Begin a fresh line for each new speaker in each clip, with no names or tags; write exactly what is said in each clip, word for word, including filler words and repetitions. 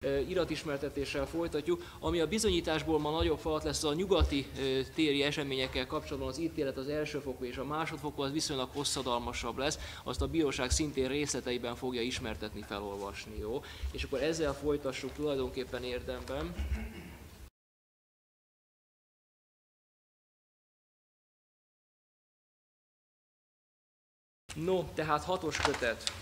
Iratismertetéssel folytatjuk, ami a bizonyításból ma nagyobb falat lesz a nyugati téri eseményekkel kapcsolatban. Az ítélet az elsőfokú és a másodfokú az viszonylag hosszadalmasabb lesz, azt a bíróság szintén részleteiben fogja ismertetni, felolvasni, jó? És akkor ezzel folytassuk tulajdonképpen érdemben. No, tehát hatos kötet.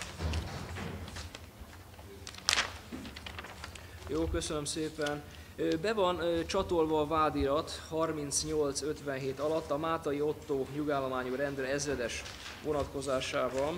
Jó, köszönöm szépen. Be van csatolva a vádirat harmincnyolc ötvenhét alatt a Mátai Ottó nyugállományú rendre ezredes vonatkozásában.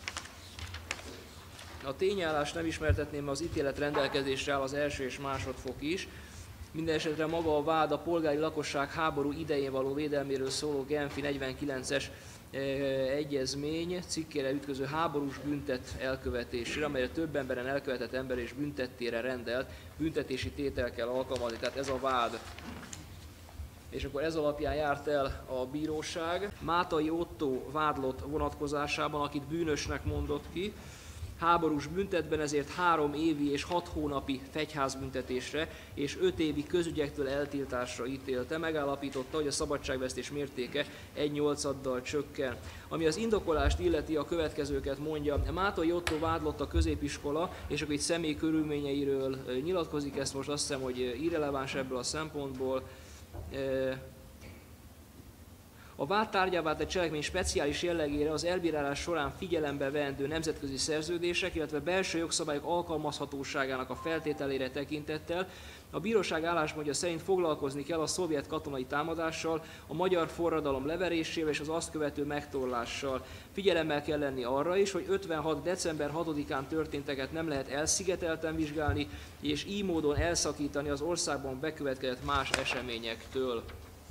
A tényállást nem ismertetném, az ítélet rendelkezésre áll az első és másodfok is. Mindenesetre maga a vád a polgári lakosság háború idején való védelméről szóló Genfi negyvenkilences egyezmény cikkére ütköző háborús büntet elkövetésére, amelyre több emberen elkövetett ember és büntettére rendelt büntetési tétel kell alkalmazni, tehát ez a vád. És akkor ez alapján járt el a bíróság. Mátai Ottó vádlott vonatkozásában, akit bűnösnek mondott ki, háborús büntetben ezért három évi és hat hónapi fegyházbüntetésre és öt évi közügyektől eltiltásra ítélte, megállapította, hogy a szabadságvesztés mértéke egy nyolcaddal csökken. Ami az indokolást illeti, a következőket mondja. Mátai Ottó vádlott a középiskola, és akkor itt személy körülményeiről nyilatkozik, ezt most azt hiszem, hogy irreleváns ebből a szempontból. A vád tárgyává tett cselekmény speciális jellegére az elbírálás során figyelembe veendő nemzetközi szerződések, illetve belső jogszabályok alkalmazhatóságának a feltételére tekintettel a bíróság álláspontja szerint foglalkozni kell a szovjet katonai támadással, a magyar forradalom leverésével és az azt követő megtorlással. Figyelemmel kell lenni arra is, hogy ötvenhat december hatodikán történteket nem lehet elszigetelten vizsgálni, és így módon elszakítani az országban bekövetkezett más eseményektől.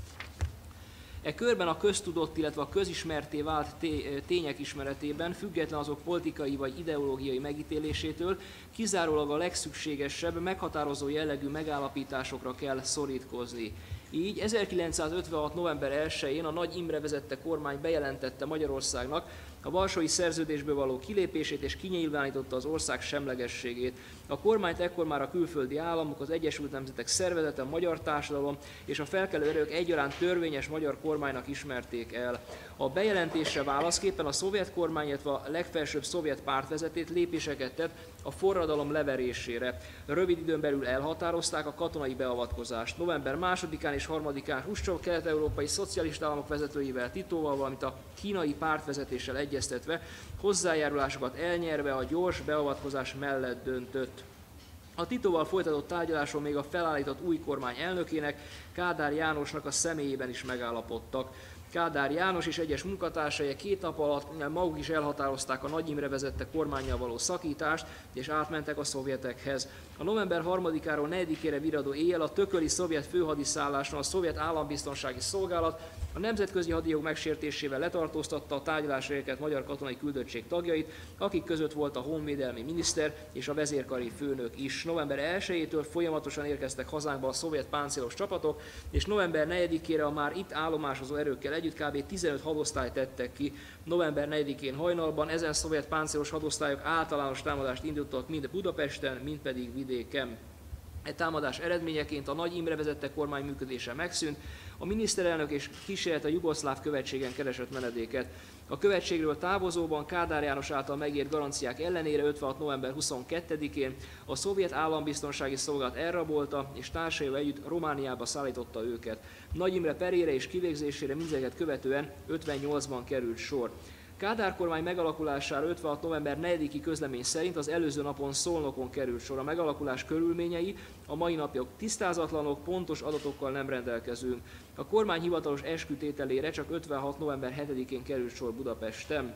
E körben a köztudott, illetve a közismertté vált tények ismeretében, független azok politikai vagy ideológiai megítélésétől, kizárólag a legszükségesebb, meghatározó jellegű megállapításokra kell szorítkozni. Így ezerkilencszázötvenhat november elsején a Nagy Imre vezette kormány bejelentette Magyarországnak a Varsói Szerződésből való kilépését és kinyilvánította az ország semlegességét. A kormányt ekkor már a külföldi államok, az Egyesült Nemzetek Szervezete, a magyar társadalom és a felkelő erők egyaránt törvényes magyar kormánynak ismerték el. A bejelentésre válaszképpen a szovjet kormány, illetve a legfelsőbb szovjet pártvezetét lépéseket tett a forradalom leverésére. Rövid időn belül elhatározták a katonai beavatkozást. november másodikán és harmadikán Hruscsov kelet-európai szocialista államok vezetőivel, Titóval, valamint a kínai pártvezetéssel egyeztetve, hozzájárulásokat elnyerve a gyors beavatkozás mellett döntött. A Titóval folytatott tárgyaláson még a felállított új kormány elnökének, Kádár Jánosnak a személyében is megállapodtak. Kádár János és egyes munkatársai két nap alatt maguk is elhatározták a Nagy Imre vezette kormánnyal való szakítást, és átmentek a szovjetekhez. A november harmadikáról negyedikére viradó éjjel a tököli szovjet főhadiszálláson a szovjet állambiztonsági szolgálat a nemzetközi hadijog megsértésével letartóztatta a tárgyalásra érkezett magyar katonai küldöttség tagjait, akik között volt a honvédelmi miniszter és a vezérkari főnök is. november elsejétől folyamatosan érkeztek hazánkba a szovjet páncélos csapatok, és november negyedikére a már itt állomásozó erőkkel együtt kb. tizenöt hadosztályt tettek ki. november negyedikén hajnalban ezen szovjet páncélos hadosztályok általános támadást indítottak mind Budapesten, mind pedig vidéken. E támadás eredményeként a Nagy Imre vezette kormány működése megszűnt, a miniszterelnök és kísérlet a jugoszláv követségen keresett menedéket. A követségről távozóban Kádár János által megírt garanciák ellenére ötvenhat november huszonkettedikén a szovjet állambiztonsági szolgálat elrabolta és társaival együtt Romániába szállította őket. Nagy Imre perére és kivégzésére mindezeket követően ötvennyolcban került sor. Kádár kormány megalakulására ötvenhat november negyediki közlemény szerint az előző napon Szolnokon került sor. A megalakulás körülményei a mai napig tisztázatlanok, pontos adatokkal nem rendelkezünk. A kormány hivatalos eskütételére csak ötvenhat november hetedikén került sor Budapesten.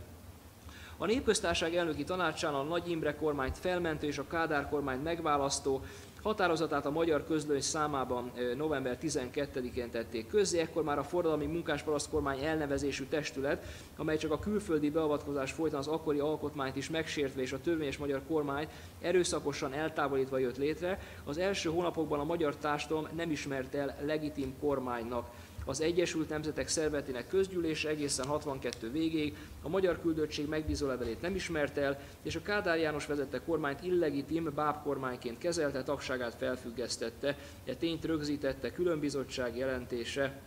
A Népköztársaság elnöki tanácsán a Nagy Imre kormányt felmentő és a Kádár kormányt megválasztó határozatát a Magyar Közlöny számában november tizenkettedikén tették közzé, ekkor már a forradalmi munkásparaszt kormány elnevezésű testület, amely csak a külföldi beavatkozás folytán az akkori alkotmányt is megsértve és a törvényes magyar kormányt erőszakosan eltávolítva jött létre, az első hónapokban a magyar társadalom nem ismerte el legitim kormánynak. az Egyesült Nemzetek Szervezetének közgyűlése egészen hatvankettő végéig a magyar küldöttség megbízó levelét nem ismerte el, és a Kádár János vezette kormányt illegitim bábkormányként kezelte, tagságát felfüggesztette. E tényt rögzítette különbizottság jelentése.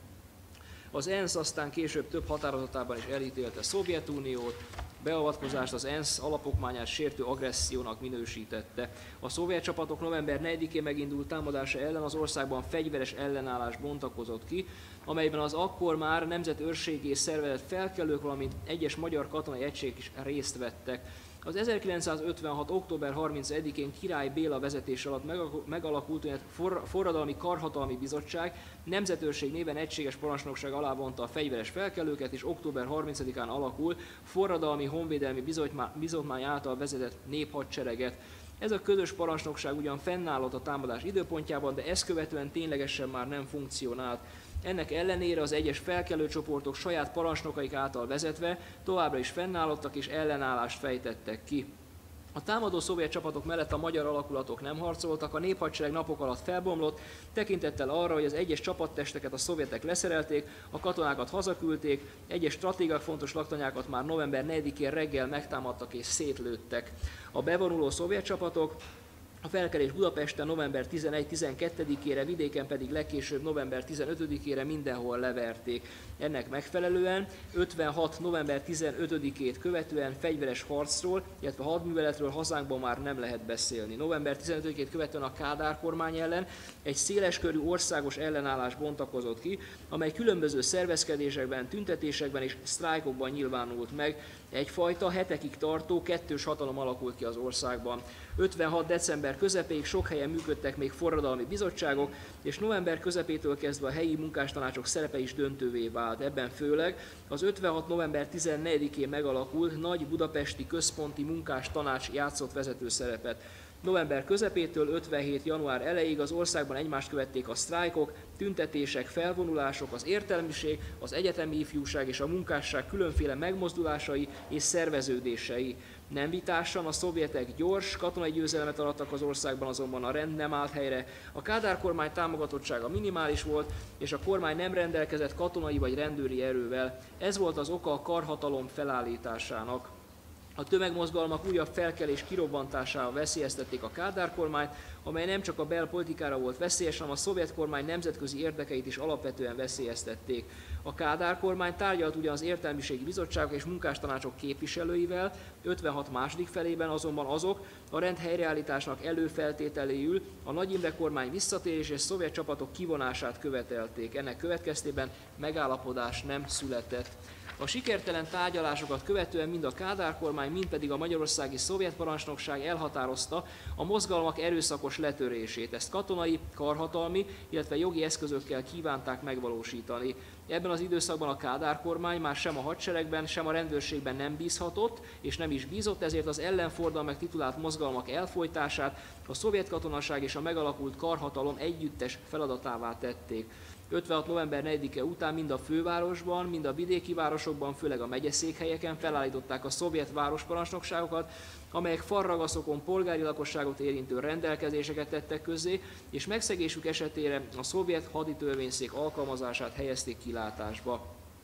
Az ENSZ aztán később több határozatában is elítélte Szovjetuniót, beavatkozást az ENSZ alapokmányát sértő agressziónak minősítette. A szovjet csapatok november negyedikén megindult támadása ellen az országban fegyveres ellenállás bontakozott ki, amelyben az akkor már nemzetőrséggé szervezett felkelők, valamint egyes magyar katonai egységek is részt vettek. Az ezerkilencszázötvenhat. október harmincegyedikén Király Béla vezetés alatt megalakult olyan forradalmi karhatalmi bizottság nemzetőrség néven egységes parancsnokság alá vonta a fegyveres felkelőket, és október harmincadikán alakul forradalmi honvédelmi bizottmány által vezetett néphadsereget. Ez a közös parancsnokság ugyan fennállott a támadás időpontjában, de ezt követően ténylegesen már nem funkcionált. Ennek ellenére az egyes felkelőcsoportok saját parancsnokaik által vezetve továbbra is fennállottak és ellenállást fejtettek ki. A támadó szovjet csapatok mellett a magyar alakulatok nem harcoltak, a néphadsereg napok alatt felbomlott, tekintettel arra, hogy az egyes csapattesteket a szovjetek leszerelték, a katonákat hazaküldték, egyes stratégiák fontos laktanyákat már november negyedikén reggel megtámadtak és szétlőttek. A bevonuló szovjet csapatok a felkelés Budapesten november tizenegy-tizenkettedikére, vidéken pedig legkésőbb november tizenötödikére mindenhol leverték. Ennek megfelelően ötvenhat. november tizenötödikét követően fegyveres harcról, illetve hadműveletről hazánkban már nem lehet beszélni. november tizenötödikét követően a Kádár kormány ellen egy széleskörű országos ellenállás bontakozott ki, amely különböző szervezkedésekben, tüntetésekben és sztrájkokban nyilvánult meg. Egyfajta hetekig tartó kettős hatalom alakult ki az országban. ötvenhat. december közepéig sok helyen működtek még forradalmi bizottságok, és november közepétől kezdve a helyi munkástanácsok szerepe is döntővé vált. Ebben főleg az ötvenhat. november tizennegyedikén megalakult Nagy Budapesti Központi Munkástanács játszott vezető szerepet. November közepétől ötvenhét. január elejéig az országban egymást követték a sztrájkok, tüntetések, felvonulások, az értelmiség, az egyetemi ifjúság és a munkásság különféle megmozdulásai és szerveződései. Nem vitásan a szovjetek gyors katonai győzelmet arattak az országban, azonban a rend nem állt helyre. A Kádár kormány támogatottsága minimális volt, és a kormány nem rendelkezett katonai vagy rendőri erővel. Ez volt az oka a karhatalom felállításának. A tömegmozgalmak újabb felkelés kirobbantásával veszélyeztették a Kádár kormányt, amely nem csak a belpolitikára volt veszélyes, hanem a szovjet kormány nemzetközi érdekeit is alapvetően veszélyeztették. A Kádár kormány tárgyalt ugyan az értelmiségi bizottságok és munkástanácsok képviselőivel, ötvenhat második felében azonban azok a rend helyreállításnak előfeltételéül a Nagy Imre kormány visszatérés és szovjet csapatok kivonását követelték. Ennek következtében megállapodás nem született. A sikertelen tárgyalásokat követően mind a Kádár kormány, mind pedig a magyarországi szovjet parancsnokság elhatározta a mozgalmak erőszakos letörését. Ezt katonai, karhatalmi, illetve jogi eszközökkel kívánták megvalósítani. Ebben az időszakban a Kádár kormány már sem a hadseregben, sem a rendőrségben nem bízhatott, és nem is bízott, ezért az ellenfordalmak titulált mozgalmak elfojtását a szovjet katonaság és a megalakult karhatalom együttes feladatává tették. ötvenhat. november negyedike után mind a fővárosban, mind a vidéki városokban, főleg a megyeszékhelyeken felállították a szovjet városparancsnokságokat, amelyek falragaszokon polgári lakosságot érintő rendelkezéseket tettek közzé, és megszegésük esetére a szovjet haditörvényszék alkalmazását helyezték kilátásba.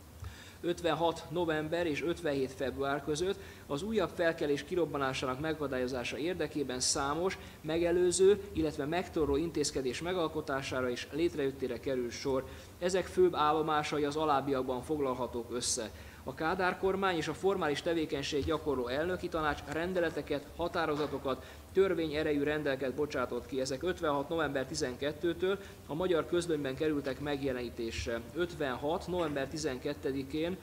ötvenhat. november és ötvenhét. február között az újabb felkelés kirobbanásának megakadályozása érdekében számos megelőző, illetve megtorló intézkedés megalkotására és létrejöttére kerül sor. Ezek főbb állomásai az alábbiakban foglalhatók össze. A Kádár kormány és a formális tevékenység gyakorló elnöki tanács rendeleteket, határozatokat, törvény erejű rendeleket bocsátott ki. Ezek ötvenhat. november tizenkettedikétől a Magyar Közlönyben kerültek megjelenítésre. ötvenhat. november tizenkettedikén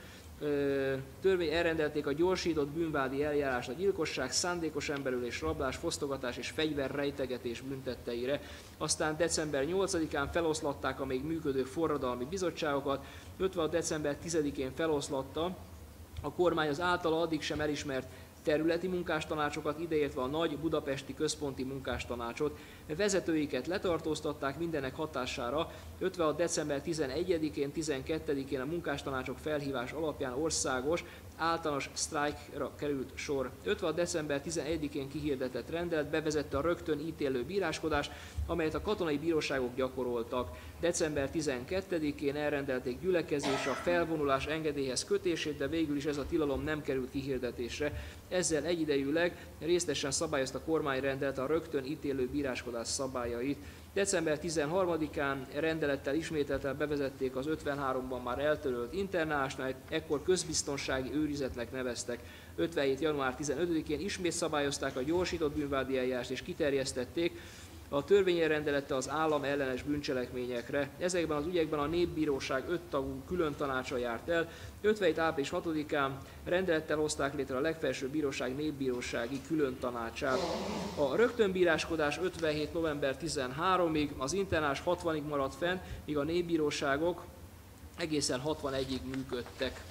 törvény elrendelték a gyorsított bűnvádi eljárást a gyilkosság, szándékos emberölés, rablás, fosztogatás és fegyverrejtegetés büntetteire. Aztán december nyolcadikán feloszlatták a még működő forradalmi bizottságokat, ötvenhat. december tizedikén feloszlatta a kormány az általa addig sem elismert területi munkástanácsokat, ideértve a Nagy Budapesti Központi Munkástanácsot. Vezetőiket letartóztatták mindenek hatására. ötvenhat. december tizenegyedikén, tizenkettedikén a munkástanácsok felhívás alapján országos, általános sztrájkra került sor. ötvenhat december tizenegyedikén kihirdetett rendelet bevezette a rögtön ítélő bíráskodást, amelyet a katonai bíróságok gyakoroltak. december tizenkettedikén elrendelték gyülekezésre a felvonulás engedélyhez kötését, de végül is ez a tilalom nem került kihirdetésre. Ezzel egyidejűleg részletesen szabályozta a kormányrendelet a rögtön ítélő bíráskodás szabályait. december tizenharmadikán rendelettel ismételten bevezették az ötvenháromban már eltörölt internálást, amelyet ekkor közbiztonsági őrizetnek neveztek. ötvenhét január tizenötödikén ismét szabályozták a gyorsított bűnvádi eljárást és kiterjesztették a törvényi rendelete az állam ellenes bűncselekményekre. Ezekben az ügyekben a Népbíróság öt tagú külön tanácsa járt el. ötvenhét április hatodikán rendelettel hozták létre a legfelsőbb bíróság népbírósági külön tanácsát. A rögtönbíráskodás ötvenhét november tizenharmadikig, az internálás hatvanig maradt fenn, míg a népbíróságok egészen hatvanegyig működtek.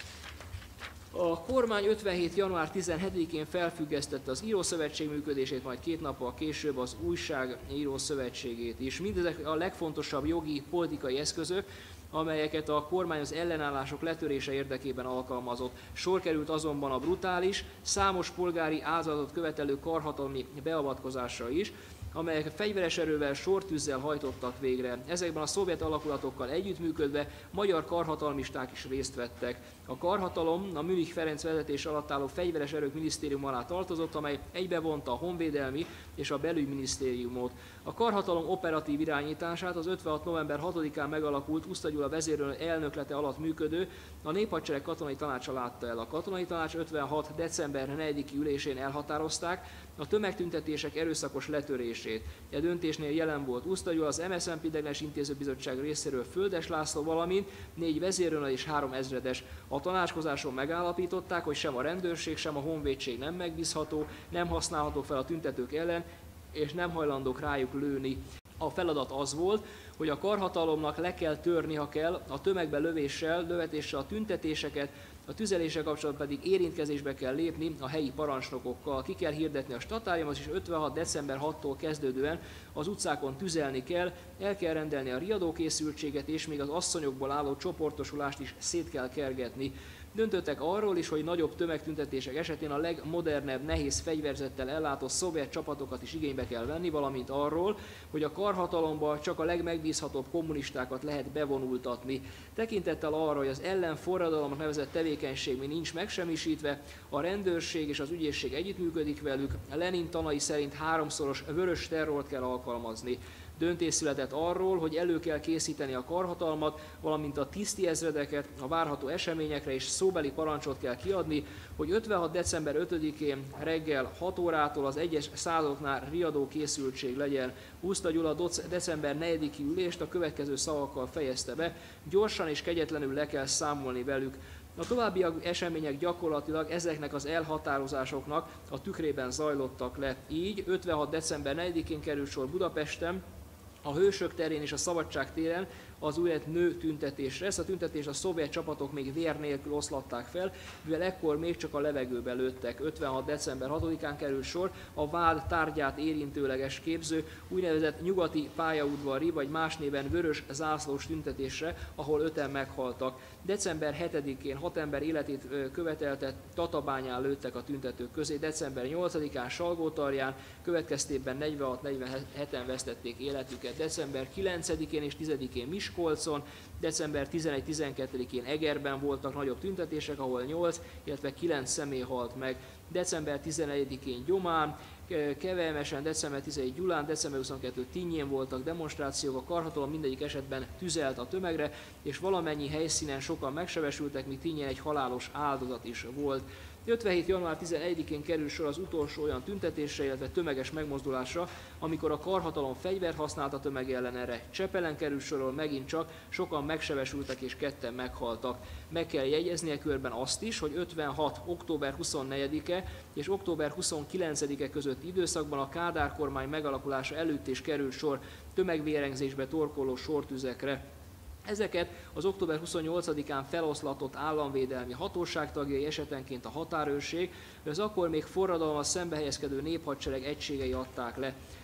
A kormány ötvenhét január tizenhetedikén felfüggesztette az Írószövetség működését, majd két nappal később az Újságíró Szövetségét is. Mindezek a legfontosabb jogi, politikai eszközök, amelyeket a kormány az ellenállások letörése érdekében alkalmazott. Sor került azonban a brutális, számos polgári áldozatot követelő karhatalmi beavatkozásra is, amelyek fegyveres erővel, sortűzzel hajtottak végre. Ezekben a szovjet alakulatokkal együttműködve magyar karhatalmisták is részt vettek. A karhatalom a Münich Ferenc vezetés alatt álló fegyveres erők minisztérium alá tartozott, amely egybevonta a honvédelmi és a belügyminisztériumot. A karhatalom operatív irányítását az ötvenhat november hatodikán megalakult Uszta Gyula vezérőr elnöklete alatt működő a Néphadsereg Katonai Tanácsa látta el. A Katonai Tanács ötvenhat december negyediki ülésén elhatározták a tömegtüntetések erőszakos letörését. E döntésnél jelen volt Uszta Gyula, az em es zé en pé Ideiglenes Intézőbizottság részéről Földes László, valamint négy vezérőrnagy és három ezredes. A tanácskozáson megállapították, hogy sem a rendőrség, sem a honvédség nem megbízható, nem használható fel a tüntetők ellen, és nem hajlandók rájuk lőni. A feladat az volt, hogy a karhatalomnak le kell törni, ha kell, a tömegbe lövéssel, lövetéssel a tüntetéseket, a tüzeléssel kapcsolatban pedig érintkezésbe kell lépni a helyi parancsnokokkal. Ki kell hirdetni a statáriumot, és ötvenhat december hatodikától kezdődően az utcákon tüzelni kell, el kell rendelni a riadókészültséget, és még az asszonyokból álló csoportosulást is szét kell kergetni. Döntöttek arról is, hogy nagyobb tömegtüntetések esetén a legmodernebb, nehéz fegyverzettel ellátott szovjet csapatokat is igénybe kell venni, valamint arról, hogy a karhatalomba csak a legmegbízhatóbb kommunistákat lehet bevonultatni. Tekintettel arra, hogy az ellenforradalomnak nevezett tevékenység még nincs megsemmisítve, a rendőrség és az ügyészség együttműködik velük, Lenin tanai szerint háromszoros vörös terrort kell alkalmazni. Döntés született arról, hogy elő kell készíteni a karhatalmat, valamint a tiszti ezredeket a várható eseményekre, és szóbeli parancsot kell kiadni, hogy ötvenhat december ötödikén reggel hat órától az egyes századoknál riadó készültség legyen. Uszta Gyula december negyediki ülést a következő szavakkal fejezte be: gyorsan és kegyetlenül le kell számolni velük. A további események gyakorlatilag ezeknek az elhatározásoknak a tükrében zajlottak le. Így ötvenhat december negyedikén került sor Budapesten, a Hősök terén és a Szabadság téren az úgynevezett nő tüntetésre. Ezt a tüntetést a szovjet csapatok még vér nélkül oszlatták fel, mivel ekkor még csak a levegőbe lőttek. ötvenhat december hatodikán került sor a vád tárgyát érintőleges képző, úgynevezett nyugati pályaudvari, vagy más néven vörös zászlós tüntetésre, ahol öten meghaltak. december hetedikén hat ember életét követeltet Tatabányán lőttek a tüntetők közé, december nyolcadikán Salgótarján, következtében negyvenhat-negyvenheten vesztették életüket, december kilencedikén és tizedikén Miskolcon, december tizenegy-tizenkettedikén Egerben voltak nagyobb tüntetések, ahol nyolc, illetve kilenc személy halt meg, december tizenegyedikén Gyomán, Kevelyemesen, december tizenegy Gyulán, december huszonkettedikén Tinnyén voltak demonstrációk, a karhatalom mindegyik esetben tüzelt a tömegre, és valamennyi helyszínen sokan megsebesültek, míg Tinnyén egy halálos áldozat is volt. ötvenhét január tizenegyedikén kerül sor az utolsó olyan tüntetésre, illetve tömeges megmozdulásra, amikor a karhatalom fegyvert használt a tömeg ellen. Erre Csepelen kerül sorról megint csak sokan megsebesültek és ketten meghaltak. Meg kell jegyeznie körben azt is, hogy ötvenhat október huszonnegyedike és október huszonkilencedike közötti időszakban a Kádár kormány megalakulása előtt is kerül sor tömegvérengzésbe torkoló sortüzekre. Ezeket az október huszonnyolcadikán feloszlatott államvédelmi hatóság tagjai, esetenként a határőrség, vagy az akkor még forradalommal szembehelyezkedő néphadsereg egységei adták le.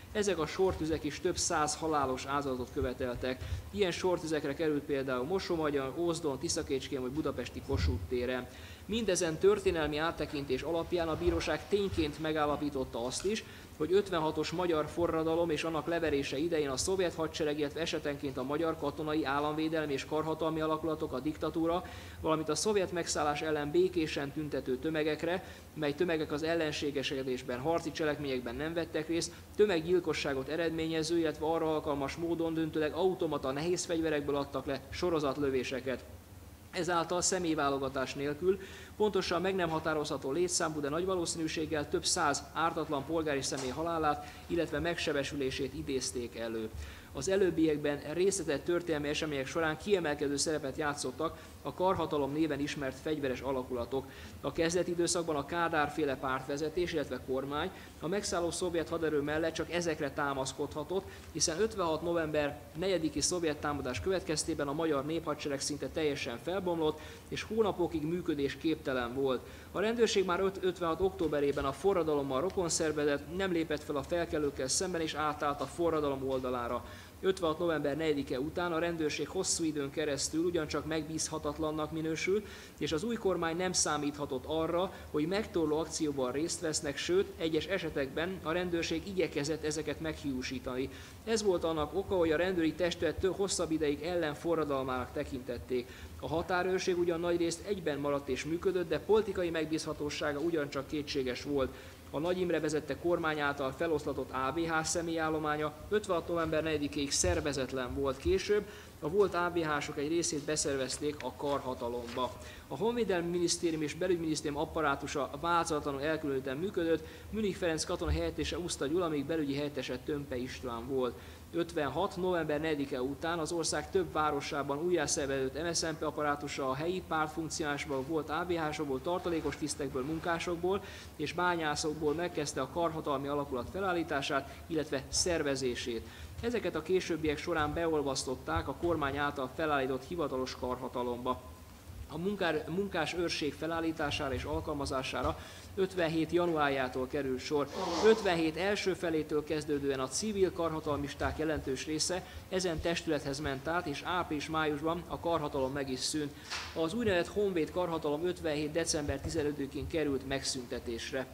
Ezek a sortüzek is több száz halálos áldozatot követeltek. Ilyen sortüzekre került például Mosomagyon, Ózdon, Tiszakécskén vagy budapesti Kossuth téren. Mindezen történelmi áttekintés alapján a bíróság tényként megállapította azt is, hogy ötvenhatos magyar forradalom és annak leverése idején a szovjet hadsereg, illetve esetenként a magyar katonai, államvédelmi és karhatalmi alakulatok, a diktatúra, valamint a szovjet megszállás ellen békésen tüntető tömegekre, mely tömegek az ellenségesedésben, harci cselekményekben nem vettek részt, tömeggyilkosságot eredményező, illetve arra alkalmas módon döntőleg automata nehéz fegyverekből adtak le sorozatlövéseket. Ezáltal személyválogatás nélkül, pontosan meg nem határozható létszámú, de nagy valószínűséggel több száz ártatlan polgári személy halálát, illetve megsebesülését idézték elő. Az előbbiekben részletett történelmi események során kiemelkedő szerepet játszottak a karhatalom néven ismert fegyveres alakulatok. A kezdeti időszakban a Kádár-féle pártvezetés, illetve kormány a megszálló szovjet haderő mellett csak ezekre támaszkodhatott, hiszen ötvenhat november negyediki szovjet támadás következtében a magyar néphadsereg szinte teljesen felbomlott, és hónapokig működésképtelen volt. A rendőrség már ötvenhat októberében a forradalommal rokonszervezett, nem lépett fel a felkelőkkel szemben, és átállt a forradalom oldalára. ötvenhat november negyedike után a rendőrség hosszú időn keresztül ugyancsak megbízhatatlannak minősült, és az új kormány nem számíthatott arra, hogy megtorló akcióban részt vesznek, sőt, egyes esetekben a rendőrség igyekezett ezeket meghiúsítani. Ez volt annak oka, hogy a rendőri testület hosszabb ideig ellenforradalmának tekintették. A határőrség ugyan nagyrészt egyben maradt és működött, de politikai megbízhatósága ugyancsak kétséges volt. A Nagy Imre vezette kormány által feloszlatott á vé há személyállománya ötvenhat november negyedikéig szervezetlen volt. Később a volt á vé hások egy részét beszervezték a karhatalomba. A Honvédelmi Minisztérium és Belügyminisztérium apparátusa változatlanul elkülönülten működött, Münich Ferenc katona helyettese Uszta Gyula, míg belügyi helyettese Tömpe István volt. ötvenhat november negyedike után az ország több városában újjászerveződött em es zé en pé apparátusa a helyi pártfunkcionálisból volt á vé hásokból, tartalékos tisztekből, munkásokból és bányászokból megkezdte a karhatalmi alakulat felállítását, illetve szervezését. Ezeket a későbbiek során beolvasztották a kormány által felállított hivatalos karhatalomba. A munkár, munkás őrség felállítására és alkalmazására ötvenhét januárjától került sor. ötvenhét első felétől kezdődően a civil karhatalmisták jelentős része ezen testülethez ment át, és április-májusban a karhatalom meg is szűnt. Az úgynevezett honvéd karhatalom ötvenhét december tizenötödikén került megszüntetésre.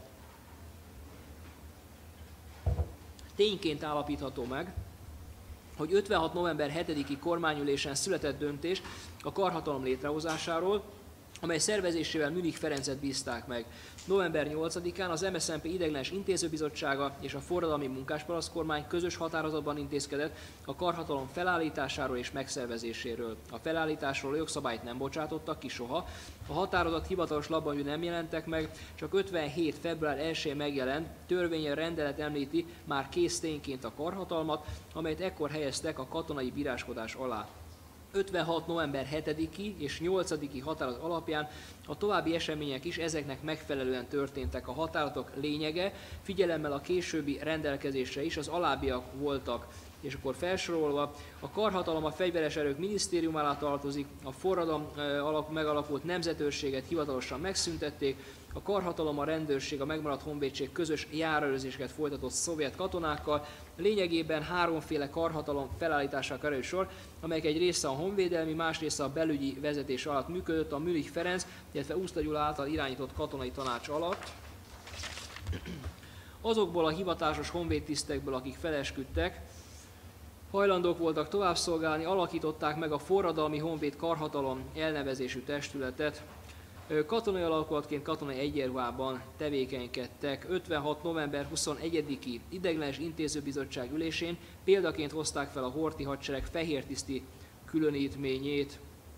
Tényként állapítható meg, hogy ötvenhat november hetediki kormányülésen született döntés a karhatalom létrehozásáról, amely szervezésével Münich Ferencet bízták meg. november nyolcadikán az em es zé en pé ideiglenes intézőbizottsága és a forradalmi munkásparasztkormány közös határozatban intézkedett a karhatalom felállításáról és megszervezéséről. A felállításról a jogszabályt nem bocsátottak ki soha, a határozat hivatalos lapban nem jelentek meg, csak ötvenhét február elsején megjelent törvényen rendelet említi már kész tényként a karhatalmat, amelyet ekkor helyeztek a katonai bíráskodás alá. ötvenhat november hetediki és nyolcadiki határozat alapján a további események is ezeknek megfelelően történtek. A határozatok lényege figyelemmel a későbbi rendelkezésre is az alábbiak voltak. És akkor felsorolva, a karhatalom a fegyveres erők minisztérium alá tartozik, a forradalom megalakult nemzetőrséget hivatalosan megszüntették, a karhatalom, a rendőrség, a megmaradt honvédség közös járőrözéseket folytatott szovjet katonákkal. Lényegében háromféle karhatalom felállítására kerül sor, amelyek egy része a honvédelmi, más része a belügyi vezetés alatt működött, a Münich Ferenc, illetve Uszta Gyula által irányított katonai tanács alatt. Azokból a hivatásos honvédtisztekből, akik felesküdtek, hajlandók voltak tovább szolgálni, alakították meg a forradalmi honvéd karhatalom elnevezésű testületet. Katonai alakulatként katonai egyenruhában tevékenykedtek. ötvenhat november huszonegyediki ideiglenes intézőbizottság ülésén példaként hozták fel a horthy hadsereg fehértiszti különítményét.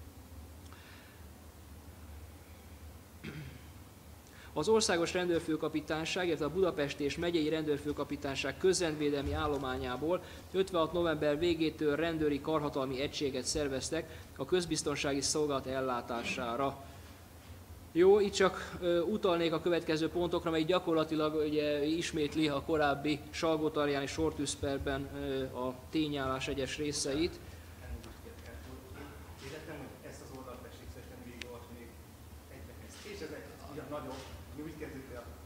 Az Országos Rendőrfőkapitányság, illetve a Budapesti és Megyei Rendőrfőkapitányság közrendvédelmi állományából ötvenhat november végétől rendőri karhatalmi egységet szerveztek a közbiztonsági szolgálat ellátására. Jó, itt csak uh, utalnék a következő pontokra, mely gyakorlatilag ugye, ismétli a korábbi Salgótarjáni sortűzperben uh, a tényállás egyes részeit.
Ezt az oldalt tessék szerintem végigolvasni még egybekezt. És ezek ugyan nagyon, mi úgy kezdjük a honvéd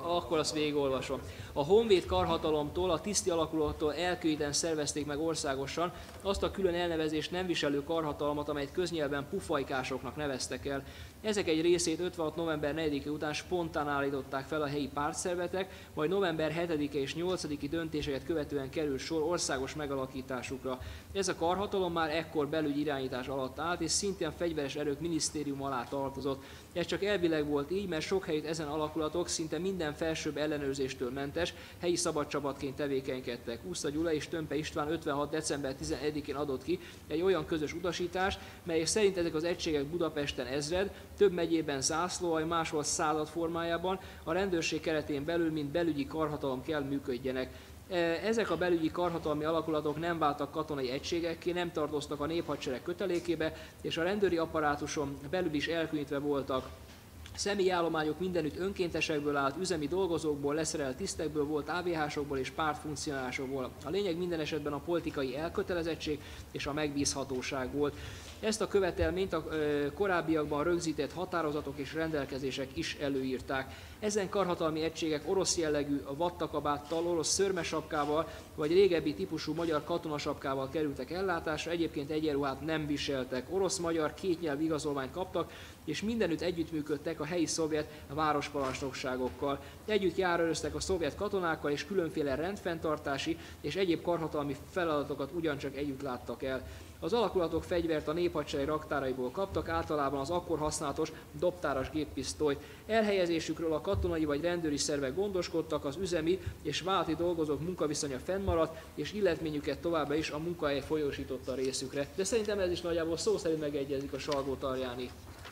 akkor azt végigolvasom. A honvéd karhatalomtól, a tiszti alakulattól elkülönítően szervezték meg országosan azt a külön elnevezést nem viselő karhatalmat, amelyet köznyelven pufajkásoknak neveztek el. Ezek egy részét ötvenhat november negyedike után spontán állították fel a helyi pártszervezetek, majd november hetedike és nyolcadiki döntéseket követően került sor országos megalakításukra. Ez a karhatalom már ekkor belügyi irányítás alatt állt, és szintén a fegyveres erők minisztérium alá tartozott. Ez csak elvileg volt így, mert sok helyütt ezen alakulatok szinte minden felsőbb ellenőrzéstől mentes, helyi szabadcsapatként tevékenykedtek. Uszta Gyula és Tömpe István ötvenhat december tizenegyedikén adott ki egy olyan közös utasítást, mely szerint ezek az egységek Budapesten ezred, több megyében zászlóalj, máshol század formájában a rendőrség keretén belül, mint belügyi karhatalom kell működjenek. Ezek a belügyi karhatalmi alakulatok nem váltak katonai egységekké, nem tartoztak a néphadsereg kötelékébe, és a rendőri apparátuson belül is elkülönítve voltak. Személyi állományok mindenütt önkéntesekből állt, üzemi dolgozókból, leszerelt tisztekből volt, á vé hásokból és pártfunkcionárosokból. A lényeg minden esetben a politikai elkötelezettség és a megbízhatóság volt. Ezt a követelményt a korábbiakban rögzített határozatok és rendelkezések is előírták. Ezen karhatalmi egységek orosz jellegű vattakabáttal, orosz szőrmesapkával vagy régebbi típusú magyar katonasapkával kerültek ellátásra, egyébként egyenruhát nem viseltek. Orosz-magyar kétnyelvű igazolványt kaptak, és mindenütt együttműködtek a helyi szovjet városparancsnokságokkal. Együtt járőröztek a szovjet katonákkal, és különféle rendfenntartási és egyéb karhatalmi feladatokat ugyancsak együtt láttak el. Az alakulatok fegyvert a néphadsereg raktáraiból kaptak, általában az akkor használatos dobtáras géppisztolyt. Elhelyezésükről a katonai vagy rendőri szervek gondoskodtak, az üzemi és vállalati dolgozók munkaviszonya fennmaradt, és illetményüket továbbá is a munkahely folyósította a részükre. De szerintem ez is nagyjából szó szerint megegyezik a Salgótarjáni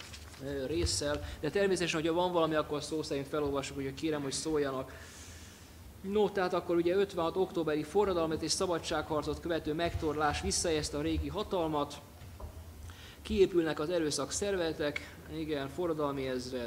résszel, de természetesen, hogyha van valami, akkor szó szerint felolvassuk, úgyhogy kérem, hogy szóljanak. No, tehát akkor ugye ötvenhat októberi forradalmat és szabadságharcot követő megtorlás visszajelzte a régi hatalmat, kiépülnek az erőszak szervezetek, igen, forradalmi ezred.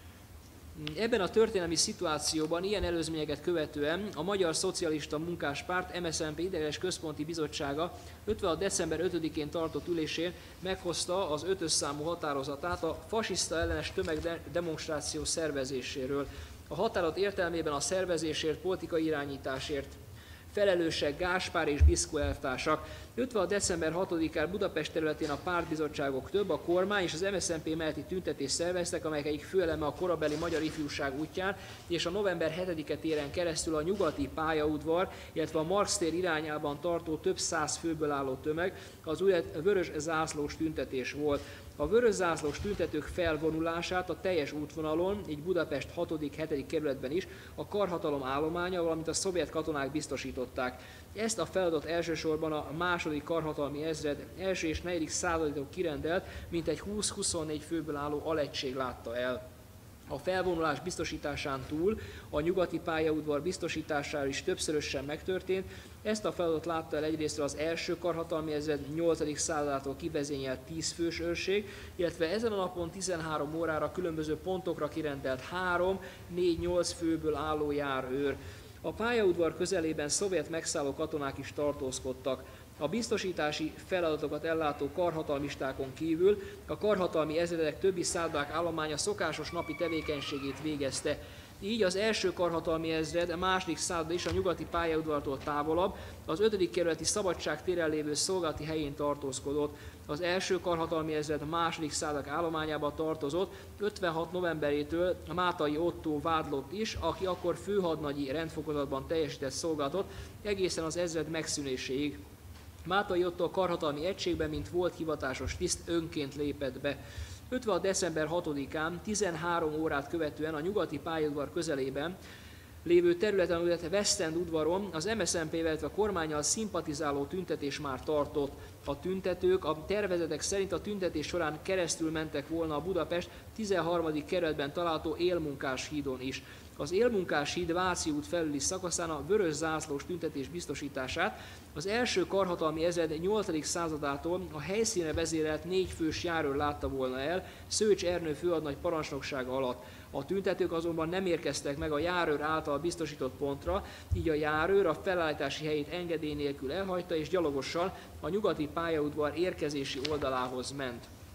Ebben a történelmi szituációban ilyen előzményeket követően a Magyar Szocialista Munkáspárt em es zé en pé ideiglenes központi bizottsága ötvenhat december ötödikén tartott ülésén meghozta az ötös számú határozatát a fasiszta ellenes tömegdemonstráció szervezéséről. A határozat értelmében a szervezésért, politikai irányításért felelősek Gáspár és Biszkó elvtársak. ötvenhat december hatodikán Budapest területén a pártbizottságok több, a kormány és az em es zé en pé melletti tüntetést szerveztek, amelyek egyik főeleme a korabeli magyar ifjúság útján, és a november hetedike téren keresztül a nyugati pályaudvar, illetve a Marx tér irányában tartó több száz főből álló tömeg, az úgynevezett vörös zászlós tüntetés volt. A vörös zászlós tüntetők felvonulását a teljes útvonalon, így Budapest hatodik-hetedik kerületben is a karhatalom állománya, valamint a szovjet katonák biztosították. Ezt a feladatot elsősorban a második karhatalmi ezred első és negyedik századitól kirendelt, mintegy húsz-huszonnégy főből álló alegység látta el. A felvonulás biztosításán túl a nyugati pályaudvar biztosítására is többszörösen megtörtént. Ezt a feladatot látta el egyrésztről az első karhatalmi ezred nyolcadik századától kivezényelt tíz fős őrség, illetve ezen a napon tizenhárom órára különböző pontokra kirendelt három, négy, nyolc főből álló járőr. A pályaudvar közelében szovjet megszálló katonák is tartózkodtak. A biztosítási feladatokat ellátó karhatalmistákon kívül a karhatalmi ezredek többi szállodák állománya szokásos napi tevékenységét végezte. Így az első karhatalmi ezred, a második szálloda is a nyugati pályaudvartól távolabb, az ötödik kerületi Szabadság téren lévő szolgálati helyén tartózkodott. Az első karhatalmi ezred a második szállodák állományába tartozott, ötvenhat novemberétől a Mátai Ottó vádlott is, aki akkor főhadnagyi rendfokozatban teljesített szolgálatot egészen az ezred megszűnéséig. Mátai Ottó a karhatalmi egységben, mint volt hivatásos tiszt, önként lépett be. ötvenhat december hatodikán, tizenhárom órát követően a nyugati pályaudvar közelében lévő területen, úgynevezett West End udvaron az em es zé en pé-vel, illetve a kormánnyal szimpatizáló tüntetés már tartott. A tüntetők a tervezetek szerint a tüntetés során keresztül mentek volna a Budapest tizenharmadik kerületben található Élmunkás hídon is. Az Élmunkás híd Váci út felüli szakaszán a vörös zászlós tüntetés biztosítását az első karhatalmi ezred nyolcadik századától a helyszínre vezérelt négy fős járőr látta volna el Szőcs Ernő főhadnagy parancsnoksága alatt. A tüntetők azonban nem érkeztek meg a járőr által biztosított pontra, így a járőr a felállítási helyét engedély nélkül elhagyta és gyalogosan a nyugati pályaudvar érkezési oldalához ment.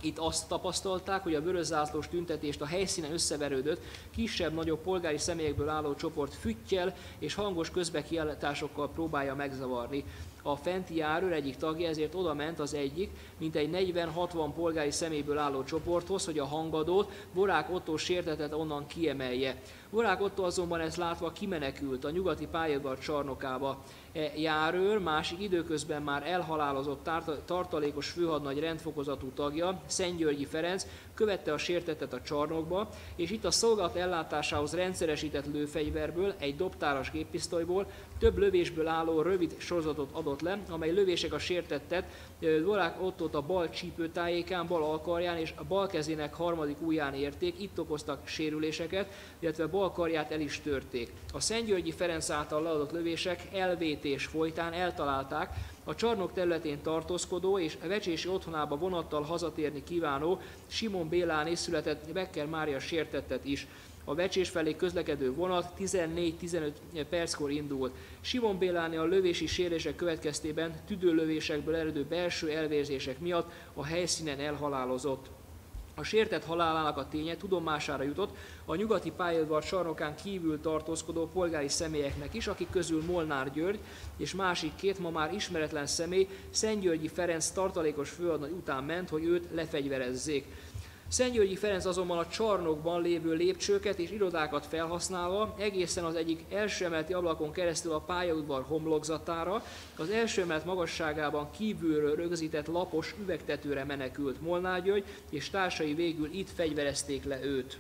Itt azt tapasztalták, hogy a vöröszászlós tüntetést a helyszínen összeverődött, kisebb-nagyobb polgári személyekből álló csoport füttyel és hangos közbekiáltásokkal próbálja megzavarni. A fenti járőr egyik tagja ezért odament az egyik, mintegy negyven-hatvan polgári személyből álló csoporthoz, hogy a hangadót, Borák Ottó sértettet onnan kiemelje. Borák Ottó azonban ezt látva kimenekült a nyugati pályaudvar csarnokába. E járőr másik időközben már elhalálozott tartalékos főhadnagy rendfokozatú tagja, Szentgyörgyi Ferenc követte a sértettet a csarnokba, és itt a szolgálat ellátásához rendszeresített lőfegyverből, egy dobtáras géppisztolyból, több lövésből álló rövid sorozatot adott le, amely lövések a sértettet Borák Ottót a bal csípőtájékán, bal alkarján és a bal kezének harmadik ujján érték, itt okoztak sérüléseket, illetve bal karját el is törték. A Szentgyörgyi Ferenc által leadott lövések elvétés folytán eltalálták a csarnok területén tartózkodó és Vecsési otthonába vonattal hazatérni kívánó Simon Béláné született Becker Mária sértettet is. A Vecsés felé közlekedő vonat tizennégy-tizenöt perckor indult. Simon Béláné a lövési sérülések következtében tüdőlövésekből eredő belső elvérzések miatt a helyszínen elhalálozott. A sértett halálának a ténye tudomására jutott a nyugati pályaudvar csarnokán kívül tartózkodó polgári személyeknek is, akik közül Molnár György és másik két ma már ismeretlen személy Szentgyörgyi Ferenc tartalékos főhadnagy után ment, hogy őt lefegyverezzék. Szentgyörgyi Ferenc azonban a csarnokban lévő lépcsőket és irodákat felhasználva egészen az egyik első emeleti ablakon keresztül a pályaudvar homlokzatára, az első emelet magasságában kívülről rögzített lapos üvegtetőre menekült Molnár György, és társai végül itt fegyverezték le őt.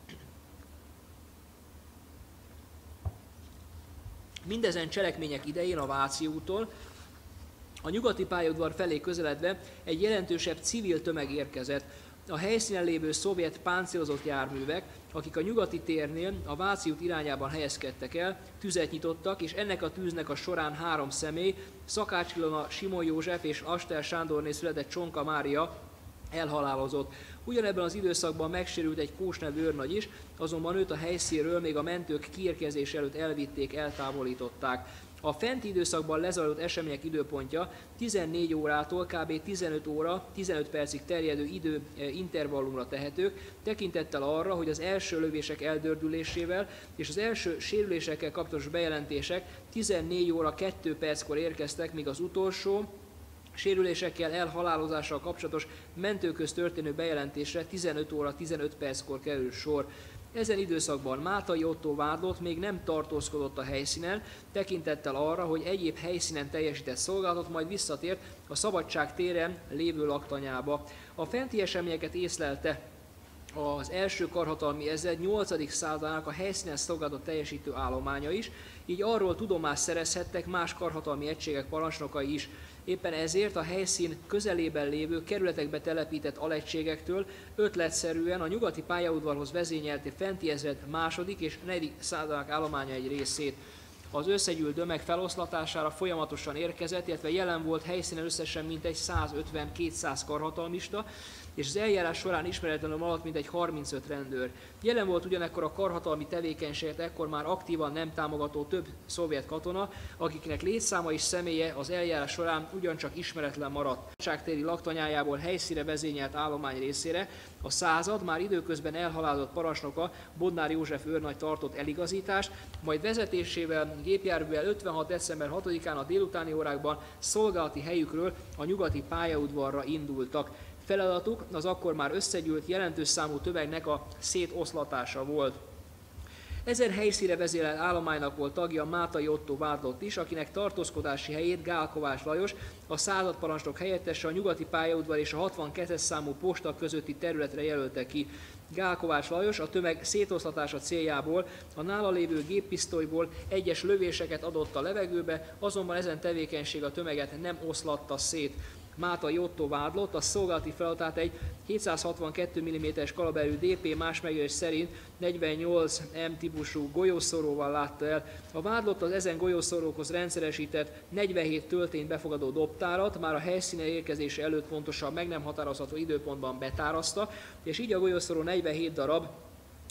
Mindezen cselekmények idején a Váci úton a nyugati pályaudvar felé közeledve egy jelentősebb civil tömeg érkezett. A helyszínen lévő szovjet páncélozott járművek, akik a nyugati térnél a Váci út irányában helyezkedtek el, tüzet nyitottak, és ennek a tűznek a során három személy, Szakács Ilona, Simon József és Aster Sándorné született Csonka Mária elhalálozott. Ugyanebben az időszakban megsérült egy Kós nevű őrnagy is, azonban őt a helyszínről még a mentők kiérkezés előtt elvitték, eltávolították. A fenti időszakban lezajlott események időpontja tizennégy órától kb. tizenöt óra, tizenöt percig terjedő idő intervallumra tehetők, tekintettel arra, hogy az első lövések eldördülésével és az első sérülésekkel kapcsolatos bejelentések tizennégy óra kettő perckor érkeztek, míg az utolsó sérülésekkel, elhalálozással kapcsolatos mentőköz történő bejelentésre tizenöt óra tizenöt perckor kerül sor. Ezen időszakban Mátai Ottó vádlott még nem tartózkodott a helyszínen, tekintettel arra, hogy egyéb helyszínen teljesített szolgálatot, majd visszatért a Szabadság téren lévő laktanyába. A fenti eseményeket észlelte az első karhatalmi ezred nyolcadik századának a helyszínen szolgálatot teljesítő állománya is, így arról tudomást szerezhettek más karhatalmi egységek parancsnokai is. Éppen ezért a helyszín közelében lévő kerületekbe telepített alegységektől ötletszerűen a nyugati pályaudvarhoz vezényelte fenti ezred második és negyedik századának állománya egy részét. Az összegyűlt tömeg feloszlatására folyamatosan érkezett, illetve jelen volt helyszínen összesen mintegy százötven-kétszáz karhatalmista, és az eljárás során ismeretlenül alatt mintegy harmincöt rendőr. Jelen volt ugyanekkor a karhatalmi tevékenységet ekkor már aktívan nem támogató több szovjet katona, akiknek létszáma és személye az eljárás során ugyancsak ismeretlen maradt. A Szabadságtéri laktanyájából helyszíre vezényelt állomány részére a század már időközben elhalálozott parancsnoka Bodnár József őrnagy tartott eligazítást, majd vezetésével, gépjárművel ötvenhat december hatodikán a délutáni órákban szolgálati helyükről a nyugati pályaudvarra indultak. Feladatuk az akkor már összegyűlt jelentős számú tömegnek a szétoszlatása volt. Ezen helyszínre vezérelt állománynak volt tagja Mátai Ottó vádlott is, akinek tartózkodási helyét Gál Kovács Lajos, a századparancsnok helyettese a nyugati pályaudvar és a hatvankettes számú posta közötti területre jelölte ki. Gál Kovács Lajos a tömeg szétoszlatása céljából a nála lévő géppisztolyból egyes lövéseket adott a levegőbe, azonban ezen tevékenység a tömeget nem oszlatta szét. Mátai Ottó vádlott a szolgálati feladatát egy hétszázhatvankettő milliméteres kaliberű dé pé más megjelölés szerint negyvennyolc em típusú golyószoróval látta el. A vádlott az ezen golyószorókhoz rendszeresített negyvenhét töltényt befogadó dobtárat már a helyszíne érkezése előtt pontosan meg nem határozható időpontban betárazta, és így a golyószoró negyvenhét darab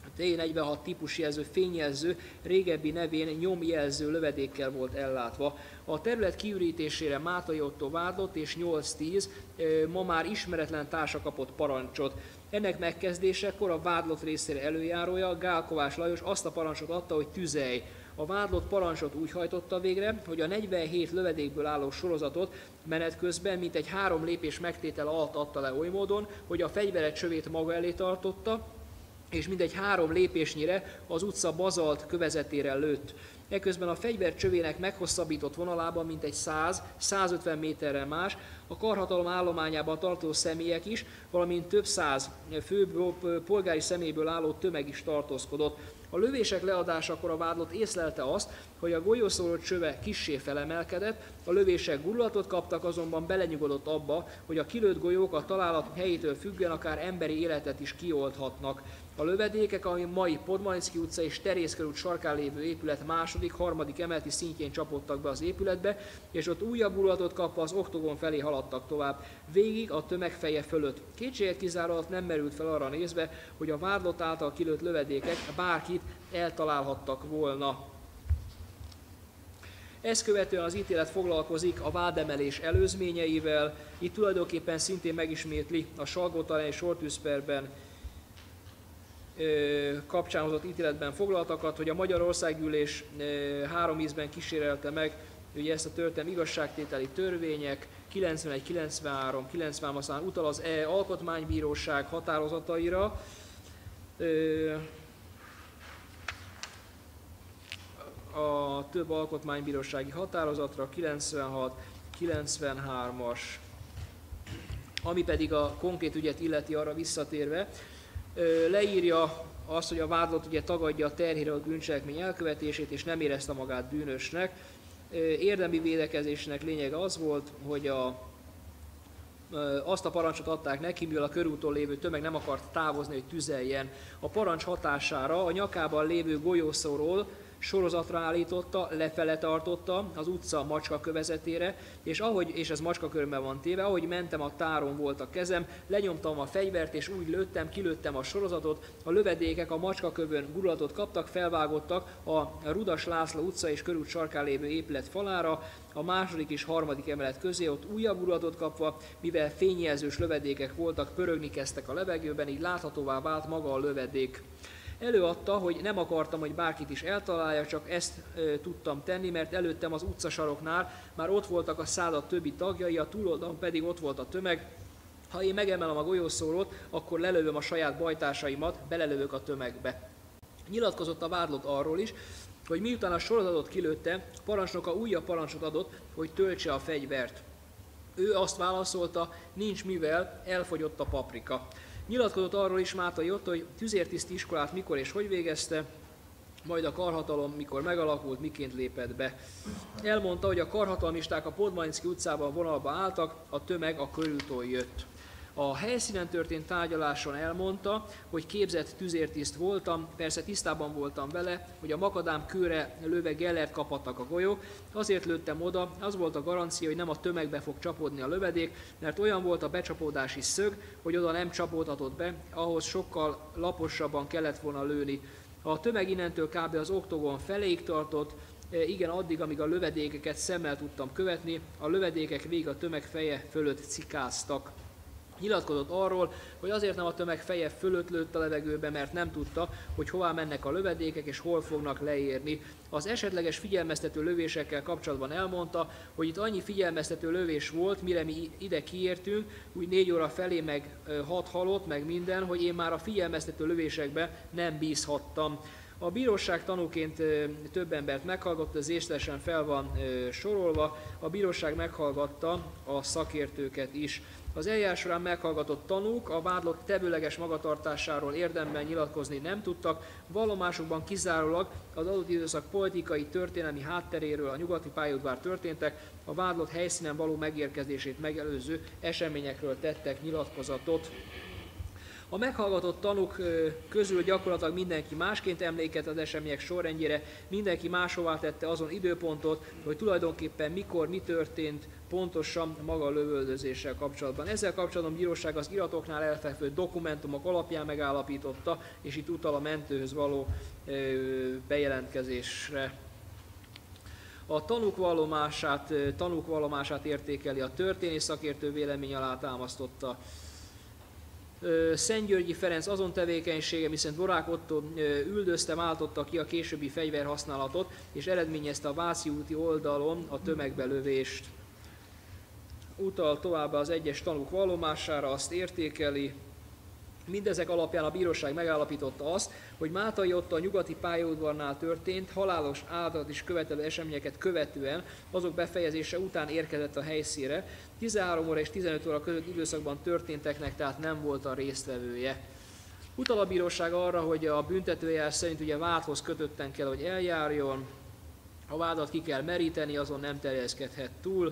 T negyvenhat típusjelző fényjelző régebbi nevén nyomjelző lövedékkel volt ellátva. A terület kiürítésére Mátai Ottó vádlott és nyolc tíz ma már ismeretlen társa kapott parancsot. Ennek megkezdésekor a vádlott részére előjárója, Gál Kovács Lajos azt a parancsot adta, hogy tüzelj. A vádlott parancsot úgy hajtotta végre, hogy a negyvenhét lövedékből álló sorozatot menet közben mintegy három lépés megtétel alatt adta le oly módon, hogy a fegyveret csövét maga elé tartotta, és mindegy három lépésnyire az utca bazalt kövezetére lőtt. Eközben a fegyver csövének meghosszabbított vonalában mintegy száz-százötven méterrel más, a karhatalom állományában tartozó személyek is, valamint több száz fő polgári személyből álló tömeg is tartózkodott. A lövések leadásakor a vádlott észlelte azt, hogy a golyószóró csöve kissé felemelkedett, a lövések gurulatot kaptak, azonban belenyugodott abba, hogy a kilőtt golyók a találat helyétől függően akár emberi életet is kiolthatnak. A lövedékek, ami mai Podmaniczky utca és Terész körút sarkán lévő épület második, harmadik emeleti szintjén csapódtak be az épületbe, és ott újabb gurulatot kapva az oktogon felé haladtak tovább, végig a tömeg feje fölött. Kétséget kizárólag nem merült fel arra nézve, hogy a vádlott által kilőtt lövedékek bárkit eltalálhattak volna. Ezt követően az ítélet foglalkozik a vádemelés előzményeivel, itt tulajdonképpen szintén megismétli a Salgótarján és Sortűzperben kapcsán hozott ítéletben foglaltakat, hogy a Magyar Országgyűlés három ízben kísérelte meg ugye ezt a történelmi igazságtételi törvények, kilencvenegy, kilencvenhárom, kilencvenhárom, aztán utal az E alkotmánybíróság határozataira, a több alkotmánybírósági határozatra, kilencvenhat, kilencvenhármas, ami pedig a konkrét ügyet illeti, arra visszatérve, leírja azt, hogy a vádlott ugye tagadja a terhére a bűncselekmény elkövetését, és nem érezte magát bűnösnek. Érdemi védekezésnek lényege az volt, hogy a, azt a parancsot adták neki, mivel a körúton lévő tömeg nem akart távozni, hogy tüzeljen. A parancs hatására a nyakában lévő golyószóról sorozatra állította, lefele tartotta az utca macska kövezetére, és ahogy, és ez macskakörmben van téve, ahogy mentem, a táron volt a kezem, lenyomtam a fegyvert, és úgy lőttem, kilőttem a sorozatot, a lövedékek a macskakövön gurulatot kaptak, felvágottak a Rudas László utca és körút sarkán lévő épület falára, a második és harmadik emelet közé, ott újabb gurulatot kapva, mivel fényjelzős lövedékek voltak, pörögni kezdtek a levegőben, így láthatóvá vált maga a lövedék. Előadta, hogy nem akartam, hogy bárkit is eltalálja, csak ezt e, tudtam tenni, mert előttem az utcasaroknál már ott voltak a század többi tagjai, a túloldalon pedig ott volt a tömeg. Ha én megemelem a golyószórót, akkor lelövöm a saját bajtársaimat, belelövök a tömegbe. Nyilatkozott a vádlott arról is, hogy miután a sorozatot kilőtte, a parancsnoka újabb parancsot adott, hogy töltse a fegyvert. Ő azt válaszolta, nincs mivel, elfogyott a paprika. Nyilatkozott arról is Mátai Ottó, hogy tüzértiszti iskolát mikor és hogy végezte, majd a karhatalom mikor megalakult, miként lépett be. Elmondta, hogy a karhatalmisták a Podmaniczky utcában vonalba álltak, a tömeg a körúton jött. A helyszínen történt tárgyaláson elmondta, hogy képzett tüzértiszt voltam, persze tisztában voltam vele, hogy a makadám kőre lőve Gellert kaphattak a golyók, azért lőttem oda, az volt a garancia, hogy nem a tömegbe fog csapódni a lövedék, mert olyan volt a becsapódási szög, hogy oda nem csapódhatott be, ahhoz sokkal laposabban kellett volna lőni. A tömeg innentől kb. Az oktogon feléig tartott, igen, addig, amíg a lövedékeket szemmel tudtam követni, a lövedékek végig a tömeg feje fölött cikáztak. Nyilatkozott arról, hogy azért nem a tömeg feje fölött lőtt a levegőbe, mert nem tudta, hogy hová mennek a lövedékek és hol fognak leérni. Az esetleges figyelmeztető lövésekkel kapcsolatban elmondta, hogy itt annyi figyelmeztető lövés volt, mire mi ide kiértünk, úgy négy óra felé meg hat halott, meg minden, hogy én már a figyelmeztető lövésekbe nem bízhattam. A bíróság tanúként több embert meghallgatott, ez részletesen fel van sorolva, a bíróság meghallgatta a szakértőket is. Az eljárás során meghallgatott tanúk a vádlott tevőleges magatartásáról érdemben nyilatkozni nem tudtak, vallomásukban kizárólag az adott időszak politikai, történelmi hátteréről, a nyugati pályaudvar történtek, a vádlott helyszínen való megérkezését megelőző eseményekről tettek nyilatkozatot. A meghallgatott tanúk közül gyakorlatilag mindenki másként emlékezett az események sorrendjére, mindenki máshová tette azon időpontot, hogy tulajdonképpen mikor mi történt pontosan maga a lövöldözéssel kapcsolatban. Ezzel kapcsolatban a bíróság az iratoknál elfekvő dokumentumok alapján megállapította, és itt utal a mentőhöz való bejelentkezésre. A tanúk vallomását, tanúk vallomását értékeli a történész szakértő vélemény alá támasztotta. Szentgyörgyi Ferenc azon tevékenysége, miszerint Borák Ottó üldözte, váltotta ki a későbbi fegyverhasználatot, és eredményezte a Váci úti oldalon a tömegbelövést. Utal továbbá az egyes tanúk vallomására, azt értékeli. Mindezek alapján a bíróság megállapította azt, hogy Mátai Otto a nyugati pályaudvarnál történt halálos áldozatot is követelő eseményeket követően, azok befejezése után érkezett a helyszínre. tizenhárom óra és tizenöt óra között időszakban történteknek tehát nem volt a résztvevője. Utal a bíróság arra, hogy a büntetőeljárás szerint ugye vádhoz kötötten kell, hogy eljárjon, a vádat ki kell meríteni, azon nem terjeszkedhet túl.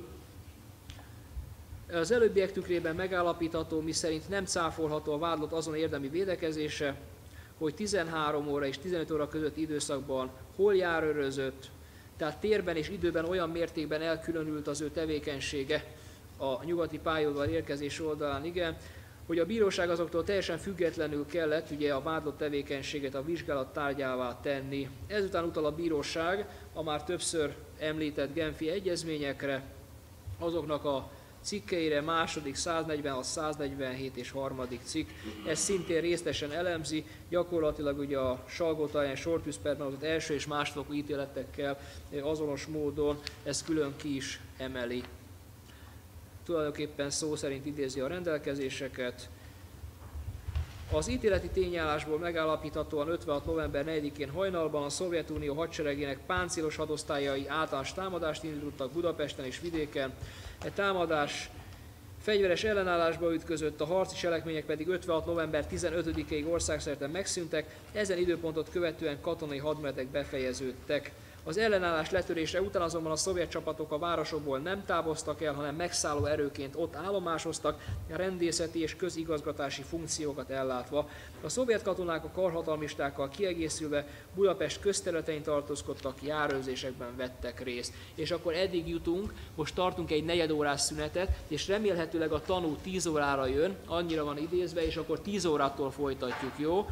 Az előbbiek tükrében megállapítható, miszerint nem cáfolható a vádlott azon érdemi védekezése, hogy tizenhárom óra és tizenöt óra között időszakban hol járőrözött, tehát térben és időben olyan mértékben elkülönült az ő tevékenysége a nyugati pályaudvar érkezés oldalán, igen, hogy a bíróság azoktól teljesen függetlenül kellett ugye a vádlott tevékenységet a vizsgálat tárgyává tenni. Ezután utal a bíróság a már többször említett genfi egyezményekre, azoknak a cikkeire, második, száznegyvenhat, száznegyvenhét és harmadik cikk. Ez szintén részletesen elemzi, gyakorlatilag ugye a Salgótarján sortűzperben az első és másodfokú ítéletekkel azonos módon ezt külön ki is emeli. Tulajdonképpen szó szerint idézi a rendelkezéseket. Az ítéleti tényállásból megállapíthatóan ötvenhat november negyedikén hajnalban a Szovjetunió hadseregének páncélos hadosztályai általános támadást indítottak Budapesten és vidéken. E támadás fegyveres ellenállásba ütközött, a harci cselekmények pedig ötvenhat november tizenötödikéig országszerte megszűntek, ezen időpontot követően katonai hadmenetek befejeződtek. Az ellenállás letörése után azonban a szovjet csapatok a városokból nem távoztak el, hanem megszálló erőként ott állomásoztak, rendészeti és közigazgatási funkciókat ellátva. A szovjet katonák a karhatalmistákkal kiegészülve Budapest közterületein tartózkodtak, járőrzésekben vettek részt. És akkor eddig jutunk, most tartunk egy negyedórás szünetet, és remélhetőleg a tanú tíz órára jön, annyira van idézve, és akkor tíz órától folytatjuk, jó?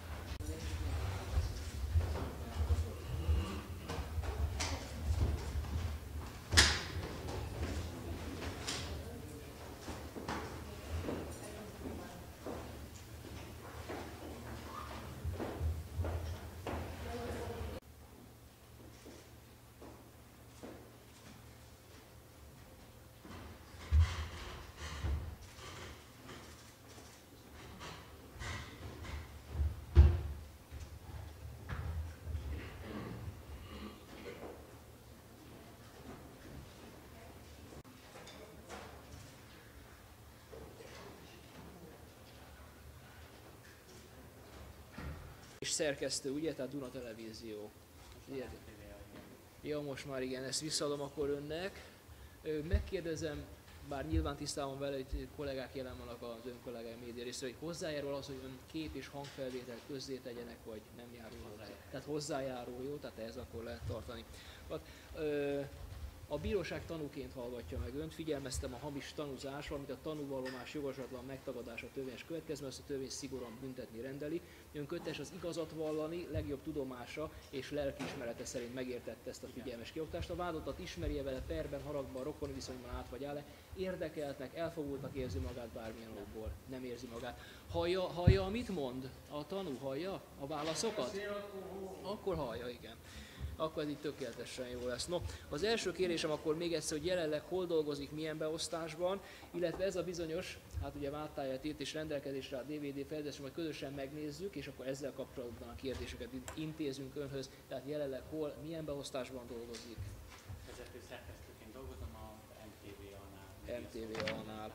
És szerkesztő, ugye? Tehát Duna Televízió. Ja, most már igen, ezt visszaadom akkor önnek. Megkérdezem, bár nyilván tisztában vele, hogy kollégák jelen vannak az ön kollégája média részről, hogy hozzájárul az, hogy ön kép- és hangfelvételt közzé tegyenek, vagy nem járul hozzá? Tehát hozzájárul, jó? Tehát ez akkor lehet tartani. Hát, ö, a bíróság tanúként hallgatja meg önt, figyelmeztem a hamis tanúzás, valamint a tanúvallomás jogosatlan megtagadása törvényes következmény, azt a törvény szigorúan büntetni rendeli. Ön köteles az igazat vallani, legjobb tudomása és lelkiismerete szerint megértette ezt a figyelmes kioktást. A vádottat ismerje vele perben, haragban, rokoni viszonyban át vagy áll, érdekeltnek, elfogultnak érzi magát bármilyen okból, nem érzi magát. Hallja, hallja, amit mond? A tanú hallja a válaszokat? Akkor hallja, igen. Akkor ez így tökéletesen jó lesz. No, az első kérésem akkor még egyszer, hogy jelenleg hol dolgozik, milyen beosztásban, illetve ez a bizonyos, hát ugye váltáját írt és rendelkezésre a dé vé dé fejlesztésre, majd közösen megnézzük, és akkor ezzel kapcsolatban a kérdéseket intézünk önhöz, tehát jelenleg hol, milyen beosztásban dolgozik.
Vezető szerkesztőként dolgozom a em té vé á-nál.
em té vé á-nál.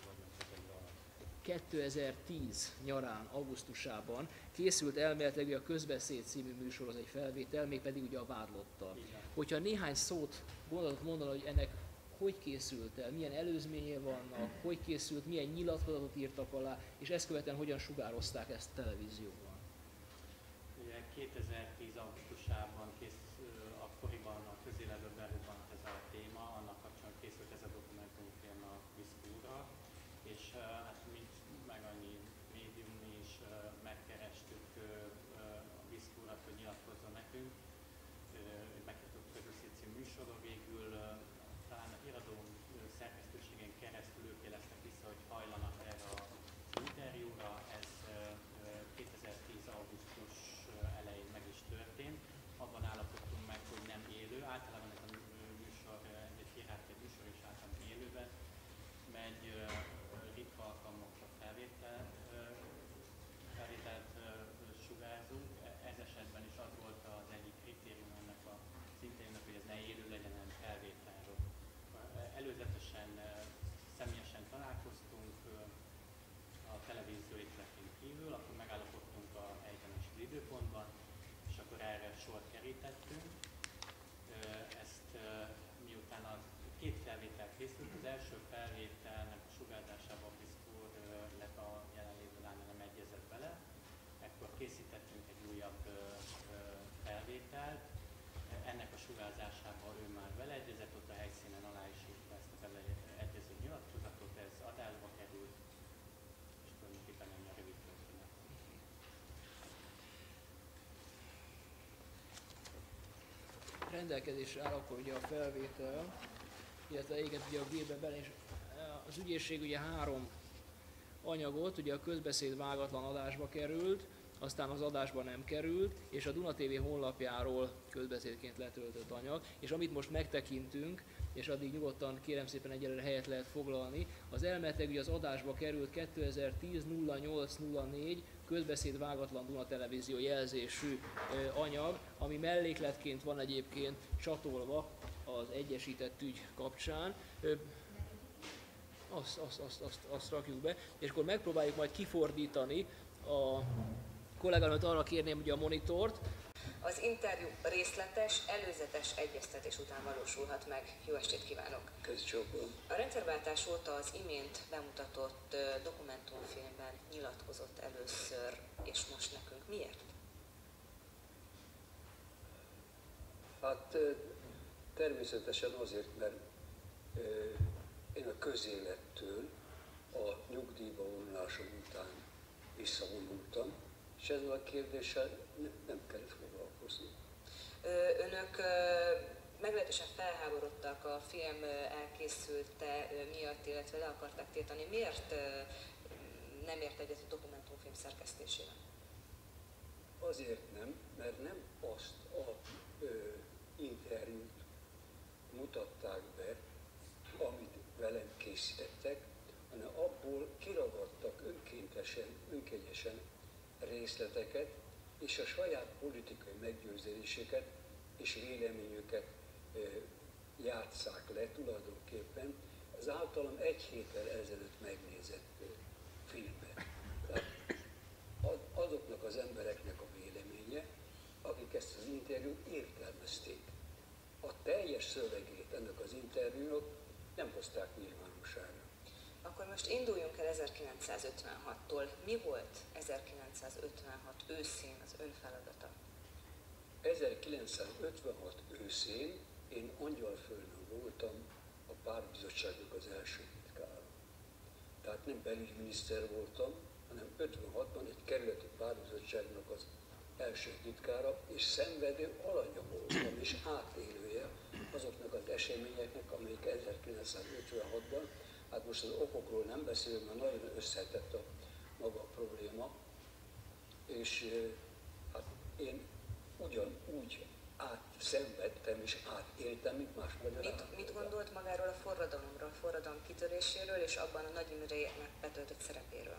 kétezer-tíz nyarán, augusztusában készült elméletileg a Közbeszéd című műsorhoz egy felvétel, mégpedig ugye a vádlottal. Hogyha néhány szót gondolatot mondani, hogy ennek hogy készült el, milyen előzménye vannak, hogy készült, milyen nyilatkozatot írtak alá, és ezt követően hogyan sugározták ezt a televízióban.
Ugye kétezer-tíz augusztusában kész, akkoriban a közéletben berobbant ez a téma, annak kapcsán készült ez a dokumentum. erre sort kerítettünk. Ezt miután a két felvétel készült, az első felvételnek a sugárzásával Piszkórnak a jelenlévő lánya nem egyezett bele, ekkor készítettünk egy újabb felvételt. Ennek a sugárzásával ő már beleegyezett, ott a helyszínen alá is írta ezt a beleegyező nyilatkozatot, ez adásba került, és tulajdonképpen ennyi a rövid történet.
Rendelkezésre áll akkor ugye a felvétel, illetve éget ugye a gépbe bele, és az ügyészség ugye három anyagot, ugye a közbeszéd vágatlan adásba került, aztán az adásba nem került, és a Duna té vé honlapjáról közbeszédként letöltött anyag, és amit most megtekintünk, és addig nyugodtan kérem szépen egyelőre helyet lehet foglalni, az elméletileg ugye az adásba került kétezer-tíz nulla nyolc nulla négy közbeszéd vágatlan Duna Televízió jelzésű anyag, ami mellékletként van egyébként csatolva az egyesített ügy kapcsán. Azt, azt, azt, azt, azt rakjuk be, és akkor megpróbáljuk majd kifordítani a kolléganőt, arra kérném ugye a monitort.
Az interjú részletes, előzetes egyeztetés után valósulhat meg. Jó estét kívánok!
Köszönöm.
A rendszerváltás óta az imént bemutatott dokumentumfilmben nyilatkozott először, és most nekünk miért?
Hát természetesen azért, mert én a közélettől a nyugdíjba vonulásom után visszavonultam, és ezzel a kérdéssel nem kellett foglalkozni.
Önök meglehetősen felháborodtak a film elkészülte miatt, illetve le akarták tiltani. Miért nem ért egyet a dokumentumfilm szerkesztésével?
Azért nem, mert nem azt a ö, interjút mutatták be, amit velem készítettek, hanem abból kiragadtak önkéntesen, önkényesen részleteket, és a saját politikai meggyőződéseket és véleményüket e, játsszák le tulajdonképpen az általam egy héttel ezelőtt megnézett e, filmben. Tehát azoknak az embereknek a véleménye, akik ezt az interjút értelmezték. A teljes szövegét ennek az interjúnak nem hozták nyilvánosságra.
Akkor most induljunk el ezerkilencszázötvenhattól. Mi volt ezerkilencszázötvenhat őszén az ön feladata?
ezerkilencszázötvenhat őszén én Angyalföldön voltam a pártbizottságnak az első titkára. Tehát nem belügyminiszter voltam, hanem ötvenhatban egy kerületi pártbizottságnak az első titkára, és szenvedő alanya voltam, és átélője azoknak az eseményeknek, amelyek ezerkilencszázötvenhatban, hát most az okokról nem beszélünk, mert nagyon összetett a maga a probléma, és hát én ugyanúgy átszenvedtem és átéltem, mint más magyar
mit, mit gondolt magáról a forradalomról, a forradalom kitöréséről, és abban a Nagy Imrének betöltött szerepéről?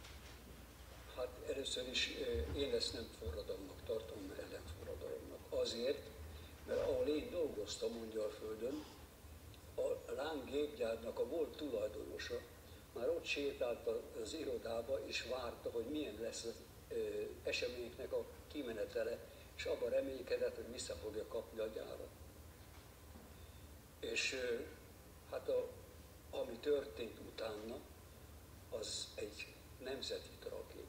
Hát először is én ezt nem forradalomnak tartom, ellenforradalomnak. Azért, mert ahol én dolgoztam Angyalföldön, a Láng gépgyárnak a volt tulajdonosa már ott sétált az irodába, és várta, hogy milyen lesz az eseményeknek a kimenetele, és abban reménykedett, hogy vissza fogja kapni a gyárat. És hát a, ami történt utána, az egy nemzeti tragédia.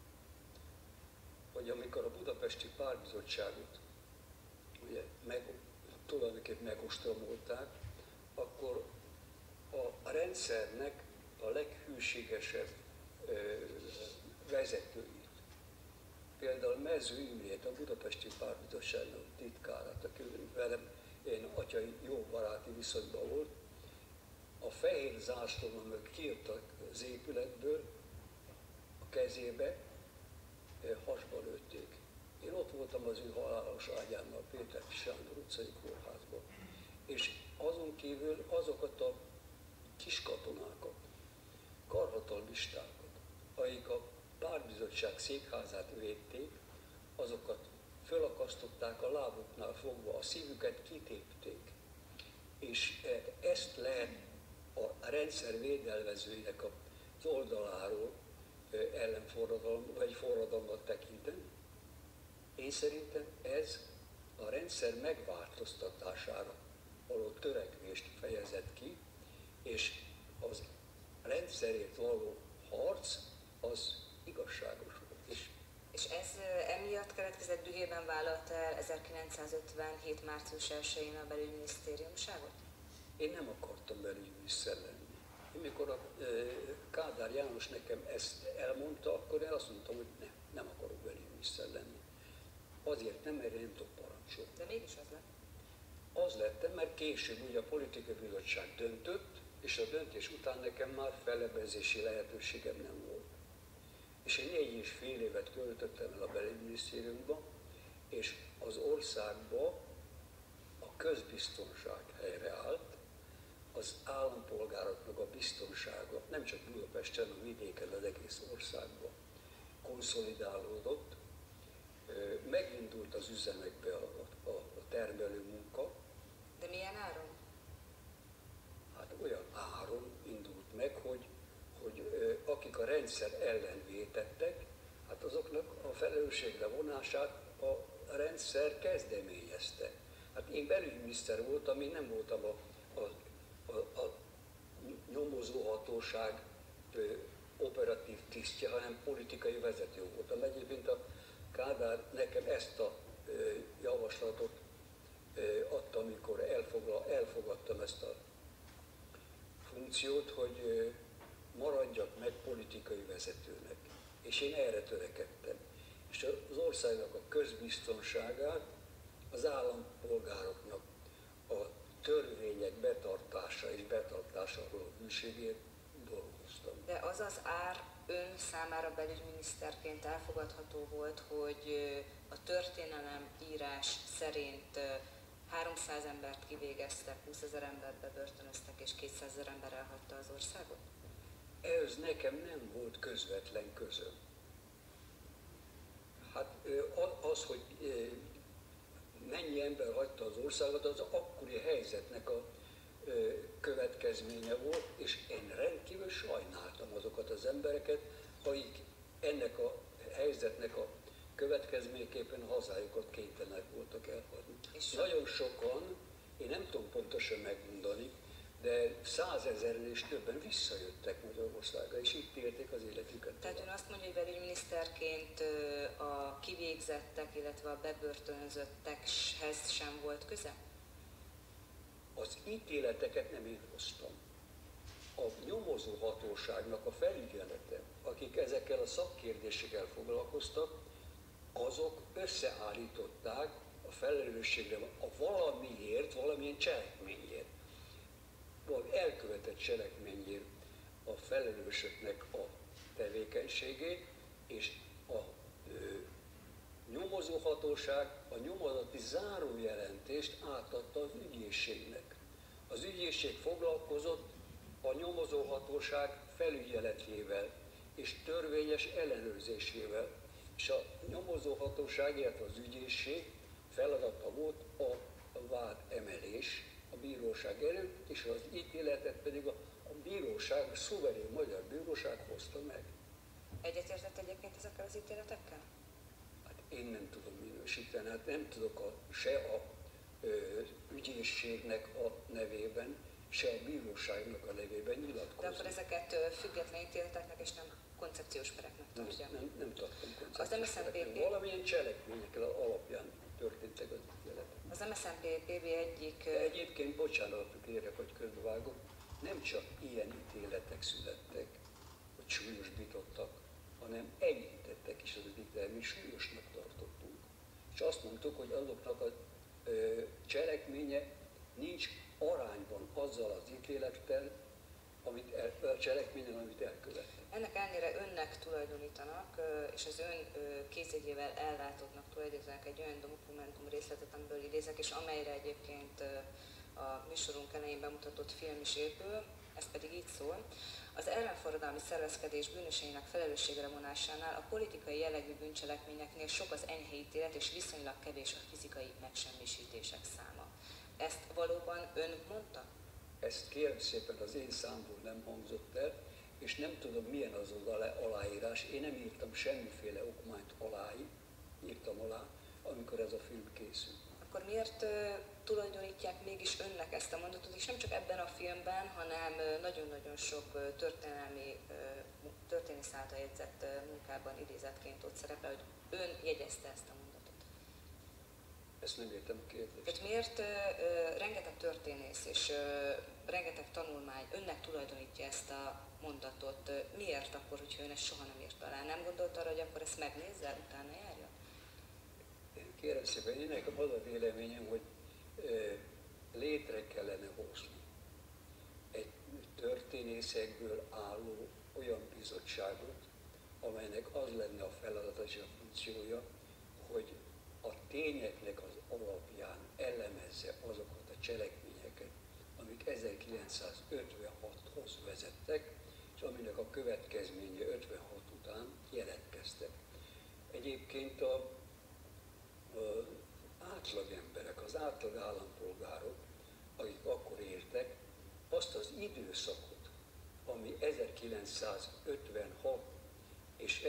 Hogy amikor a Budapesti Pártbizottságot ugye, meg, tulajdonképpen megostromolták, akkor a rendszernek a leghűségesebb ö, vezetőit, például Mező Imrét, a Budapesti Pártbizottságnak titkárát, aki velem én atyai jó baráti viszonyban volt, a fehér zászlón, amelyek kijöttek az épületből, a kezébe hasba lőtték. Én ott voltam az ő halálos ágyánál, Péter Sándor utcai kórházban. És azon kívül azokat a kis katonákat, karhatalmistákat, akik a pártbizottság székházát védték, azokat fölakasztották a lábuknál fogva, a szívüket kitépték. És ezt lehet a rendszer védelmezőinek az oldaláról ellenforradalom, vagy forradalmat tekinteni. Én szerintem ez a rendszer megváltoztatására való törekvést fejezett ki, és az rendszerért való harc az igazságos volt. És
És ez emiatt keletkezett dühében vállalta el ezerkilencszázötvenhét. március elsején a belügyminisztériumságot?
én nem akartam belügyminiszter lenni. Én mikor a Kádár János nekem ezt elmondta, akkor én azt mondtam, hogy nem, nem akarok belügyminiszter lenni. Azért nem, mert én nem tudok parancsolni.
De mégis az lett.
Az lettem, mert később ugye a politikai bizottság döntött, és a döntés után nekem már fellebezési lehetőségem nem volt. És én négy és fél évet költöttem el a belügyminisztériumba, és az országba a közbiztonság helyreállt, az állampolgároknak a biztonsága, nem csak Budapesten, a vidéken, az egész országban konszolidálódott, megindult az üzemekbe a, a, a termelő munka.
De milyen áron?
Hát olyan áron indult meg, hogy, hogy akik a rendszer ellen vétettek, hát azoknak a felelősségre vonását a rendszer kezdeményezte. Hát én belügyminiszter voltam, én nem voltam a, a, a, a nyomozóhatóság operatív tisztje, hanem politikai vezető voltam. Egyébként a Kádár nekem ezt a javaslatot adta, amikor elfogla, elfogadtam ezt a funkciót, hogy maradjak meg politikai vezetőnek. És én erre törekedtem. És az országnak a közbiztonságát, az állampolgároknak a törvények betartása és betartásáról a hűségét dolgoztam.
De az az ár ön számára belügyminiszterként elfogadható volt, hogy a történelem írás szerint háromszáz embert kivégeztek, húszezer embert bebörtönöztek és kétszázezer ember elhagyta az országot?
Ez nekem nem volt közvetlen közöm. Hát az, hogy mennyi ember hagyta az országot, az akkori helyzetnek a következménye volt, és én rendkívül sajnáltam azokat az embereket, akik ennek a helyzetnek a következményeképpen a hazájukat kénytelenek voltak elhagyni. És nagyon sokan, én nem tudom pontosan megmondani, de százezeren és többen visszajöttek Magyarországra, és itt élték az életüket.
Tehát ön azt mondja, hogy belügyminiszterként a kivégzettek, illetve a bebörtönözöttekhez sem volt köze?
Az ítéleteket nem én hoztam. A nyomozó hatóságnak a felügyelete, akik ezekkel a szakkérdésekkel foglalkoztak, azok összeállították a felelősségre a valamiért, valamilyen cselekményért, vagy elkövetett cselekményért a felelősöknek a tevékenységét, és a ö, nyomozóhatóság a nyomozati zárójelentést átadta az ügyészségnek. Az ügyészség foglalkozott a nyomozóhatóság felügyeletével és törvényes ellenőrzésével, és a nyomozóhatóság, illetve az ügyészség feladata volt a vád emelés a bíróság előtt, és az ítéletet pedig a, a bíróság, a szuverén magyar bíróság hozta meg.
Egyetértett egyébként ezekkel az ítéletekkel?
Hát én nem tudom minősíteni, hát nem tudok a, se a ö, ügyészségnek a nevében, se a bíróságnak a nevében nyilatkozni.
De akkor ezeket független ítéleteknek és nem koncepciós pereknek tartja?
Nem, nem, nem tartom koncepciós
Az em es zé en pé
pereknek. Valamilyen cselekmények alapján történtek az ítéletek.
Az em es zé en pé pé bé egyik...
De egyébként, bocsánatot kérek, hogy közbevágok, nem csak ilyen ítéletek születtek, hogy súlyosbítottak, hanem enyhítettek is az ítéletet, mi súlyosnak tartottunk. És azt mondtuk, hogy azoknak a ö, cselekménye nincs arányban azzal az ítélettel, amit el, a cselekményen, amit elkövettek.
Ennek ellenére önnek tulajdonítanak, és az ön kézjegyével ellátottnak tulajdonítanak egy olyan dokumentum részletet, amiből idézek, és amelyre egyébként a műsorunk elején bemutatott film is épül, ez pedig így szól. Az ellenforradalmi szervezkedés bűnöseinek felelősségre vonásánál a politikai jellegű bűncselekményeknél sok az enyhe ítélet, és viszonylag kevés a fizikai megsemmisítések száma. Ezt valóban ön mondta?
Ezt kérem szépen, az én számból nem hangzott el, és nem tudom, milyen az az aláírás. Én nem írtam semmiféle okmányt alá, írtam alá, amikor ez a film készült.
Akkor miért uh, tulajdonítják mégis önnek ezt a mondatot, és nem csak ebben a filmben, hanem uh, nagyon-nagyon sok uh, történelmi, uh, történész által jegyzett uh, munkában idézetként ott szerepel, hogy ön jegyezte ezt a mondatot.
Ezt nem értem a kérdést.
Tehát miért uh, uh, rengeteg történész és uh, rengeteg tanulmány önnek tulajdonítja ezt a mondatot, uh, miért akkor, hogyha ön ezt soha nem írt alá? Nem gondolt arra, hogy akkor ezt megnézze, utána járja?
Kérem szépen, én nekem az a véleményem, hogy e, létre kellene hozni egy történészekből álló olyan bizottságot, amelynek az lenne a feladata és a funkciója, hogy a tényeknek az alapján elemezze azokat a cselekményeket, amik ezerkilencszázötvenhathoz vezettek, és aminek a következménye ötvenhat után jelentkeztek. Egyébként a az átlag emberek, az átlag állampolgárok, akik akkor éltek, azt az időszakot, ami ezerkilencszázötvenhat és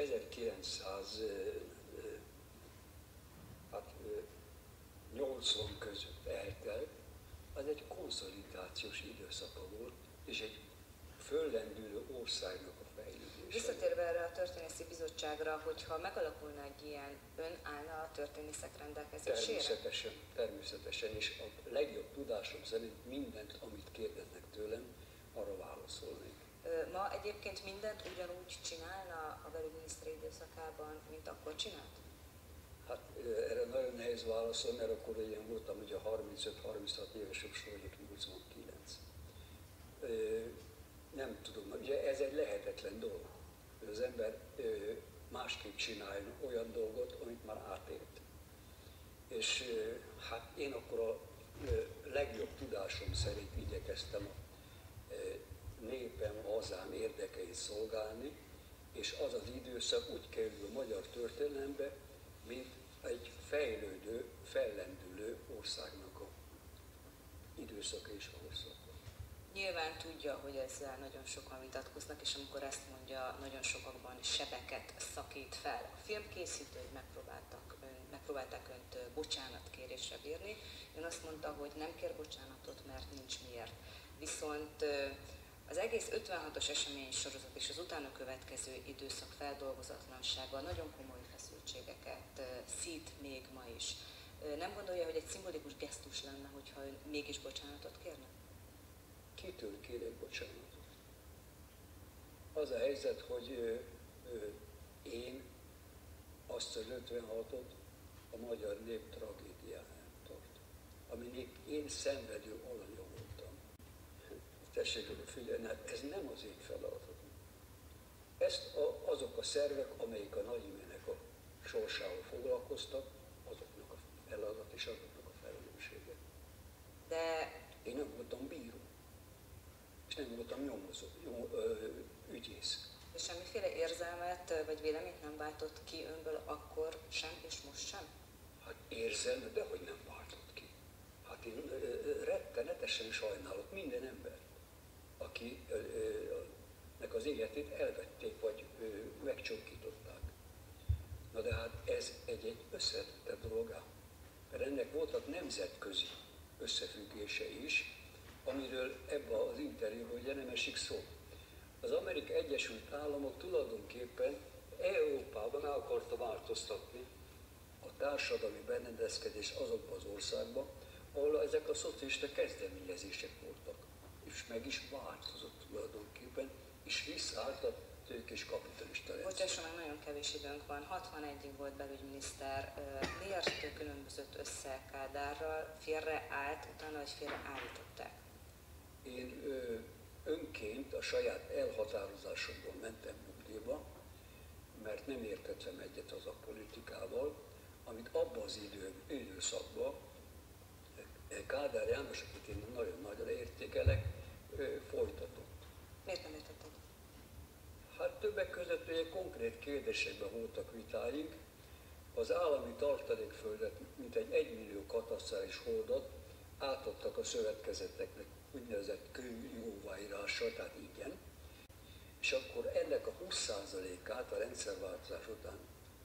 ezerkilencszáznyolcvan között eltelt, az egy konszolidációs időszaka volt, és egy föllendülő országnak a fejlődése.
Visszatérve erre a történészi bizottságra, hogyha megalakulna egy ilyen, ön állna a történészek rendelkezésére?
Természetesen, természetesen, és a legjobb tudásom szerint mindent, amit kérdeznek tőlem, arra válaszolnék.
Ma egyébként mindent ugyanúgy csinálna a belügyminiszteri időszakában, mint akkor csinált?
Hát erre nagyon nehéz válaszolni, mert akkor én voltam ugye harmincöt-harminchat éves, most vagyok nyolcvankilenc. Nem tudom, ugye ez egy lehetetlen dolog. Az ember másképp csináljon olyan dolgot, amit már átélt. És hát én akkor a legjobb tudásom szerint igyekeztem a népem, hazám érdekeit szolgálni, és az az időszak úgy kerül a magyar történelembe, mint egy fejlődő, fellendülő országnak a időszaka és korszaka.
Nyilván tudja, hogy ezzel nagyon sokan vitatkoznak, és amikor ezt mondja, nagyon sokakban sebeket szakít fel. A film készítői megpróbáltak, ön, megpróbálták önt bocsánatkérésre bírni. Ön azt mondta, hogy nem kér bocsánatot, mert nincs miért. Viszont az egész ötvenhatos esemény sorozat és az utána következő időszak feldolgozatlansága nagyon komoly feszültségeket szít még ma is. Nem gondolja, hogy egy szimbolikus gesztus lenne, hogyha ön mégis bocsánatot kérne?
Kitől kérek bocsánatot? Az a helyzet, hogy ö, ö, én azt az ötvenhatot a magyar nép tragédiáját tartom, aminek én szenvedő alanya voltam. Tessék, figyelni, hát ez nem az én feladatom. Ezt a, azok a szervek, amelyik a Nagy Imének a sorsával foglalkoztak, azoknak a feladat és azoknak a felelőssége.
De
én nem voltam bíró. És nem voltam nyomozó, nyom, ö, ügyész.
De semmiféle érzelmet vagy véleményt nem váltott ki önből akkor sem, és most sem?
Hát érzelmet, de hogy nem váltott ki. Hát én ö, ö, rettenetesen sajnálok minden ember, akinek az életét elvették, vagy ö, megcsonkították. Na de hát ez egy, egy összetett dolog, mert ennek voltak nemzetközi összefüggése is, amiről ebben az interjúban ugye nem esik szó. Az Amerikai Egyesült Államok tulajdonképpen Európában el akarta változtatni a társadalmi berendezkedés azokban az országban, ahol ezek a szocialista kezdeményezések voltak. És meg is változott tulajdonképpen, és visszaállt a tőkés kapitalista rendszer.
Bocsásson, meg nagyon kevés időnk van. hatvanegyig volt belügyminiszter. Miért különbözött össze Kádárral? Félreállt, utána, hogy félreállították?
Én ö, önként a saját elhatározásomból mentem nyugdíjba, mert nem értettem egyet az a politikával, amit abban az idő, időszakban Kádár János, akit én nagyon nagyra értékelek, ö, folytatott.
Miért nem értetted?
Hát többek között ugye konkrét kérdésekben voltak vitáink. Az állami tartalékföldet, mint egy egymillió katasztrális holdat átadtak a szövetkezeteknek úgynevezett kőjóváírással, tehát igen. És akkor ennek a húsz százalékát a rendszerváltozás után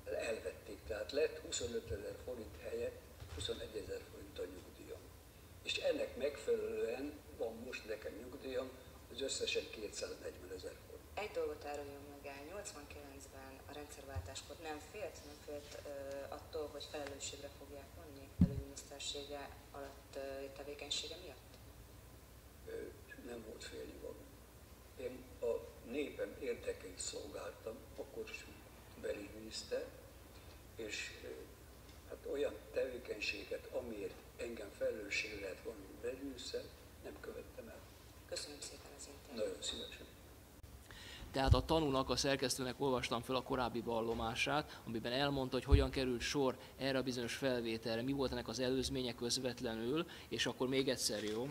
elvették. Tehát lett huszonötezer forint helyett huszonegyezer forint a nyugdíjam. És ennek megfelelően van most nekem nyugdíjam, az összesen kétszáznegyvenezer forint.
Egy dolgot áruljon meg el, nyolcvankilencben a rendszerváltáskor nem félt, nem félt ö, attól, hogy felelősségre fogják vonni belügyminisztersége alatt ö, tevékenysége miatt?
Ö, nem volt félnivaló. Én a népem érdekeit szolgáltam, akkor is belügyminiszter, és ö, hát olyan tevékenységet, amiért engem felelősségre lehet vonni belügyminiszter, nem követtem el.
Köszönöm szépen az interjút.
Nagyon szívesen.
Tehát a tanúnak, a szerkesztőnek olvastam fel a korábbi vallomását, amiben elmondta, hogy hogyan került sor erre a bizonyos felvételre, mi volt ennek az előzménye közvetlenül, és akkor még egyszer jó.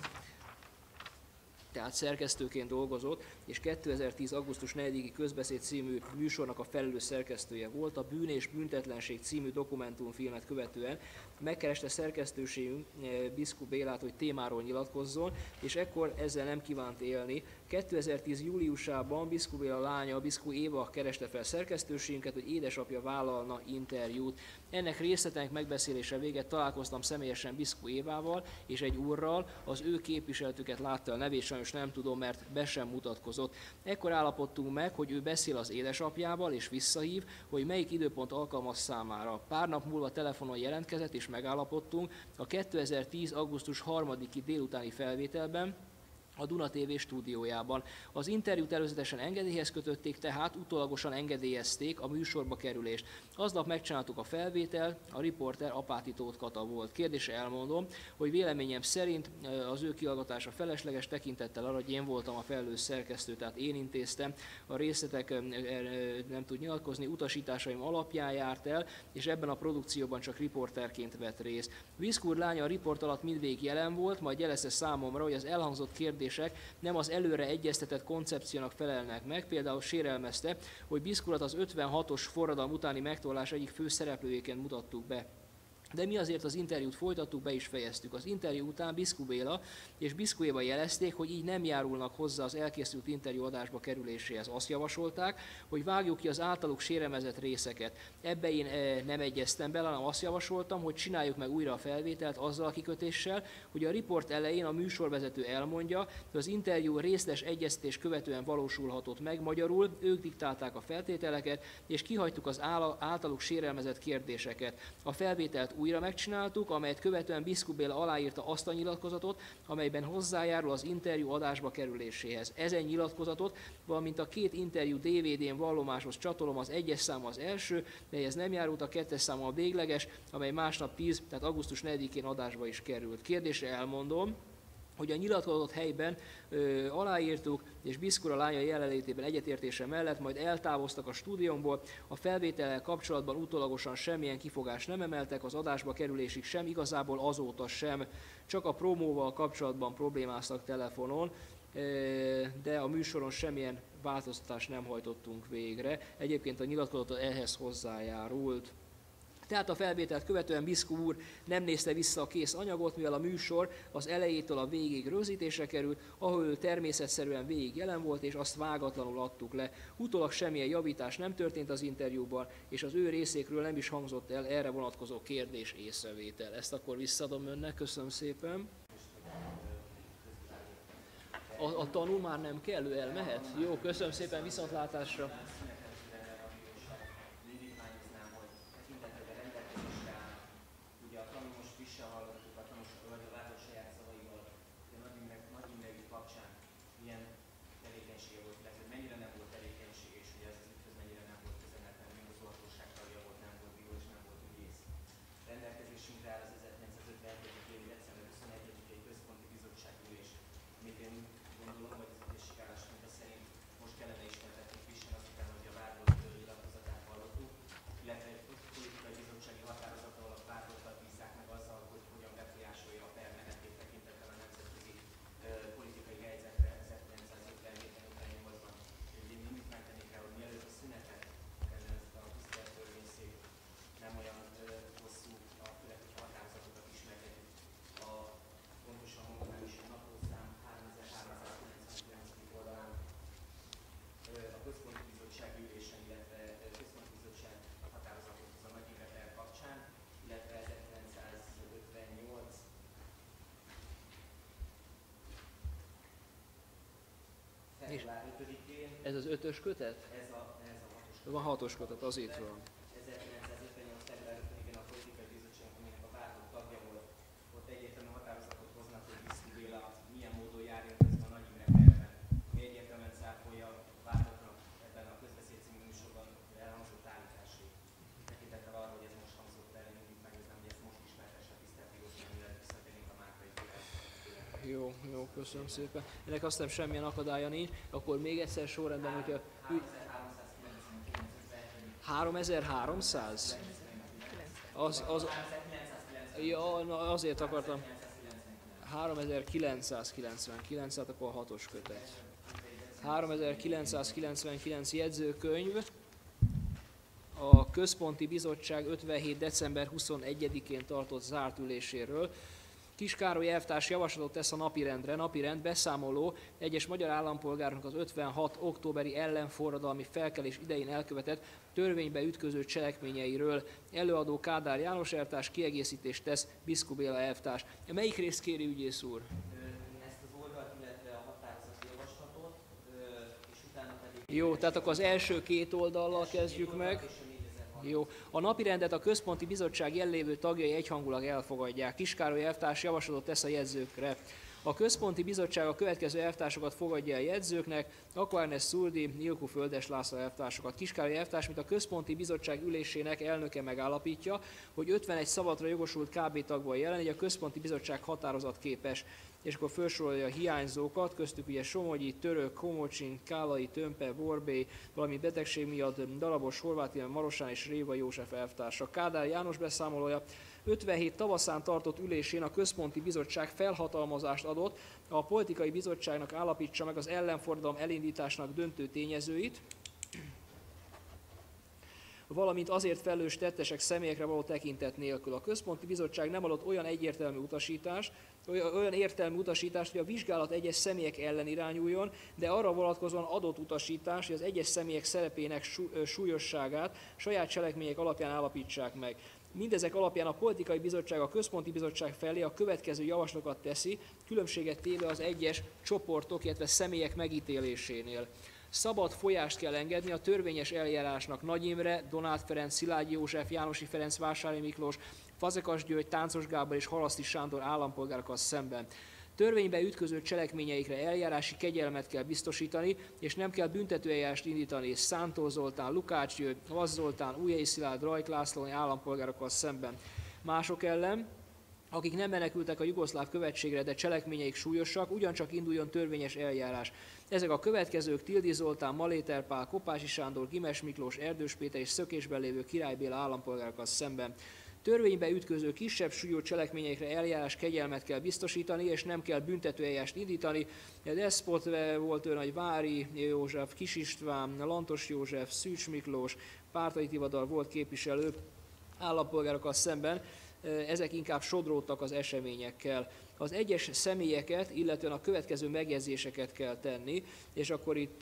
Tehát szerkesztőként dolgozott, és kétezer-tíz. augusztus negyediki Közbeszéd című műsornak a felelős szerkesztője volt. A Bűn és büntetlenség című dokumentumfilmet követően megkereste szerkesztőségünk Biszku Bélát, hogy témáról nyilatkozzon, és ekkor ezzel nem kívánt élni. kétezer-tíz. júliusában Biszku Béla lánya, Biszku Éva kereste fel szerkesztőségünket, hogy édesapja vállalna interjút. Ennek részletenek megbeszélése véget találkoztam személyesen Biszku Évával és egy úrral, az ő képviseltüket látta a nevét, sajnos nem tudom, mert be sem mutatkozott. Ekkor állapodtunk meg, hogy ő beszél az édesapjával és visszahív, hogy melyik időpont alkalmas számára. Pár nap múlva telefonon jelentkezett és megállapodtunk a kétezer-tíz. augusztus harmadiki délutáni felvételben, a Duna té vé stúdiójában. Az interjút előzetesen engedélyhez kötötték, tehát utólagosan engedélyezték a műsorba kerülést. Aznap megcsináltuk a felvételt, a riporter Apáti Tóth Kata volt. Kérdése elmondom, hogy véleményem szerint az ő kihallgatása felesleges, tekintettel arra, hogy én voltam a felelős szerkesztő, tehát én intéztem, a részletek nem tud nyilatkozni, utasításaim alapján járt el, és ebben a produkcióban csak riporterként vett részt. Biszku úr lánya a riport alatt mindvégig jelen volt, majd jelezte számomra, hogy az elhangzott kérdés nem az előre egyeztetett koncepciónak felelnek meg, például sérelmezte, hogy Biszku urat az ötvenhatos forradalom utáni megtorlás egyik fő szereplőjéként mutattuk be. De mi azért az interjút folytattuk, be is fejeztük. Az interjú után Biszku Béla és Biszku Éva jelezték, hogy így nem járulnak hozzá az elkészült interjú adásba kerüléséhez. Azt javasolták, hogy vágjuk ki az általuk sérelmezett részeket. Ebbe én e, nem egyeztem bele, hanem azt javasoltam, hogy csináljuk meg újra a felvételt azzal a kikötéssel, hogy a riport elején a műsorvezető elmondja, hogy az interjú részletes egyeztetés követően valósulhatott meg, magyarul ők diktálták a feltételeket, és kihagytuk az általuk sérelmezett kérdéseket. A felvételt újra megcsináltuk, amelyet követően Biszku Béla aláírta azt a nyilatkozatot, amelyben hozzájárul az interjú adásba kerüléséhez. Ezen nyilatkozatot, valamint a két interjú dé vé dén vallomáshoz csatolom, az egyes szám az első, melyhez nem járult, a kettes szám a végleges, amely másnap tíz, tehát augusztus negyedikén adásba is került. Kérdésre elmondom, hogy a nyilatkozott helyben ö, aláírtuk, és Biszku a lánya jelenlétében egyetértése mellett majd eltávoztak a stúdiómból, a felvétellel kapcsolatban utólagosan semmilyen kifogást nem emeltek, az adásba kerülésig sem, igazából azóta sem, csak a promóval kapcsolatban problémáztak telefonon, de a műsoron semmilyen változtatást nem hajtottunk végre. Egyébként a nyilatkozat ehhez hozzájárult. Tehát a felvételt követően Biszku úr nem nézte vissza a kész anyagot, mivel a műsor az elejétől a végig rögzítésre került, ahol ő természetszerűen végig jelen volt, és azt vágatlanul adtuk le. Utólag semmilyen javítás nem történt az interjúban, és az ő részékről nem is hangzott el erre vonatkozó kérdés észrevétel. Ezt akkor visszadom önnek, köszönöm szépen. A, a tanú már nem kell, ő elmehet? Jó, köszönöm szépen, viszontlátásra. És
február ötödikén,
ez az ötös kötet?
ez a, ez a hatos
Van hatos kötet, az itt van.
ezerkilencszázötvennyolc. február ötödikén a politikai bizottság, aminek a pártok tagja volt, ott egyértelmű határozatot hoznak, hogy Biszki Béla milyen módon járjon közben a Nagy Imre perben, ami egyértelműen cáfolja a pártoknak ebben a Közbeszéd című műsorban elhangzott állításait. Tekintettel arra, hogy ez most hangzott el, én mindig megnézem, hogy ezt most ismertesse a tisztelt József, mielőtt visszatérnénk a Márkai Gyulás.
Jó, jó, köszönöm szépen. Ennek azt hiszem semmilyen akadálya nincs, akkor még egyszer sorrendben, hogyha... háromezer-háromszáz? Az, az... Ja, na azért akartam. háromezer-kilencszázkilencvenkilenc, hát akkor a hatos kötet. háromezer-kilencszázkilencvenkilenc jegyzőkönyv. A Központi Bizottság ötvenhét. december huszonegyedikén tartott zárt üléséről. Kis Károly elvtárs javaslatot tesz a napirendre. Napirend beszámoló egyes magyar állampolgárnak az ötvenhat. októberi ellenforradalmi felkelés idején elkövetett törvénybe ütköző cselekményeiről. Előadó Kádár János elvtárs, kiegészítést tesz Biszku Béla elvtárs. Melyik részt kéri, ügyész úr?
Ezt az oldalt, illetve a határozati javaslatot, és utána pedig...
Jó, tehát akkor az első két oldallal kezdjük meg. Jó. A napirendet a Központi Bizottság jelenlévő tagjai egyhangulag elfogadják. Kis Károly elvtárs javaslatot tesz a jegyzőkre. A Központi Bizottság a következő elvtársakat fogadja a jegyzőknek: Aquárnes Szurdi, Ilkó Földes László elvtársakat. Kis Károly elvtárs, mint a Központi Bizottság ülésének elnöke megállapítja, hogy ötvenegy szavatra jogosult ká bé tag van jelen, így a Központi Bizottság határozatképes. És akkor felsorolja a hiányzókat, köztük ugye Somogyi, Török, Komocsin, Kálai, Tömpe, Borbély, valamint betegség miatt Darabos, Horváth Iván, Marosán és Réva József elvtársa. Kádár János beszámolója: ötvenhét tavaszán tartott ülésén a Központi Bizottság felhatalmazást adott, a Politikai Bizottságnak állapítsa meg az ellenforradalom elindításnak döntő tényezőit, valamint azért felelős tettesek személyekre való tekintet nélkül. A Központi Bizottság nem adott olyan egyértelmű utasítást, olyan értelmű utasítást, hogy a vizsgálat egyes személyek ellen irányuljon, de arra vonatkozóan adott utasítást, hogy az egyes személyek szerepének súlyosságát saját cselekmények alapján állapítsák meg. Mindezek alapján a Politikai Bizottság a Központi Bizottság felé a következő javaslatokat teszi, különbséget téve az egyes csoportok, illetve személyek megítélésénél. Szabad folyást kell engedni a törvényes eljárásnak Nagy Imre, Donát Ferenc, Szilágyi József, Jánosi Ferenc, Vásárhelyi Miklós, Fazekas György, Táncos Gábor és Haraszti Sándor állampolgárokkal szemben. Törvénybe ütköző cselekményeikre eljárási kegyelmet kell biztosítani, és nem kell büntetőeljárást indítani Szántó Zoltán, Lukács György, Vasz Zoltán, Újhelyi Szilárd, Rajk László állampolgárokkal szemben. Mások ellen, akik nem menekültek a jugoszláv követségre, de cselekményeik súlyosak, ugyancsak induljon törvényes eljárás. Ezek a következők: Tildi Zoltán, Maléter Pál, Kopási Sándor, Gimes Miklós, Erdős Péter és szökésben lévő Király Béla állampolgárokkal szemben. Törvénybe ütköző kisebb súlyú cselekményekre eljárás kegyelmet kell biztosítani, és nem kell büntetőeljárást indítani. Despot volt olyan, hogy Vári József, Kis István, Lantos József, Szűcs Miklós, Pártai Tivadar volt képviselő állampolgárokkal szemben. Ezek inkább sodródtak az eseményekkel. Az egyes személyeket, illetően a következő megjegyzéseket kell tenni, és akkor itt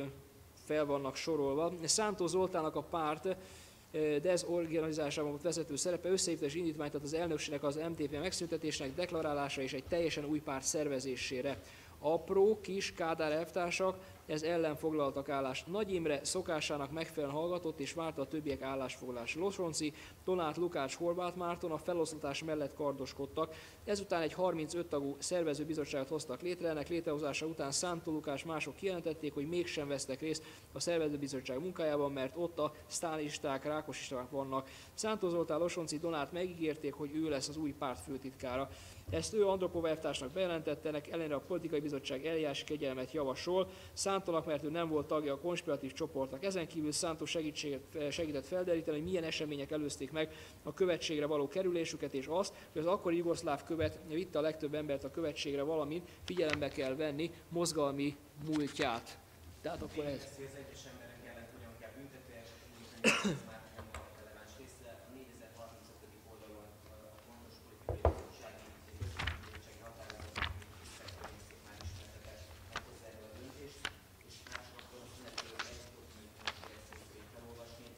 fel vannak sorolva. Szántó Zoltánnak a párt dezorganizálásában volt vezető szerepe, összehívta és indítványt ad az elnökségnek az em té pé megszüntetésnek deklarálása és egy teljesen új párt szervezésére. Apró, kis Kádár elvtársak ez ellen foglaltak állást. Nagy Imre szokásának megfelelően hallgatott és várta a többiek állásfoglalás. Losonci, Donát, Lukács, Horváth Márton a feloszlatás mellett kardoskodtak. Ezután egy harmincöt tagú szervezőbizottságot hoztak létre. Ennek létrehozása után Szántó Lukács mások kijelentették, hogy mégsem vesztek részt a szervezőbizottság munkájában, mert ott a sztálinisták, rákosisták vannak. Szántó Zoltán, Losonci, Donát megígérték, hogy ő lesz az új párt főtitkára. Ezt ő Andropov elvtársnak bejelentette, ennek ellenére a Politikai Bizottság eljárási kegyelmet javasol Szántónak, mert ő nem volt tagja a konspiratív csoportnak. Ezen kívül Szántó segített felderíteni, hogy milyen események előzték meg a követségre való kerülésüket, és azt, hogy az akkori jugoszláv követ vitte a legtöbb embert a követségre, valamint figyelembe kell venni mozgalmi múltját. Tehát akkor ez...
Az egyes emberek ellen hogyan kell büntetőeljárást indítani, ez már nem a releváns része. A négyezer-harmincötödik oldalon a fontos politikai bizottsági bizottsági határozatok tiszteltelészték már ismertetek meghoz erről a döntést, és másodszor a szünetről egy dokumentumot fogják felolvasni,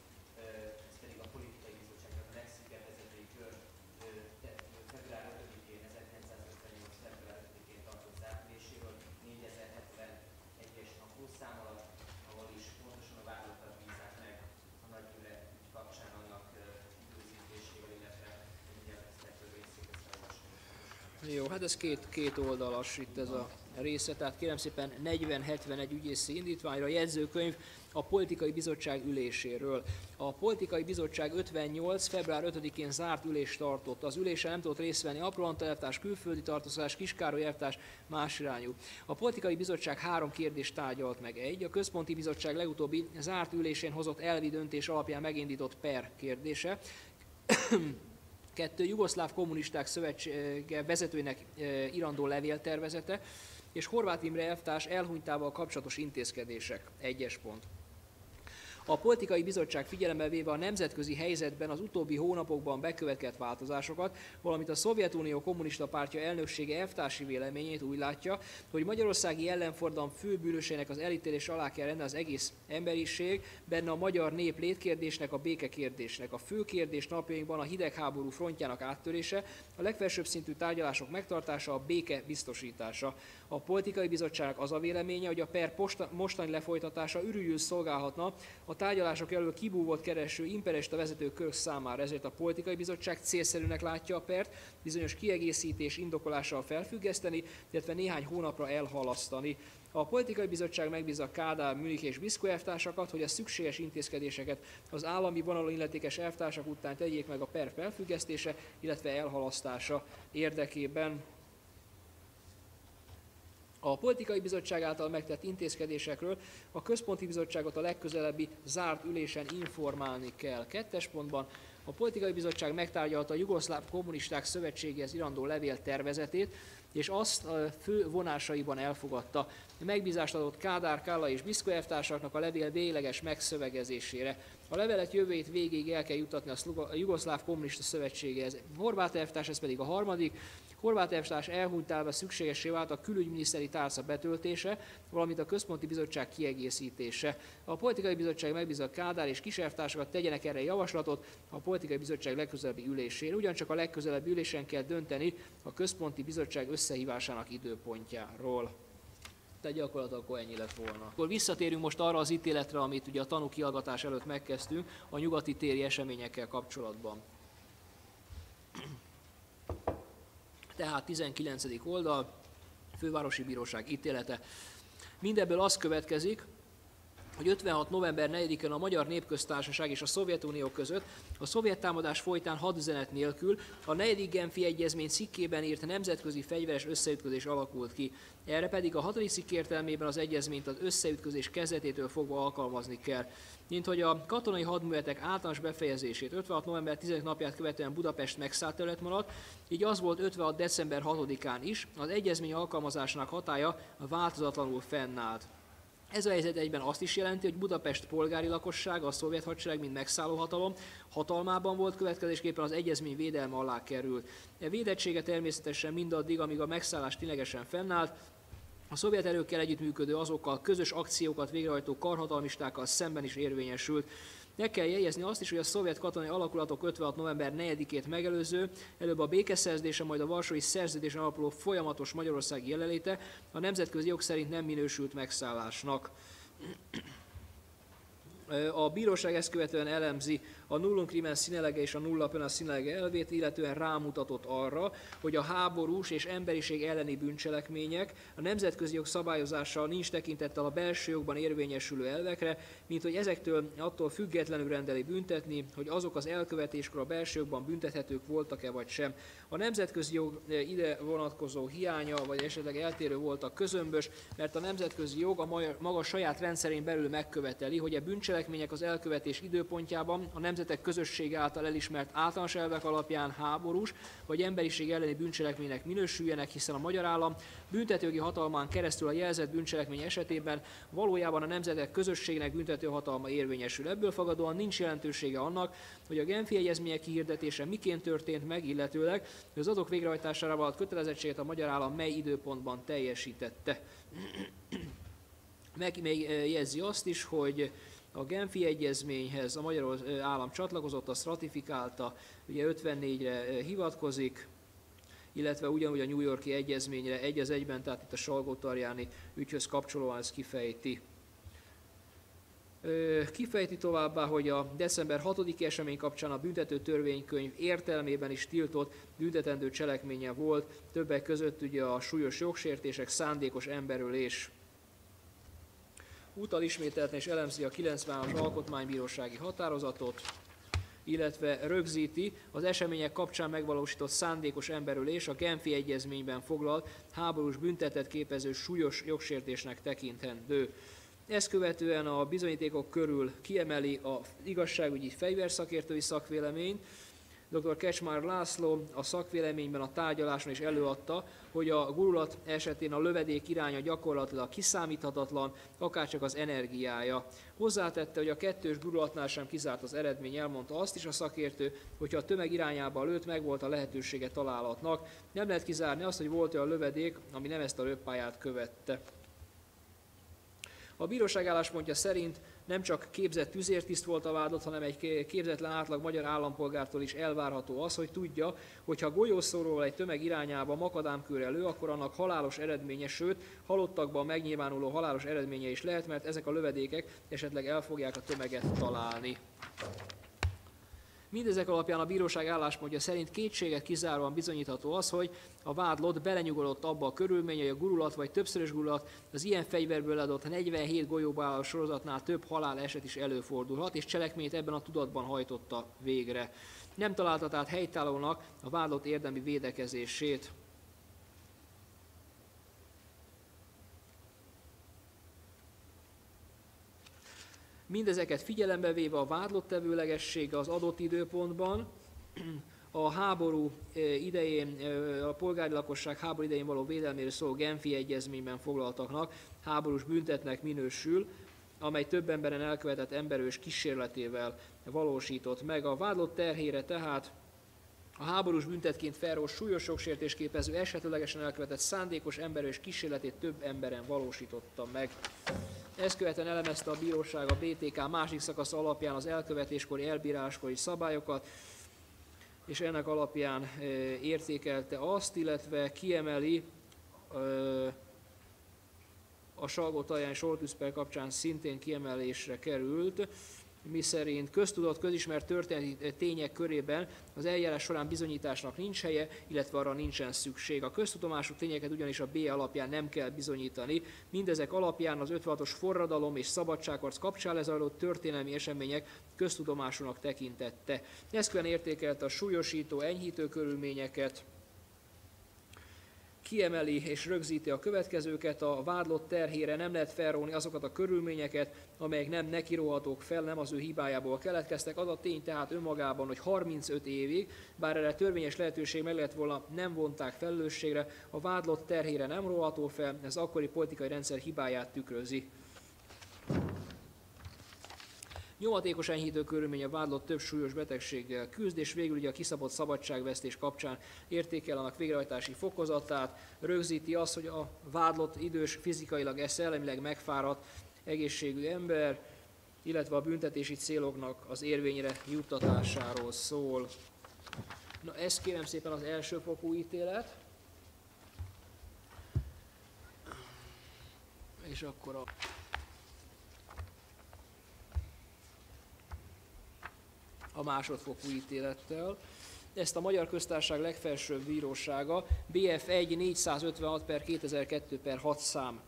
ez pedig a Politikai Bizottságnak a legszűkebb vezetői kör február ötödikén, ezerkilencszázötvennyolc. február ötödikén tartott zárt üléséről, négyezer-hetvenegyes naphoz
Jó, hát ez két, két oldalas itt ez a része, tehát kérem szépen negyven hetvenegy ügyészi indítványra, jegyzőkönyv a politikai bizottság üléséről. A politikai bizottság ötvennyolc február ötödikén zárt ülést tartott. Az ülésen nem tudott részt venni Apró Antal elvtárs, külföldi tartózkodás, Kiskároly elvtárs másirányú. A politikai bizottság három kérdést tárgyalt meg. Egy, a központi bizottság legutóbbi zárt ülésén hozott elvi döntés alapján megindított per kérdése. Kettő, Jugoszláv Kommunisták Szövetsége vezetőinek irandó levéltervezete, és Horváth Imre elvtárs elhunytával kapcsolatos intézkedések. Egyes pont. A politikai bizottság figyelembe véve a nemzetközi helyzetben az utóbbi hónapokban bekövetkezett változásokat, valamint a Szovjetunió Kommunista Pártja elnöksége elvtársi véleményét úgy látja, hogy magyarországi ellenfordulom főbűnösének az elítélés alá kell rendelni az egész emberiség, benne a magyar nép létkérdésnek, a békekérdésnek. A fő kérdés napjainkban a hidegháború frontjának áttörése, a legfelsőbb szintű tárgyalások megtartása, a béke biztosítása. A politikai bizottságnak az a véleménye, hogy a per mostani lefolytatása ürügyül szolgálhatna a tárgyalások elől kibúvót kereső imperista vezetők kör számára, ezért a politikai bizottság célszerűnek látja a pert bizonyos kiegészítés indokolással felfüggeszteni, illetve néhány hónapra elhalasztani. A politikai bizottság megbízza Kádár, Münich és Biszko elvtársakat, hogy a szükséges intézkedéseket az állami vonalon illetékes elvtársak után tegyék meg a per felfüggesztése, illetve elhalasztása érdekében. A politikai bizottság által megtett intézkedésekről a központi bizottságot a legközelebbi zárt ülésen informálni kell. Kettes pontban a politikai bizottság megtárgyalta a Jugoszláv Kommunisták Szövetségéhez irandó levél tervezetét, és azt a fő vonásaiban elfogadta. Megbízást adott Kádár, Kállai és Biszko elvtársaknak a levél végleges megszövegezésére. A levelet jövő hét végéig el kell juttatni a Jugoszláv Kommunista Szövetségéhez. Horváth elvtárs, ez pedig a harmadik. Horváth elvtárs elhunytálva szükségessé vált a külügyminiszteri tárca betöltése, valamint a központi bizottság kiegészítése. A politikai bizottság megbízza a Kádár és Kis elvtársakat tegyenek erre javaslatot a politikai bizottság legközelebbi ülésén. Ugyancsak a legközelebbi ülésen kell dönteni a központi bizottság összehívásának időpontjáról. Tehát gyakorlatilag akkor ennyi lett volna. Akkor visszatérünk most arra az ítéletre, amit ugye a tanúkihallgatás előtt megkezdtünk a nyugati téri eseményekkel kapcsolatban. Tehát tizenkilencedik oldal, Fővárosi Bíróság ítélete. Mindebből az következik, hogy ötvenhat november negyedikén a Magyar Népköztársaság és a Szovjetunió között a szovjet támadás folytán hadüzenet nélkül a negyedik Genfi Egyezmény cikkében írt nemzetközi fegyveres összeütközés alakult ki. Erre pedig a hatodik cikk értelmében az egyezményt az összeütközés kezdetétől fogva alkalmazni kell. Mint hogy a katonai hadműveletek általános befejezését ötvenhat november tizedikének napját követően Budapest megszállt terület maradt, így az volt ötvenhat december hatodikán is, az egyezmény alkalmazásának hatálya változatlanul fennállt. Ez a helyzet egyben azt is jelenti, hogy Budapest polgári lakossága, a szovjet hadsereg, mint megszálló hatalom, hatalmában volt, következésképpen az egyezmény védelme alá került. E védettsége természetesen mindaddig, amíg a megszállás ténylegesen fennállt, a szovjet erőkkel együttműködő, azokkal közös akciókat végrehajtó karhatalmistákkal szemben is érvényesült. Meg kell jegyezni azt is, hogy a szovjet katonai alakulatok ötvenhat november negyedikét megelőző, előbb a békeszerződése, majd a Varsói Szerződésen alapuló folyamatos magyarországi jelenléte a nemzetközi jog szerint nem minősült megszállásnak. A bíróság ezt követően elemzi a nullum crimen sine lege és a nulla pena sine lege elvét, illetően rámutatott arra, hogy a háborús és emberiség elleni bűncselekmények a nemzetközi jog szabályozással nincs tekintettel a belső jogban érvényesülő elvekre, mint hogy ezektől attól függetlenül rendeli büntetni, hogy azok az elkövetéskor a belső jogban büntethetők voltak-e vagy sem. A nemzetközi jog ide vonatkozó hiánya, vagy esetleg eltérő voltak közömbös, mert a nemzetközi jog a maga saját rendszerén belül megköveteli, hogy a bűncselekmények az elkövetés időpontjában a nemzetek közössége által elismert általános elvek alapján háborús vagy emberiség elleni bűncselekménynek minősüljenek, hiszen a magyar állam büntetőjogi hatalmán keresztül a jelzett bűncselekmény esetében valójában a nemzetek közösségnek büntető hatalma érvényesül. Ebből fakadóan nincs jelentősége annak, hogy a Genfi egyezmények kihirdetése miként történt meg, illetőleg, hogy az azok végrehajtására vállalt kötelezettséget a magyar állam mely időpontban teljesítette. Meg még jegyzi azt is, hogy a Genfi egyezményhez a magyar állam csatlakozott, azt ratifikálta, ugye ötvennégyre hivatkozik, illetve ugyanúgy a New York-i egyezményre egy az egyben, tehát itt a Salgó-Tarjáni ügyhöz kapcsolóan ez kifejti. Kifejti továbbá, hogy a december hatodiki esemény kapcsán a büntető törvénykönyv értelmében is tiltott büntetendő cselekménye volt, többek között ugye a súlyos jogsértések, szándékos emberölés. Utal ismételten és elemzi a kilencvenes alkotmánybírósági határozatot, illetve rögzíti az események kapcsán megvalósított szándékos emberölés a Genfi egyezményben foglalt háborús büntetet képező súlyos jogsértésnek tekintendő. Ezt követően a bizonyítékok körül kiemeli az igazságügyi fegyverszakértői szakvéleményt. dr. Kecsmár László a szakvéleményben a tárgyaláson is előadta, hogy a gurulat esetén a lövedék iránya gyakorlatilag kiszámíthatatlan, akárcsak az energiája. Hozzátette, hogy a kettős gurulatnál sem kizárt az eredmény, elmondta azt is a szakértő, hogyha a tömeg irányába lőtt, megvolt a lehetősége találatnak. Nem lehet kizárni azt, hogy volt olyan lövedék, ami nem ezt a lőpályát követte. A bíróság álláspontja szerint nem csak képzett tüzértiszt volt a vádlott, hanem egy képzetlen átlag magyar állampolgártól is elvárható az, hogy tudja, hogy ha golyószóróval egy tömeg irányába makadámkőre lő, akkor annak halálos eredménye, sőt, halottakban megnyilvánuló halálos eredménye is lehet, mert ezek a lövedékek esetleg el fogják a tömeget találni. Mindezek alapján a bíróság álláspontja szerint kétséget kizáróan bizonyítható az, hogy a vádlott belenyugodott abba a körülmény, hogy a gurulat vagy többszörös gurulat az ilyen fegyverből leadott negyvenhét golyóba álló sorozatnál több halál eset is előfordulhat, és cselekményt ebben a tudatban hajtotta végre. Nem találta tehát helytállónak a vádlott érdemi védekezését. Mindezeket figyelembe véve a vádlott tevőlegessége az adott időpontban, a háború idején, a polgári lakosság háború idején való védelméről szóló Genfi egyezményben foglaltaknak háborús büntetnek minősül, amely több emberen elkövetett emberölés kísérletével valósított meg. A vádlott terhére tehát a háborús büntetként felrótt súlyos jogsértés képező esetlegesen elkövetett szándékos emberölés kísérletét több emberen valósította meg. Ezt követően elemezte a bíróság a bé té ká másik szakasz alapján az elkövetéskori, elbíráláskori szabályokat, és ennek alapján e, értékelte azt, illetve kiemeli e, a Salgótarjány Soltűzper kapcsán szintén kiemelésre került, miszerint köztudott, közismert történeti tények körében az eljárás során bizonyításnak nincs helye, illetve arra nincsen szükség. A köztudomású tényeket ugyanis a B alapján nem kell bizonyítani. Mindezek alapján az ötvenhatos forradalom és szabadságharc kapcsán lezajlott történelmi események köztudomásúnak tekintette. Ezt külön értékelte a súlyosító, enyhítő körülményeket, kiemeli és rögzíti a következőket: a vádlott terhére nem lehet felróni azokat a körülményeket, amelyek nem neki róhatók fel, nem az ő hibájából keletkeztek. Az a tény tehát önmagában, hogy harmincöt évig, bár erre törvényes lehetőség meg lehet volna, nem vonták felelősségre, a vádlott terhére nem róható fel, ez akkori politikai rendszer hibáját tükrözi. Nyomatékos enyhítő körülmény a vádlott több súlyos betegséggel küzd, és végül ugye a kiszabott szabadságvesztés kapcsán értékel annak végrehajtási fokozatát, rögzíti azt, hogy a vádlott idős, fizikailag, szellemileg megfáradt, egészségű ember, illetve a büntetési céloknak az érvényre juttatásáról szól. Na, ez kérem szépen az elsőfokú ítélet. És akkor a... a másodfokú ítélettel. Ezt a Magyar Köztársaság legfelsőbb bírósága bé ef egy négyszázötvenhat per kétezer-kettő per hat szám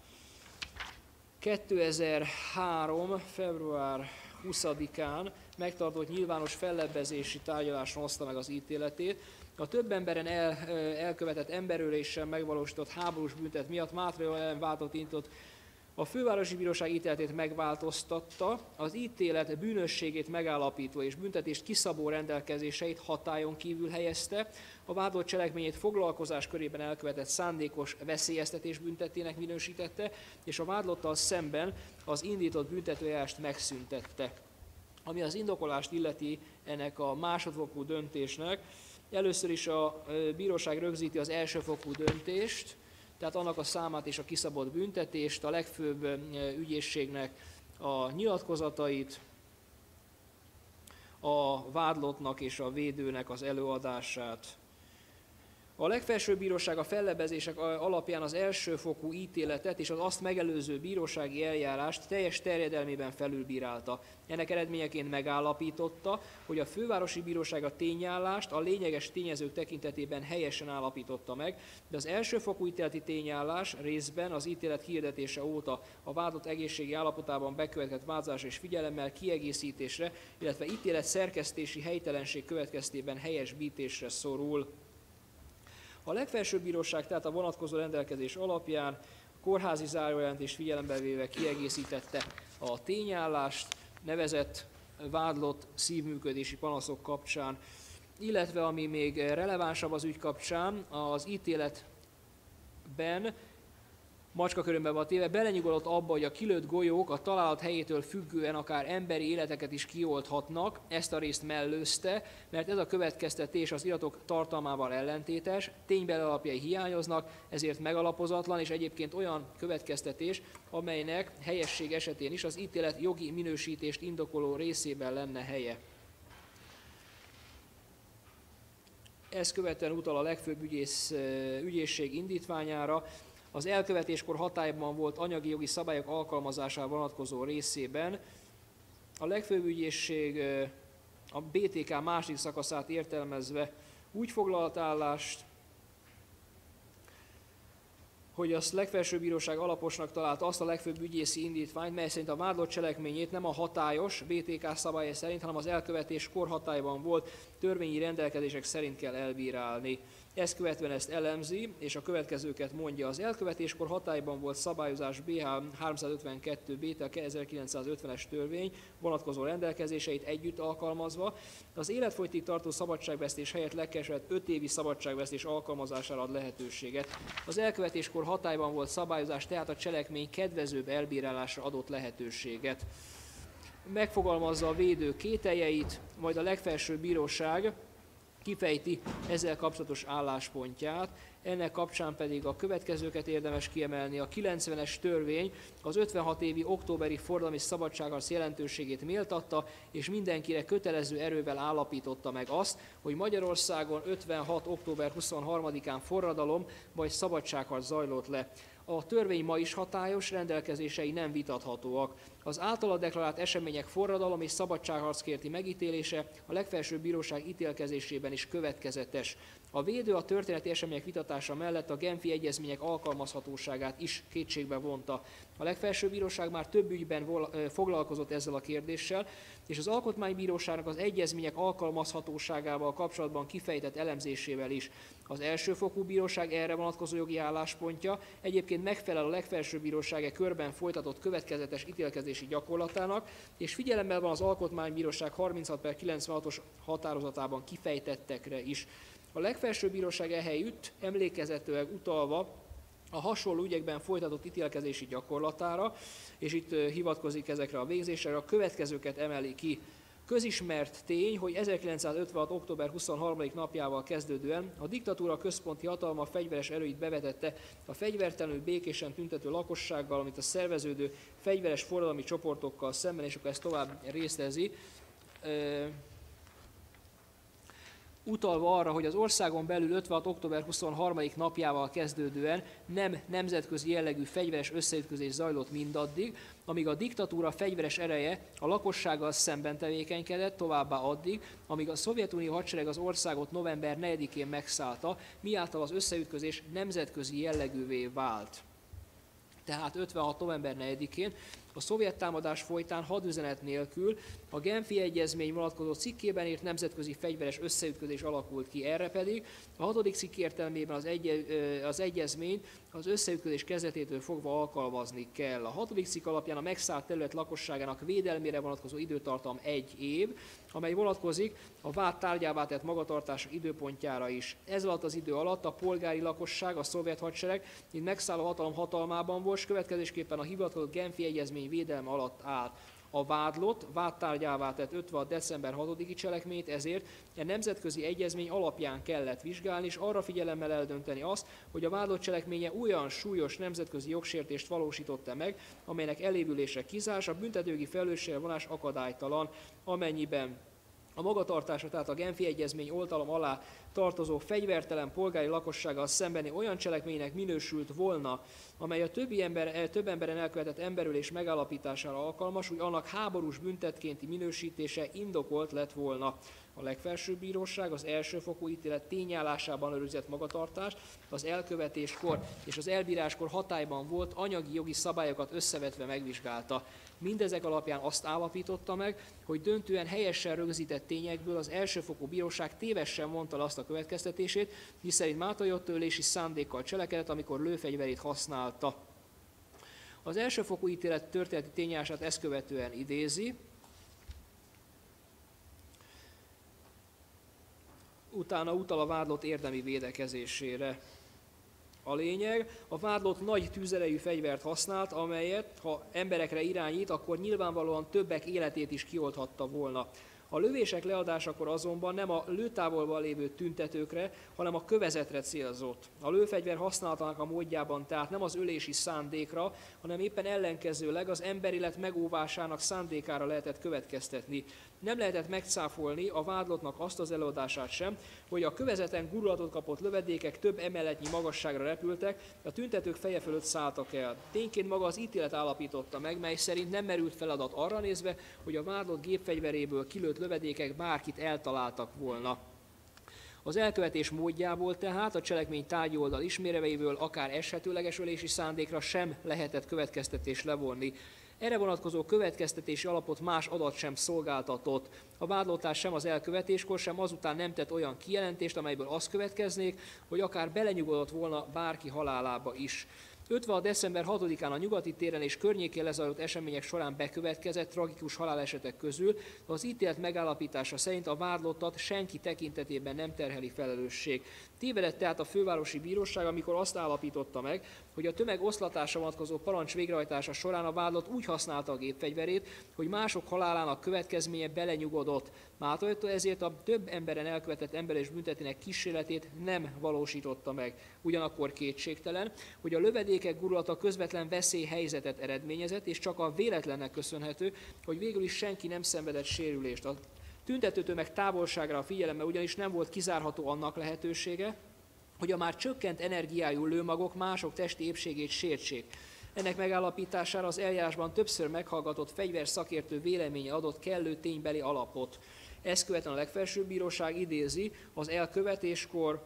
kétezer-három. február huszadikán megtartott nyilvános fellebbezési tárgyaláson hozta meg az ítéletét. A több emberen el, elkövetett emberöléssel megvalósított háborús büntet miatt Mátra ellen váltott indított a Fővárosi Bíróság ítéletét megváltoztatta, az ítélet bűnösségét megállapító és büntetést kiszabó rendelkezéseit hatályon kívül helyezte, a vádlott cselekményét foglalkozás körében elkövetett szándékos veszélyeztetés büntetének minősítette, és a vádlottal szemben az indított büntetőeljárást megszüntette. Ami az indokolást illeti ennek a másodfokú döntésnek, először is a bíróság rögzíti az elsőfokú döntést, tehát annak a számát és a kiszabott büntetést, a legfőbb ügyészségnek a nyilatkozatait, a vádlottnak és a védőnek az előadását. A legfelsőbb bíróság a fellebbezések alapján az elsőfokú ítéletet és az azt megelőző bírósági eljárást teljes terjedelmében felülbírálta. Ennek eredményeként megállapította, hogy a fővárosi bíróság a tényállást a lényeges tényezők tekintetében helyesen állapította meg, de az elsőfokú ítéleti tényállás részben az ítélet hirdetése óta a vádlott egészségi állapotában bekövetkezett változás és figyelemmel kiegészítésre, illetve ítélet szerkesztési helytelenség következtében helyesbítésre szorul. A legfelsőbb bíróság tehát a vonatkozó rendelkezés alapján a kórházi zárójelentést figyelembe véve kiegészítette a tényállást nevezett vádlott szívműködési panaszok kapcsán, illetve ami még relevánsabb az ügy kapcsán, az ítéletben macskakörömben van téve, belenyugodott abba, hogy a kilőtt golyók a találat helyétől függően akár emberi életeket is kiolthatnak, ezt a részt mellőzte, mert ez a következtetés az iratok tartalmával ellentétes, ténybeli alapjai hiányoznak, ezért megalapozatlan, és egyébként olyan következtetés, amelynek helyesség esetén is az ítélet jogi minősítést indokoló részében lenne helye. Ez követően utal a legfőbb ügyész, ügyészség indítványára, az elkövetéskor hatályban volt anyagi jogi szabályok alkalmazására vonatkozó részében. A legfőbb ügyészség a bé té ká második szakaszát értelmezve úgy foglalt állást, hogy a legfelsőbb bíróság alaposnak találta azt a legfőbb ügyészi indítványt, mely szerint a vádlott cselekményét nem a hatályos bé té ká szabályai szerint, hanem az elkövetéskor hatályban volt törvényi rendelkezések szerint kell elbírálni. Ezt követően ezt elemzi, és a következőket mondja. Az elkövetéskor hatályban volt szabályozás bé há háromszázötvenkettő bé té a ezerkilencszázötvenes törvény vonatkozó rendelkezéseit együtt alkalmazva, az életfogytig tartó szabadságvesztés helyett legkevesebb öt évi szabadságvesztés alkalmazására ad lehetőséget. Az elkövetéskor hatályban volt szabályozás, tehát a cselekmény kedvezőbb elbírálásra adott lehetőséget. Megfogalmazza a védő kételjeit, majd a legfelsőbb bíróság kifejti ezzel kapcsolatos álláspontját, ennek kapcsán pedig a következőket érdemes kiemelni. A kilencvenes törvény az ötvenhat évi októberi forradalmi szabadságharc jelentőségét méltatta, és mindenkire kötelező erővel állapította meg azt, hogy Magyarországon ötvenhat október huszonharmadikán forradalom vagy szabadságharc zajlott le. A törvény ma is hatályos, rendelkezései nem vitathatóak. Az általa deklarált események forradalom és szabadságharckérti megítélése a legfelsőbb bíróság ítélkezésében is következetes. A védő a történeti események vitatása mellett a Genfi egyezmények alkalmazhatóságát is kétségbe vonta. A legfelsőbb bíróság már több ügyben foglalkozott ezzel a kérdéssel, és az Alkotmánybíróságnak az egyezmények alkalmazhatóságával kapcsolatban kifejtett elemzésével is. Az elsőfokú bíróság erre vonatkozó jogi álláspontja egyébként megfelel a legfelsőbb bíróság e körben folytatott következetes ítélkezési gyakorlatának, és figyelemmel van az Alkotmánybíróság harminchat per kilencvenhatos határozatában kifejtettekre is. A legfelsőbb bíróság ehelyütt emlékezetőleg utalva a hasonló ügyekben folytatott ítélkezési gyakorlatára, és itt hivatkozik ezekre a végzésre, a következőket emeli ki. Közismert tény, hogy ezerkilencszázötvenhat október huszonharmadikai napjával kezdődően a diktatúra központi hatalma fegyveres erőit bevetette a fegyvertelenül békésen tüntető lakossággal, amit a szerveződő fegyveres forradalmi csoportokkal szemben, és akkor ezt tovább részlezi, utalva arra, hogy az országon belül ötvenhat október huszonharmadika napjával kezdődően nem nemzetközi jellegű fegyveres összeütközés zajlott mindaddig, amíg a diktatúra fegyveres ereje a lakossággal szemben tevékenykedett, továbbá addig, amíg a Szovjetunió hadsereg az országot november negyedikén megszállta, miáltal az összeütközés nemzetközi jellegűvé vált. Tehát ötvenhat november negyedikén a szovjet támadás folytán hadüzenet nélkül a Genfi egyezmény vonatkozó cikkében írt nemzetközi fegyveres összeütközés alakult ki, erre pedig a hatodik cikk értelmében az, egy, az egyezményt az összeütközés kezdetétől fogva alkalmazni kell. A hatodik cikk alapján a megszállt terület lakosságának védelmére vonatkozó időtartam egy év, amely vonatkozik a vád tárgyává tett magatartása időpontjára is. Ez alatt az idő alatt a polgári lakosság, a szovjet hadsereg, mint megszálló hatalom hatalmában volt, és következésképpen a hivatkozott Genfi egyezmény védelme alatt áll. A vádlott, vádtárgyává tett ötvenhat december hatodiki cselekményt ezért a nemzetközi egyezmény alapján kellett vizsgálni, és arra figyelemmel eldönteni azt, hogy a vádlott cselekménye olyan súlyos nemzetközi jogsértést valósította meg, amelynek elévülése kizárása, a büntetőjogi felelősségre vonás akadálytalan, amennyiben A magatartása tehát a Genfi Egyezmény oltalom alá tartozó fegyvertelen polgári lakossággal szembeni olyan cselekménynek minősült volna, amely a többi ember, több emberen elkövetett emberölés megállapítására alkalmas, úgy annak háborús büntetkénti minősítése indokolt lett volna. A legfelsőbb bíróság az elsőfokú ítélet tényállásában őrizett magatartást az elkövetéskor és az elbíráskor hatályban volt anyagi jogi szabályokat összevetve megvizsgálta. Mindezek alapján azt állapította meg, hogy döntően helyesen rögzített tényekből az elsőfokú bíróság tévesen mondta le azt a következtetését, miszerint Mátai Ottó ölési szándékkal cselekedett, amikor lőfegyverét használta. Az elsőfokú ítélet történeti tényállását ezt követően idézi, utána utal a vádlott érdemi védekezésére. A lényeg, a vádlott nagy tűzerejű fegyvert használt, amelyet, ha emberekre irányít, akkor nyilvánvalóan többek életét is kiolthatta volna. A lövések leadásakor azonban nem a lőtávolban lévő tüntetőkre, hanem a kövezetre célzott. A lőfegyver használatának a módjában tehát nem az ölési szándékra, hanem éppen ellenkezőleg az emberélet megóvásának szándékára lehetett következtetni. Nem lehetett megcáfolni a vádlottnak azt az előadását sem, hogy a kövezeten gurulatot kapott lövedékek több emeletnyi magasságra repültek, a tüntetők feje fölött szálltak el. Tényként maga az ítélet állapította meg, mely szerint nem merült feladat arra nézve, hogy a vádlott gépfegyveréből kilőtt lövedékek bárkit eltaláltak volna. Az elkövetés módjából tehát a cselekmény tárgyi oldal isméreveiből akár eshetőleges ölési szándékra sem lehetett következtetés levonni. Erre vonatkozó következtetési alapot más adat sem szolgáltatott. A vádlottás sem az elkövetéskor, sem azután nem tett olyan kijelentést, amelyből az következnék, hogy akár belenyugodott volna bárki halálába is. ötvenhat december hatodikán a Nyugati téren és környékén lezajlott események során bekövetkezett tragikus halálesetek közül az ítélet megállapítása szerint a vádlottat senki tekintetében nem terheli felelősség. Tévedett tehát a fővárosi bíróság, amikor azt állapította meg, hogy a tömeg oszlatásra vonatkozó parancs végrehajtása során a vádlott úgy használta a gépfegyverét, hogy mások halálának következménye belenyugodott. Mátai Ottó ezért a több emberen elkövetett emberölés büntetének kísérletét nem valósította meg. Ugyanakkor kétségtelen, hogy a lövedékek gurulata közvetlen veszélyhelyzetet eredményezett, és csak a véletlennek köszönhető, hogy végül is senki nem szenvedett sérülést. A tüntetőtömeg távolságra a figyelemmel ugyanis nem volt kizárható annak lehetősége, hogy a már csökkent energiájú lőmagok mások testi épségét sértsék. Ennek megállapítására az eljárásban többször meghallgatott fegyverszakértő véleménye adott kellő ténybeli alapot. Ezt követően a legfelsőbb bíróság idézi az elkövetéskor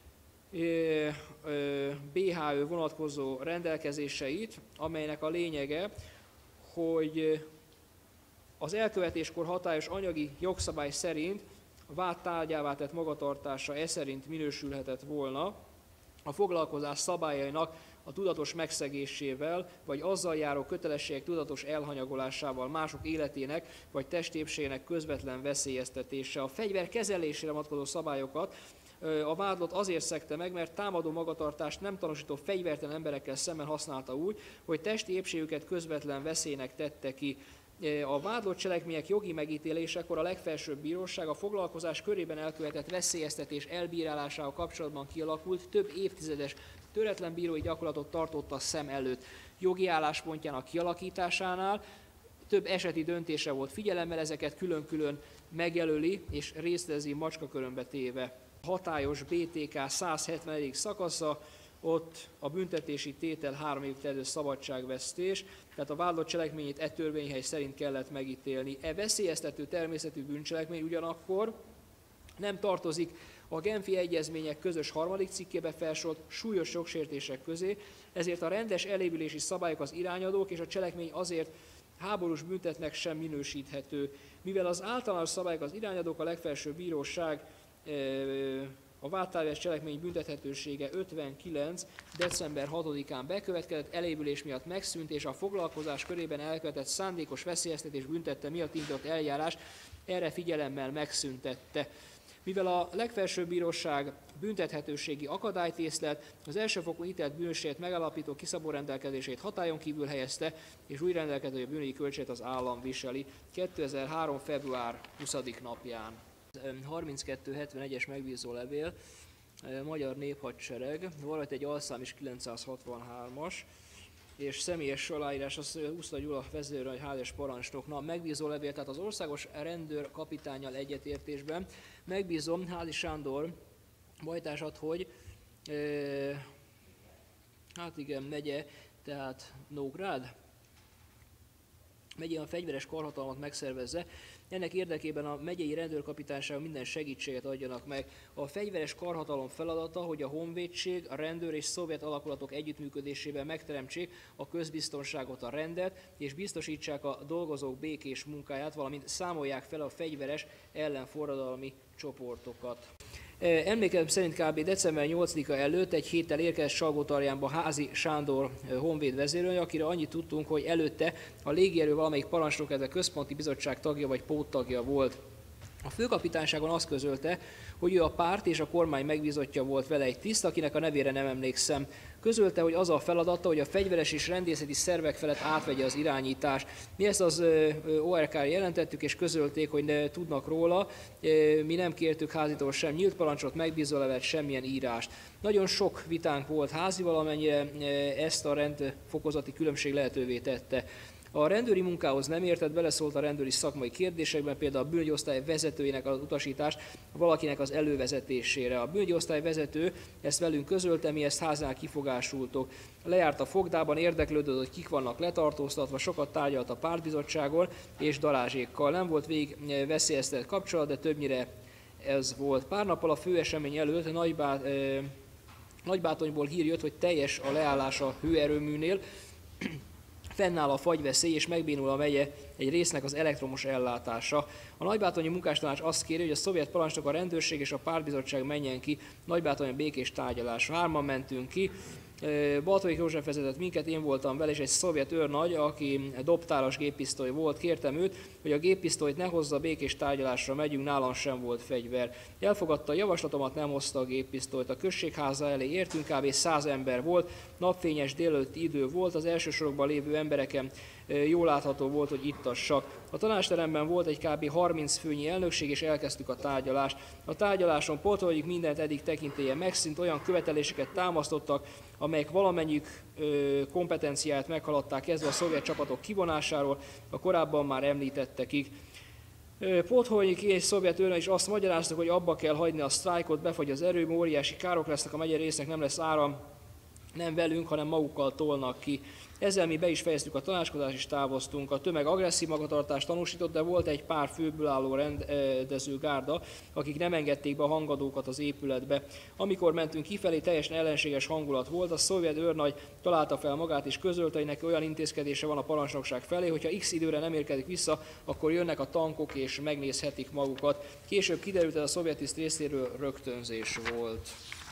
bé há ö vonatkozó rendelkezéseit, amelynek a lényege, hogy az elkövetéskor hatályos anyagi jogszabály szerint a vád tárgyává tett magatartása e szerint minősülhetett volna a foglalkozás szabályainak a tudatos megszegésével, vagy azzal járó kötelességek tudatos elhanyagolásával, mások életének vagy testépségének közvetlen veszélyeztetése. A fegyver kezelésére vonatkozó szabályokat a vádlott azért szegte meg, mert támadó magatartást nem tanúsító fegyvertelen emberekkel szemben használta úgy, hogy testi épségüket közvetlen veszélynek tette ki. A vádlott cselekmények jogi megítélésekor a legfelsőbb bíróság a foglalkozás körében elkövetett veszélyeztetés elbírálásával kapcsolatban kialakult több évtizedes töretlen bírói gyakorlatot tartotta szem előtt. Jogi álláspontjának kialakításánál több eseti döntése volt figyelemmel, ezeket külön-külön megjelöli és részlezi macskakörömbe téve. A hatályos bé té ká száz hetvenedik szakasza, ott a büntetési tétel három év terjedő szabadságvesztés, tehát a vádlott cselekményét e törvényhely szerint kellett megítélni. E veszélyeztető természetű bűncselekmény ugyanakkor nem tartozik a Genfi Egyezmények közös harmadik cikkébe felsorolt súlyos jogsértések közé, ezért a rendes elévülési szabályok az irányadók, és a cselekmény azért háborús büntetnek sem minősíthető. Mivel az általános szabályok az irányadók, a legfelsőbb bíróság a vádtárgyas cselekmény büntethetősége ötvenkilenc december hatodikán bekövetkezett elévülés miatt megszűnt, és a foglalkozás körében elkövetett szándékos veszélyeztetés büntette miatt indított eljárás erre figyelemmel megszüntette. Mivel a legfelsőbb bíróság büntethetőségi akadályt észlelt, az elsőfokú ítélet bűnösséget megalapító kiszabó rendelkezését hatályon kívül helyezte, és új rendelkező, hogy a bűnügyi költséget az állam viseli kétezer-három. február huszadika napján. harminckettő hetvenegyes megbízó levél, Magyar Néphadsereg, van egy alszám is kilencszázhatvanhármas, és személyes aláírás az Uszta Gyula vezérőrnagy házes parancsnok. Na, megbízó levél, tehát az országos rendőrkapitánnyal egyetértésben megbízom Házi Sándor bajtársat, hogy e, hát igen, megye, tehát Nógrád megyei a fegyveres karhatalmat megszervezze. Ennek érdekében a megyei rendőrkapitányság minden segítséget adjanak meg. A fegyveres karhatalom feladata, hogy a honvédség, a rendőr és szovjet alakulatok együttműködésében megteremtsék a közbiztonságot, a rendet, és biztosítsák a dolgozók békés munkáját, valamint számolják fel a fegyveres ellenforradalmi csoportokat. Emlékezem szerint kb. december nyolcadika előtt egy héttel érkezett Salgótarjánba Házi Sándor honvéd vezérőnő, akire annyit tudtunk, hogy előtte a légierő valamelyik parancsnok, ez a központi bizottság tagja vagy póttagja volt. A főkapitányságon azt közölte, hogy ő a párt és a kormány megbízottja volt vele, egy tiszt, akinek a nevére nem emlékszem. Közölte, hogy az a feladata, hogy a fegyveres és rendészeti szervek felett átvegye az irányítást. Mi ezt az o er ká-ra jelentettük, és közölték, hogy ne tudnak róla. Mi nem kértük Házitól sem nyílt parancsot, megbízólevelet, semmilyen írást. Nagyon sok vitánk volt Házival, amennyire ezt a rendfokozati különbség lehetővé tette. A rendőri munkához nem értett, beleszólt a rendőri szakmai kérdésekben, például a bűnügyi osztály vezetőjének az utasítás valakinek az elővezetésére. A bűnügyi osztály vezető ezt velünk közölte, mi ezt háznál kifogásultuk. Lejárt a fogdában, érdeklődött, hogy kik vannak letartóztatva, sokat tárgyalt a pártbizottságon és darázsékkal. Nem volt végig veszélyeztetett kapcsolat, de többnyire ez volt. Pár nappal a főesemény előtt Nagybá, eh, Nagybátonyból hír jött, hogy teljes a leállás a hőerőműnél, fennáll a fagyveszély, és megbénul a megye egy résznek az elektromos ellátása. A nagybátonyi munkástanács azt kéri, hogy a szovjet parancsnok, a rendőrség és a pártbizottság menjen ki Nagybátonyi békés tárgyalásra. Hárman mentünk ki. Baltoldik József vezetett minket, én voltam vele, és egy szovjet őrnagy, aki dobtáros géppisztoly volt, kértem őt, hogy a géppisztolyt ne hozza, békés tárgyalásra megyünk, nálam sem volt fegyver. Elfogadta a javaslatomat, nem hozta a géppisztolyt. A községháza elé értünk, kb. száz ember volt, napfényes délelőtti idő volt, az első sorokban lévő embereken jól látható volt, hogy ittassak. A tanácsteremben volt egy kb. harminc főnyi elnökség, és elkezdtük a tárgyalást. A tárgyaláson pótoljuk mindent eddig tekintélye megszűnt, olyan követeléseket támasztottak, amelyek valamennyiük kompetenciáját meghaladták, kezdve a szovjet csapatok kivonásáról, a korábban már említettekig. Pótolnyik és szovjet őrnagy is azt magyaráztak, hogy abba kell hagyni a sztrájkot, befagy az erő, óriási károk lesznek, a megye résznek nem lesz áram, nem velünk, hanem magukkal tolnak ki. Ezzel mi be is fejeztük a tanácskozást, és távoztunk. A tömeg agresszív magatartást tanúsított, de volt egy pár főből álló rendező gárda, akik nem engedték be a hangadókat az épületbe. Amikor mentünk kifelé, teljesen ellenséges hangulat volt, a szovjet őrnagy találta fel magát, és közölte, hogy neki olyan intézkedése van a parancsnokság felé, hogyha x időre nem érkezik vissza, akkor jönnek a tankok, és megnézhetik magukat. Később kiderült, hogy a szovjetiszt részéről rögtönzés volt.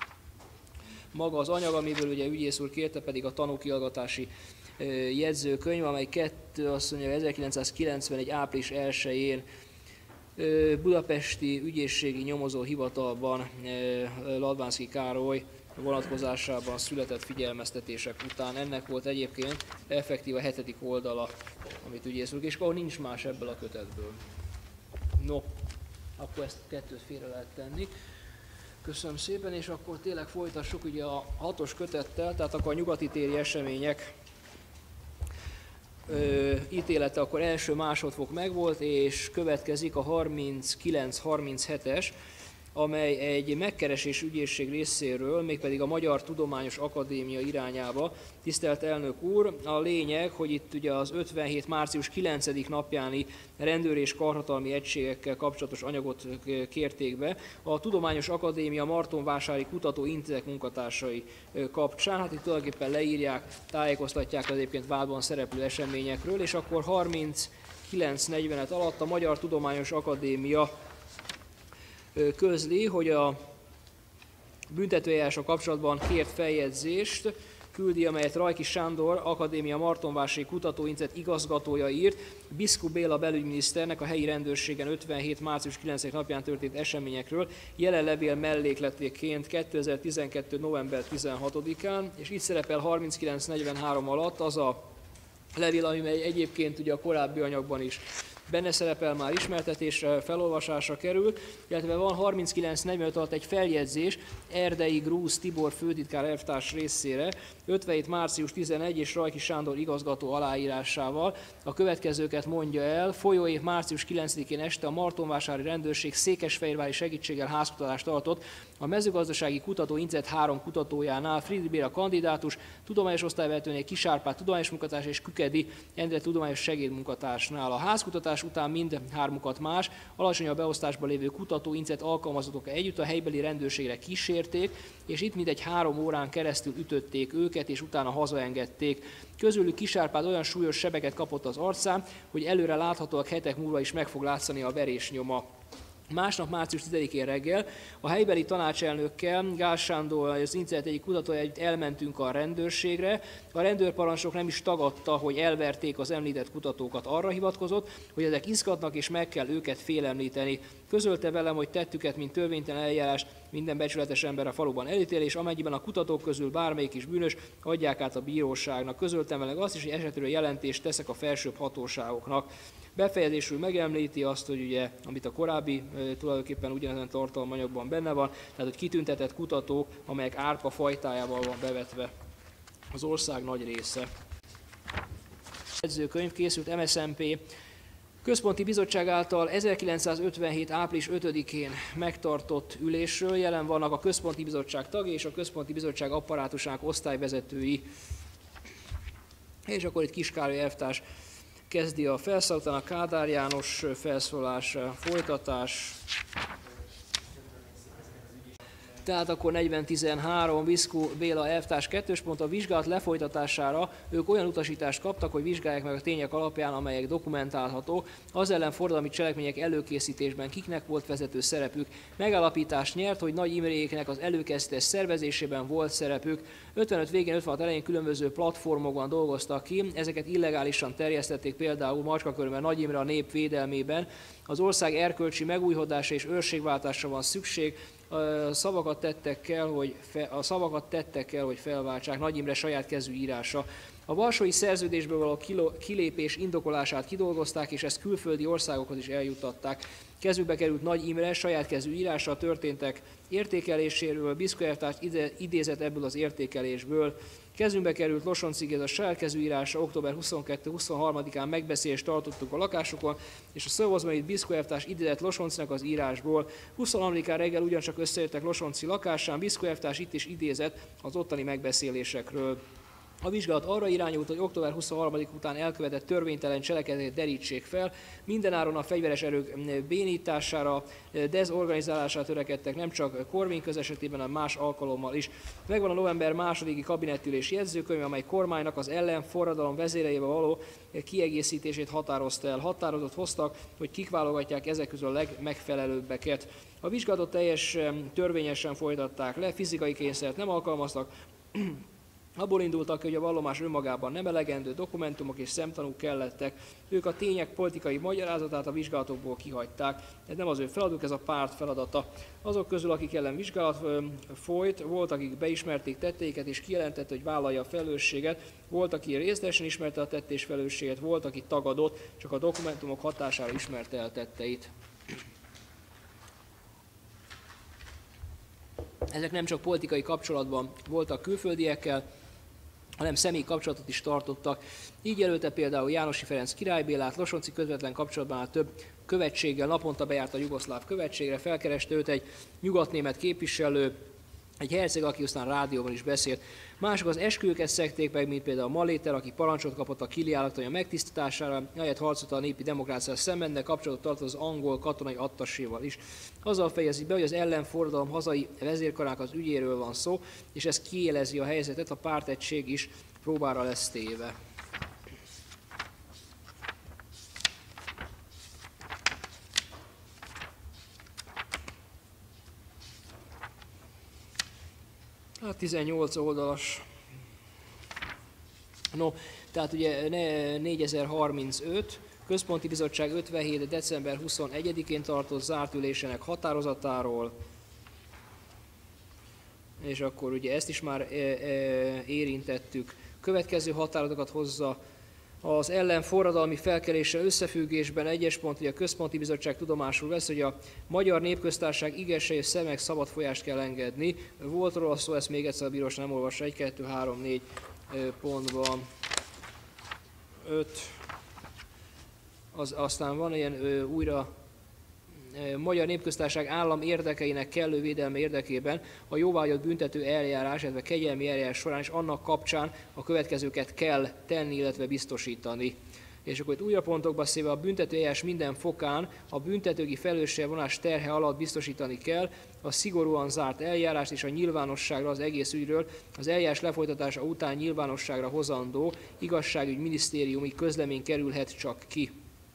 Maga az anyag, amiből ugye ügyész úr kérte, pedig a tanúkihallgatási jegyzőkönyv, amely kettő, azt mondja, ezerkilencszázkilencvenegy. április elsején budapesti ügyészségi nyomozó hivatalban Ladvánszky Károly vonatkozásában született figyelmeztetések után. Ennek volt egyébként effektív a hetedik oldala, amit ügyész úr, és ahol nincs más ebből a kötetből. No, akkor ezt kettőt félre lehet tenni. Köszönöm szépen, és akkor tényleg folytassuk ugye a hatos kötettel, tehát akkor a nyugati téri események ö, ítélete akkor első másodfok megvolt, és következik a harminckilenc harminchetes, amely egy megkeresés ügyészség részéről, mégpedig a Magyar Tudományos Akadémia irányába. Tisztelt elnök úr, a lényeg, hogy itt ugye az ötvenhét. március kilencedik napjáni rendőr- és karhatalmi egységekkel kapcsolatos anyagot kérték be a Tudományos Akadémia Martonvásári Kutatóintézet munkatársai kapcsán. Hát itt tulajdonképpen leírják, tájékoztatják az egyébként vádban szereplő eseményekről, és akkor harminckilenc negyvenöt alatt a Magyar Tudományos Akadémia közli, hogy a büntetőeljárással kapcsolatban kért feljegyzést küldi, amelyet Rajki Sándor, Akadémia Martonvásári Kutatóintézet igazgatója írt, Biszku Béla belügyminiszternek a helyi rendőrségen ötvenhét. március kilencedike napján történt eseményekről, jelenlevél mellékletéként kétezer-tizenkettő. november tizenhatodikán, és itt szerepel harminckilenc negyvenhárom alatt az a levél, amely egyébként ugye a korábbi anyagban is benne szerepel, már ismertetésre, felolvasásra kerül, illetve van harminckilenc negyvenöt alatt egy feljegyzés Erdei Grúz Tibor főtitkár elvtárs részére, ötvenhét március tizenegy és Rajki Sándor igazgató aláírásával. A következőket mondja el: folyóév március kilencedikén este a Martonvásári rendőrség székesfehérvári segítséggel házkutatást tartott a mezőgazdasági kutató intézet három kutatójánál, Friedrich Béla kandidátus, tudományos osztályvezetőnél, Kis Árpád tudományos munkatárs és Kükedi Endre tudományos segédmunkatársnál. A házkutatás után mind hármukat más, alacsonyabb beosztásban lévő kutató intézet alkalmazottak együtt a helybeli rendőrségre kísérték, és itt mindegy három órán keresztül ütötték őket, és utána hazaengedték. Közülük Kis Árpád olyan súlyos sebeket kapott az arcán, hogy előre láthatóak hetek múlva is meg fog látszani a verés nyoma. Másnap, március tizedikén reggel a helybeli tanácselnökkel, Gál Sándor, az intézet egyik kutatója együtt elmentünk a rendőrségre. A rendőrparancsnok nem is tagadta, hogy elverték az említett kutatókat. Arra hivatkozott, hogy ezek iszkatnak és meg kell őket félemlíteni. Közölte velem, hogy tettüket, mint törvénytelen eljárás, minden becsületes ember a faluban elítél, és amennyiben a kutatók közül bármelyik is bűnös, adják át a bíróságnak. Közöltem vele azt is, hogy esetről jelentést teszek a felsőbb hatóságoknak. Befejezésül megemlíti azt, hogy ugye, amit a korábbi tulajdonképpen ugyanezen tartalmanyagban benne van, tehát hogy kitüntetett kutatók, amelyek árpa fajtájával van bevetve az ország nagy része. Jegyzőkönyv készült em es zé en pé Központi Bizottság által ezerkilencszázötvenhét április ötödikén megtartott ülésről. Jelen vannak a Központi Bizottság tagjai és a Központi Bizottság apparátusának osztályvezetői. És akkor itt Kis Károly elvtárs kezdi a felszólalást, utána Kádár János felszólás, folytatás. Tehát akkor negyven tizenhárom, Viszkó Béla elvtárs kettős pont, a vizsgálat lefolytatására ők olyan utasítást kaptak, hogy vizsgálják meg a tények alapján, amelyek dokumentálható, az ellen forradalmi cselekmények előkészítésben kiknek volt vezető szerepük. Megállapítást nyert, hogy Nagy Imréknek az előkészítés szervezésében volt szerepük. ötvenöt végén, ötvenhat elején különböző platformokban dolgoztak ki, ezeket illegálisan terjesztették, például Macskakörben Nagy Imre a nép védelmében. Az ország erkölcsi megújhodása és őrségváltásra van szükség, a szavakat tettek kell, hogy, fe, a szavakat tettek kell, hogy felváltsák. Nagy Imre saját kezű írása. A Varsói Szerződésből való kilépés indokolását kidolgozták, és ezt külföldi országokhoz is eljuttatták. Kezükbe került Nagy Imre saját kezű írása a történtek értékeléséről, Biszkó elvtárs idézett ebből az értékelésből. Kezünkbe került Losonczig ez a saját kezű írása, október huszonkettő-huszonharmadikán megbeszélést tartottunk a lakásukon, és a szavazban itt Biszkó elvtárs idézett Losoncnak az írásból. huszonharmadikán reggel ugyancsak összejöttek Losonczy lakásán, Biszkó elvtárs itt is idézett az ottani megbeszélésekről. A vizsgálat arra irányult, hogy október huszonharmadika után elkövetett törvénytelen cselekedetet derítsék fel, mindenáron a fegyveres erők bénítására, dezorganizálására törekedtek, nem csak Korvin köz esetében, hanem más alkalommal is. Megvan a november másodiki kabinettülés jegyzőkönyv, amely kormánynak az ellenforradalom vezérejével való kiegészítését határozta el. Határozatot hoztak, hogy kik válogatják ezek közül a legmegfelelőbbeket. A vizsgálatot teljes törvényesen folytatták le, fizikai kényszert nem alkalmaztak. Abból indultak, hogy a vallomás önmagában nem elegendő, dokumentumok és szemtanúk kellettek. Ők a tények politikai magyarázatát a vizsgálatokból kihagyták. Ez nem az ő feladatuk, ez a párt feladata. Azok közül, akik ellen vizsgálat folyt, volt, akik beismerték tetteiket és kijelentette, hogy vállalja a felelősséget, volt, aki részletesen ismerte a tettés felelősséget, volt, aki tagadott, csak a dokumentumok hatására ismerte el tetteit. Ezek nem csak politikai kapcsolatban voltak külföldiekkel, hanem személyi kapcsolatot is tartottak. Így jelölte például Jánosi Ferenc Király Bélát, Losonczy közvetlen kapcsolatban áll több követséggel, naponta bejárt a jugoszláv követségre, felkereste őt egy nyugatnémet képviselő, egy herceg, aki aztán rádióban is beszélt. Mások az esküvőket szekték meg, mint például Maléter, aki parancsot kapott a Kili állatanya megtisztítására, ahelyett harcolt a népi demokráciával szemben, de kapcsolatot tartott az angol katonai attaséval is. Azzal fejezi be, hogy az ellenforradalom hazai vezérkarának az ügyéről van szó, és ez kiélezi a helyzetet, a pártegység is próbára lesz téve. Hát tizennyolc oldalas. No, tehát ugye négyezer-harmincöt, Központi Bizottság ötvenhét. december huszonegyedikén tartott zárt ülésének határozatáról, és akkor ugye ezt is már érintettük. Következő határozatokat hozza az ellen forradalmi felkeléssel összefüggésben egyes pont, hogy a Központi Bizottság tudomásul vesz, hogy a Magyar Népköztársaság igese és szemek szabad folyást kell engedni. Volt róla szó, ezt még egyszer a bíróság nem olvassa, egy, kettő, három, négy pontban. öt. Az, aztán van ilyen ö, újra Magyar Népköztársaság állam érdekeinek kellő védelme érdekében a jóváhagyott büntető eljárás, illetve kegyelmi eljárás során is annak kapcsán a következőket kell tenni, illetve biztosítani. És akkor itt újra pontokba széve a büntető eljárás minden fokán a büntetőgi felelősségre vonás terhe alatt biztosítani kell a szigorúan zárt eljárást és a nyilvánosságra az egész ügyről az eljárás lefolytatása után nyilvánosságra hozandó igazságügy minisztériumi közlemény kerülhet csak ki.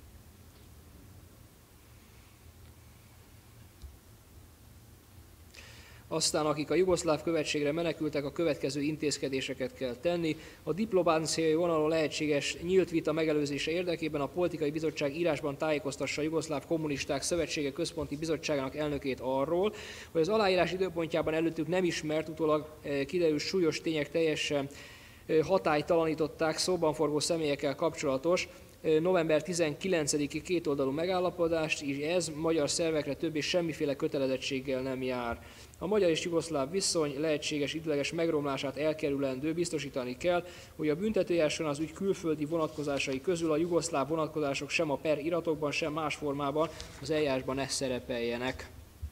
Aztán akik a jugoszláv követségre menekültek, a következő intézkedéseket kell tenni. A diplomáciai vonalon lehetséges nyílt vita megelőzése érdekében a Politikai Bizottság írásban tájékoztassa a Jugoszláv Kommunisták Szövetsége Központi Bizottságának elnökét arról, hogy az aláírás időpontjában előttük nem ismert, utólag kiderült súlyos tények teljesen hatálytalanították szóban forgó személyekkel kapcsolatos november tizenkilencediki kétoldalú megállapodást, és ez magyar szervekre többé semmiféle kötelezettséggel nem jár. A magyar és jugoszláv viszony lehetséges időleges megromlását elkerülendő biztosítani kell, hogy a büntetőeljáráson az ügy külföldi vonatkozásai közül a jugoszláv vonatkozások sem a per iratokban, sem más formában az eljárásban ne szerepeljenek.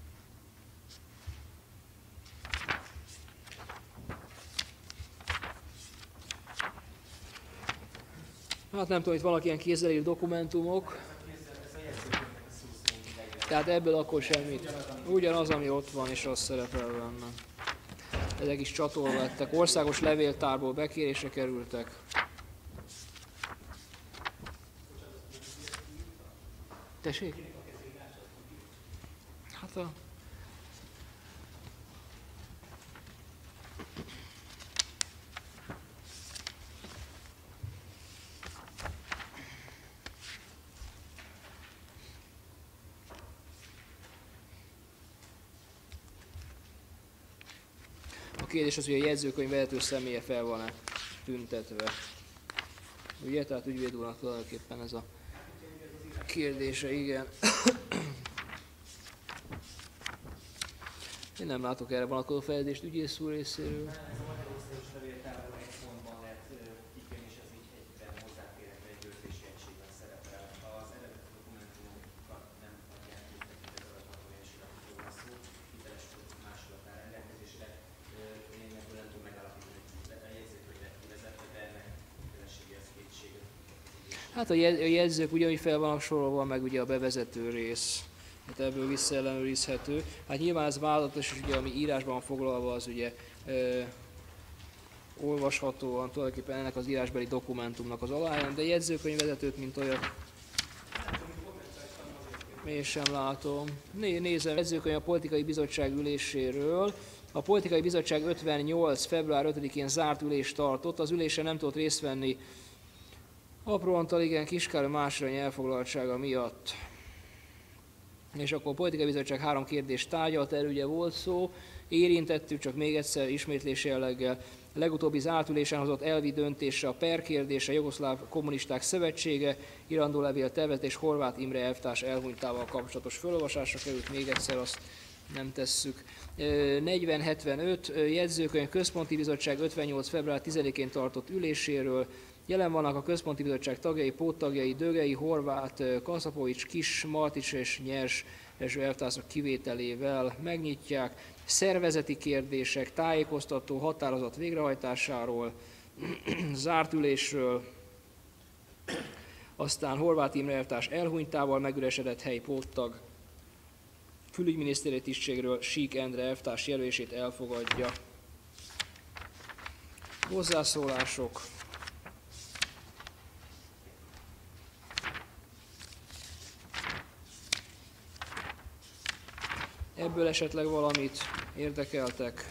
Hát nem tudom, itt vannak ilyen kézzel írt dokumentumok. Tehát ebből akkor semmit. Ugyanaz, ami ott van, és az szerepel benne. Ezek is csatolva lettek. Országos levéltárból bekérésre kerültek. Tessék? Hát a... A kérdés az, hogy a jegyzőkönyv vezető személye fel van-e tüntetve. Ugye? Tehát ügyvéd úrnak tulajdonképpen ez a kérdése, igen. Én nem látok erre vonatkozó fejlődést ügyész úr részéről. Hát a jegyzők ugyanúgy fel vannak sorolva, meg ugye a bevezető rész, hát ebből visszaellenőrizhető. Hát nyilván ez vállalatos, és ugye ami írásban van foglalva, az ugye ö, olvashatóan tulajdonképpen ennek az írásbeli dokumentumnak az aláján, de jegyzőkönyvvezetőt, mint olyat, én sem látom. Né, nézem, jegyzőkönyv a Politikai Bizottság üléséről. A Politikai Bizottság ötvennyolc február ötödikén zárt ülést tartott, az ülésen nem tudott részt venni apró Antal, igen, Kiskár Másorány elfoglaltsága miatt. És akkor a Politikai Bizottság három kérdést tárgyalt, erről ugye volt szó, érintettük, csak még egyszer ismétlés jelleggel. A legutóbbi zárt ülésen hozott elvi döntésre a per kérdése, Jugoszláv Kommunisták Szövetsége, irandó levél tervezet és Horváth Imre elvtárs elhunytával kapcsolatos felolvasásra került, még egyszer azt nem tesszük. negyven hetvenöt jegyzőkönyv Központi Bizottság ötvennyolc február tizedikén tartott üléséről. Jelen vannak a Központi Bizottság tagjai, póttagjai, Dögei, Horváth, Kaszapovics, Kiss, Martics és Nyers Rezső elvtársak kivételével megnyitják. Szervezeti kérdések, tájékoztató határozat végrehajtásáról, zárt ülésről, aztán Horváth Imre elvtárs elhunytával megüresedett helyi póttag, külügyminisztériumi tisztségről Sík Endre elvtárs jelölését elfogadja. Hozzászólások. Ebből esetleg valamit érdekeltek?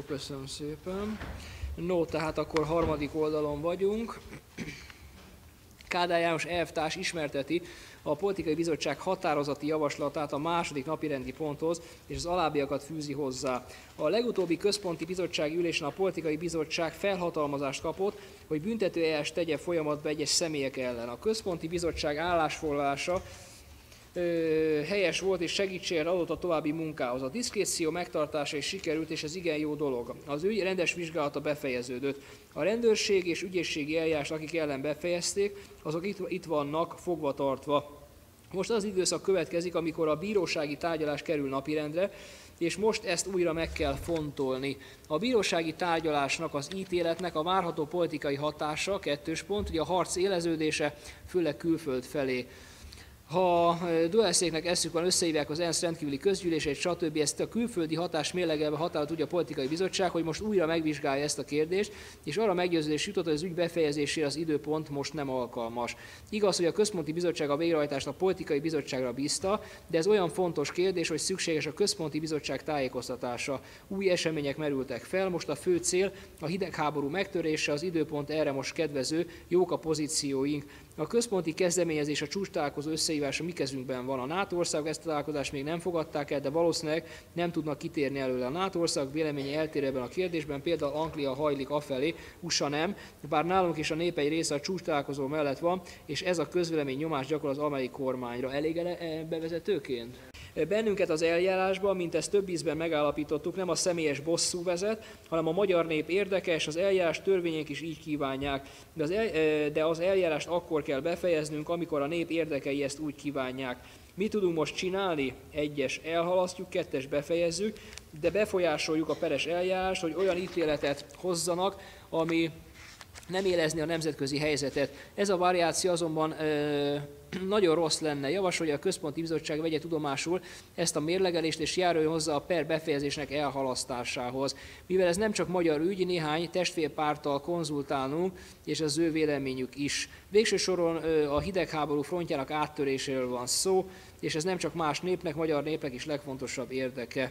köszönöm szépen. No, tehát akkor harmadik oldalon vagyunk. Kádár János elvtárs ismerteti a Politikai Bizottság határozati javaslatát a második napirendi ponthoz, és az alábbiakat fűzi hozzá. A legutóbbi központi bizottsági ülésen a Politikai Bizottság felhatalmazást kapott, hogy büntetőeljárást tegye folyamatba egyes személyek ellen. A központi bizottság állásfoglalása ö, helyes volt és segítséget adott a további munkához. A diszkréció megtartása is sikerült, és ez igen jó dolog. Az ügy rendes vizsgálata befejeződött. A rendőrség és ügyészségi eljárás, akik ellen befejezték, azok itt, itt vannak fogva tartva. Most az időszak következik, amikor a bírósági tárgyalás kerül napirendre, és most ezt újra meg kell fontolni. A bírósági tárgyalásnak, az ítéletnek a várható politikai hatása, kettős pont, ugye a harc éleződése, főleg külföld felé. Ha duálszéknek eszük van, összehívják az ENSZ rendkívüli közgyűlését, stb. Ezt a külföldi hatás mérlegelve határolt úgy a Politikai Bizottság, hogy most újra megvizsgálja ezt a kérdést, és arra meggyőződés jutott, hogy az ügy befejezésére az időpont most nem alkalmas. Igaz, hogy a Központi Bizottság a végrehajtást a Politikai Bizottságra bízta, de ez olyan fontos kérdés, hogy szükséges a Központi Bizottság tájékoztatása. Új események merültek fel, most a fő cél a hidegháború megtörése, az időpont erre most kedvező, jók a pozícióink. A központi kezdeményezés, a csúcstalálkozó összehívása mi kezünkben van. A NATO országok ezt a találkozást még nem fogadták el, de valószínűleg nem tudnak kitérni előle. A NATO országok véleménye eltér ebben a kérdésben, például Anglia hajlik afelé, u es á nem, bár nálunk is a nép egy része a csúcstalálkozó mellett van, és ez a közvélemény nyomást gyakorol az amerikai kormányra. Elég bevezetőként? Bennünket az eljárásban, mint ezt több ízben megállapítottuk, nem a személyes bosszú vezet, hanem a magyar nép érdeke, és az eljárás törvények is így kívánják. De az, el, de az eljárást akkor kell befejeznünk, amikor a nép érdekei ezt úgy kívánják. Mi tudunk most csinálni? Egyes, elhalasztjuk, kettes, befejezzük, de befolyásoljuk a peres eljárást, hogy olyan ítéletet hozzanak, ami nem élezni a nemzetközi helyzetet. Ez a variáció azonban ö, nagyon rossz lenne. Javasolja a Központi Bizottság vegye tudomásul ezt a mérlegelést, és járuljon hozzá a per befejezésnek elhalasztásához. Mivel ez nem csak magyar ügy, néhány testvérpárttal konzultálnunk, és az ő véleményük is. Végső soron ö, a hidegháború frontjának áttöréséről van szó, és ez nem csak más népnek, magyar népnek is legfontosabb érdeke.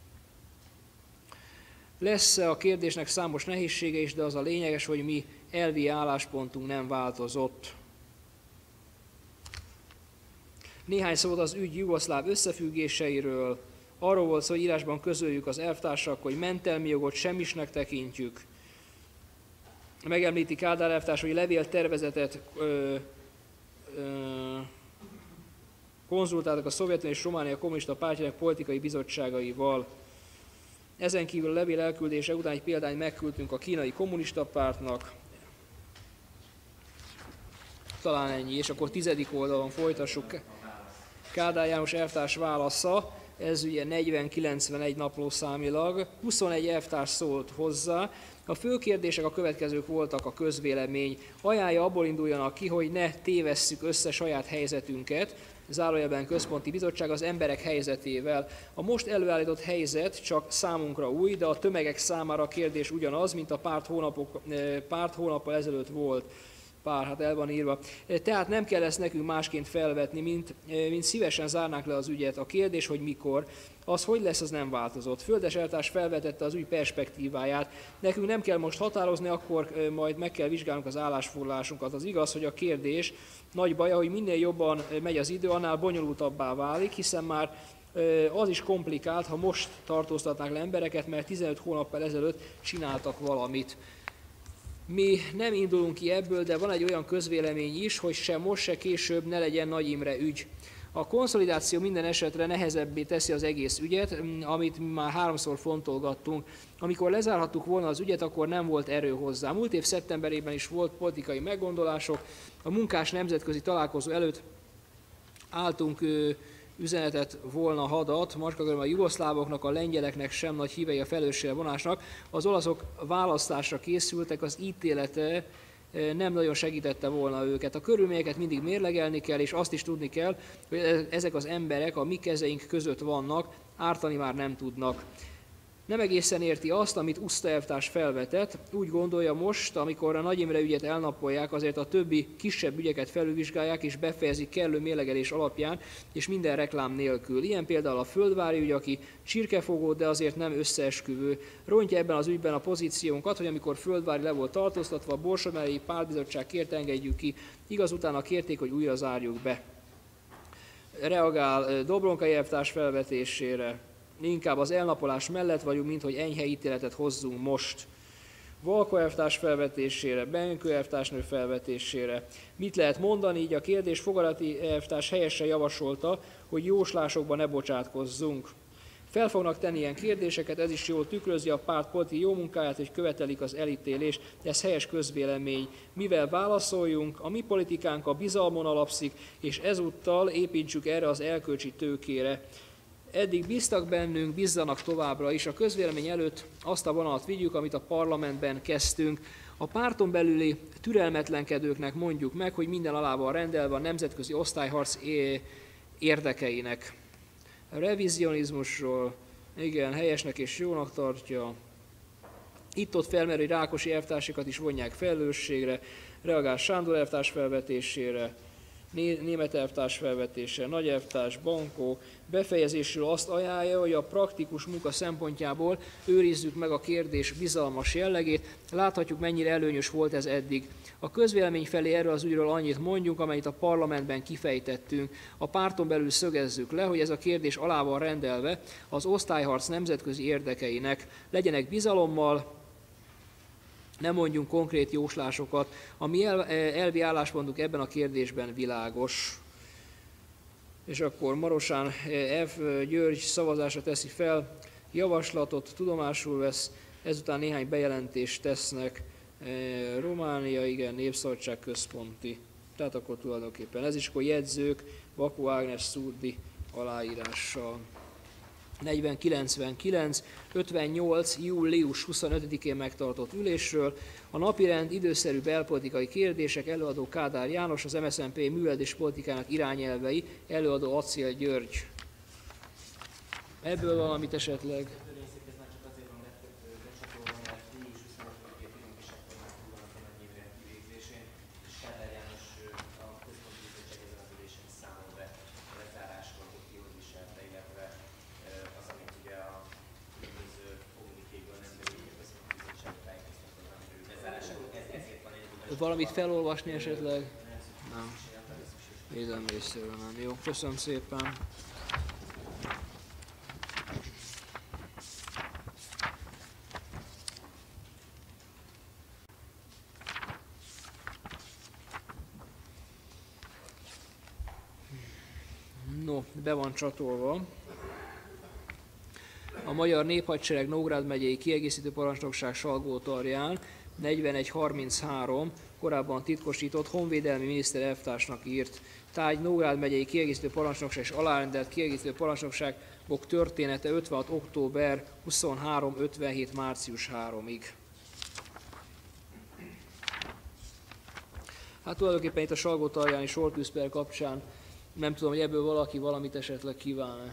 Lesz a kérdésnek számos nehézsége is, de az a lényeges, hogy mi elvi álláspontunk nem változott. Néhány szót az ügy jugoszláv összefüggéseiről. Arról volt szó, hogy írásban közöljük az elvtársak, hogy mentelmi jogot semmisnek tekintjük. Megemlíti Kádár elvtárs, hogy levéltervezetet ö, ö, konzultáltak a Szovjetunió és Románia kommunista pártjának politikai bizottságaival. Ezen kívül a levél elküldése után egy példányt megküldtünk a kínai kommunista pártnak. Talán ennyi, és akkor tizedik oldalon folytassuk. Kádár János elvtárs válasza, ez ugye negyven kilencvenegy naplószámilag, huszonegy elvtárs szólt hozzá. A fő kérdések a következők voltak: a közvélemény ajánlja, abból induljanak ki, hogy ne tévesszük össze saját helyzetünket, zárójelben Központi Bizottság az emberek helyzetével. A most előállított helyzet csak számunkra új, de a tömegek számára a kérdés ugyanaz, mint a párt, hónapok, párt hónappal ezelőtt volt. Pár, hát el van írva. Tehát nem kell ezt nekünk másként felvetni, mint, mint szívesen zárnánk le az ügyet. A kérdés, hogy mikor, az hogy lesz, az nem változott. Földes elvtárs felvetette az ügy perspektíváját. Nekünk nem kell most határozni, akkor majd meg kell vizsgálnunk az állásfoglalásunkat. Az igaz, hogy a kérdés nagy baja, hogy minél jobban megy az idő, annál bonyolultabbá válik, hiszen már az is komplikált, ha most tartóztatnák le embereket, mert tizenöt hónappal ezelőtt csináltak valamit. Mi nem indulunk ki ebből, de van egy olyan közvélemény is, hogy se most, se később ne legyen Nagy Imre ügy. A konszolidáció minden esetre nehezebbé teszi az egész ügyet, amit már háromszor fontolgattunk. Amikor lezárhattuk volna az ügyet, akkor nem volt erő hozzá. Múlt év szeptemberében is volt politikai meggondolások. A munkás nemzetközi találkozó előtt álltunk üzenetet volna hadat, Macska a jugoszlávoknak, a lengyeleknek sem nagy hívei a felelősségre vonásnak. Az olaszok választásra készültek, az ítélete nem nagyon segítette volna őket. A körülményeket mindig mérlegelni kell, és azt is tudni kell, hogy ezek az emberek a mi kezeink között vannak, ártani már nem tudnak. Nem egészen érti azt, amit Uszta elvtárs felvetett, úgy gondolja most, amikor a Nagy Imre ügyet elnapolják, azért a többi kisebb ügyeket felülvizsgálják és befejezik kellő mérlegelés alapján és minden reklám nélkül. Ilyen például a Földvári ügy, aki csirkefogó, de azért nem összeesküvő. Rontja ebben az ügyben a pozíciónkat, hogy amikor Földvári le volt tartóztatva, a Borsomelyi Pártbizottság kért, engedjük ki, igaz utána kérték, hogy újra zárjuk be. Reagál Dobronkai elvtárs felvetésére. Inkább az elnapolás mellett vagyunk, mint hogy enyhe ítéletet hozzunk most. Valko elvtárs felvetésére, Benkő elvtársnő felvetésére. Mit lehet mondani? Így a kérdés Fogarati elvtárs helyesen javasolta, hogy jóslásokba ne bocsátkozzunk. Fel fognak tenni ilyen kérdéseket, ez is jól tükrözi a párt politikai jó munkáját, hogy követelik az elítélést, ez helyes közvélemény. Mivel válaszoljunk, a mi politikánk a bizalmon alapszik, és ezúttal építsük erre az erkölcsi tőkére. Eddig bíztak bennünk, bízzanak továbbra is. A közvélemény előtt azt a vonalat vigyük, amit a parlamentben kezdtünk. A párton belüli türelmetlenkedőknek mondjuk meg, hogy minden alá van rendelve a nemzetközi osztályharc érdekeinek. A revizionizmusról, igen, helyesnek és jónak tartja. Itt-ott felmerül, hogy Rákosi elvtársakat is vonják felelősségre, reagál Sándor elvtárs felvetésére, Németh elvtárs felvetése, Nagy elvtárs, Bankó befejezésről azt ajánlja, hogy a praktikus munka szempontjából őrizzük meg a kérdés bizalmas jellegét. Láthatjuk, mennyire előnyös volt ez eddig. A közvélemény felé erről az ügyről annyit mondjunk, amelyet a parlamentben kifejtettünk. A párton belül szögezzük le, hogy ez a kérdés alá van rendelve az osztályharc nemzetközi érdekeinek. Legyenek bizalommal, nem mondjunk konkrét jóslásokat. A mi elvi álláspontunk ebben a kérdésben világos. És akkor Marosán F. György szavazásra teszi fel, javaslatot tudomásul vesz, ezután néhány bejelentést tesznek. Románia, igen, Népszabadság központi. Tehát akkor tulajdonképpen ez is, akkor jegyzők, Vakó Ágnes Szurdi aláírással. negyven kilencvenkilenc ötvennyolc július huszonötödikén megtartott ülésről. A napirend időszerű belpolitikai kérdések, előadó Kádár János, az em es zé en pé művelődés politikának irányelvei, előadó Acél György. Ebből valamit esetleg? Valamit felolvasni esetleg? Nem. Nézem részéről nem. Jó, köszönöm szépen. No, be van csatolva. A Magyar Néphadsereg Nógrád megyei kiegészítő parancsnokság Salgótarján negyvenegy harminchárom korábban titkosított honvédelmi miniszter elvtársnak írt tárgy Nógrád megyei kiegészítő parancsnokság és alárendelt kiegészítő parancsnokságok története ötvenhat október huszonhárom ötvenhét március harmadikig. Hát tulajdonképpen itt a Salgótarjáni sortűzper kapcsán nem tudom, hogy ebből valaki valamit esetleg kíván-e.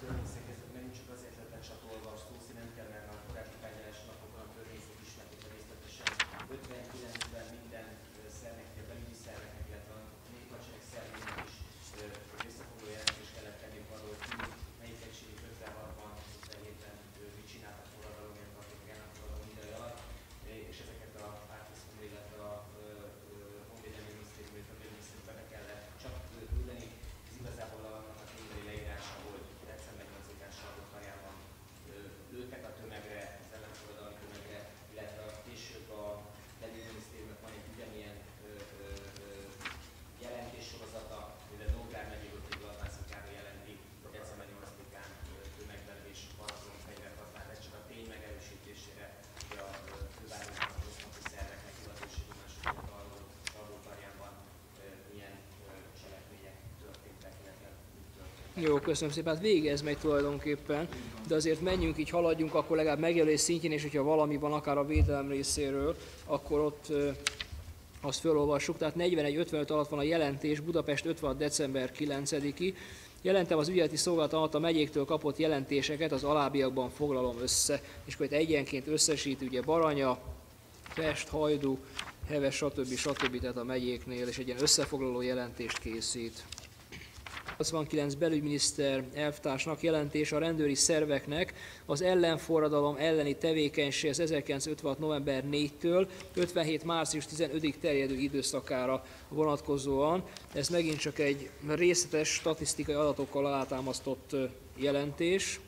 Jó, köszönöm szépen. Hát végig ez megy tulajdonképpen, de azért menjünk, így haladjunk, akkor legalább megjelölés szintjén, és hogyha valami van akár a védelem részéről, akkor ott ö, azt felolvassuk. Tehát negyvenegy ötvenöt alatt van a jelentés, Budapest ötvenhat december kilencediki, Jelentem az ügyeleti szolgálat alatt a megyéktől kapott jelentéseket, az alábbiakban foglalom össze, és akkor itt egyenként összesít, ugye Baranya, Pest, Hajdú, Heves, stb. stb. Tehát a megyéknél, és egy ilyen összefoglaló jelentést készít. nyolcvankilenc belügyminiszter elvtársnak jelentés a rendőri szerveknek az ellenforradalom elleni tevékenység az ezerkilencszázötvenhat. november negyedikétől ötvenhét. március tizenötödikéig terjedő időszakára vonatkozóan. Ez megint csak egy részletes statisztikai adatokkal alátámasztott jelentés,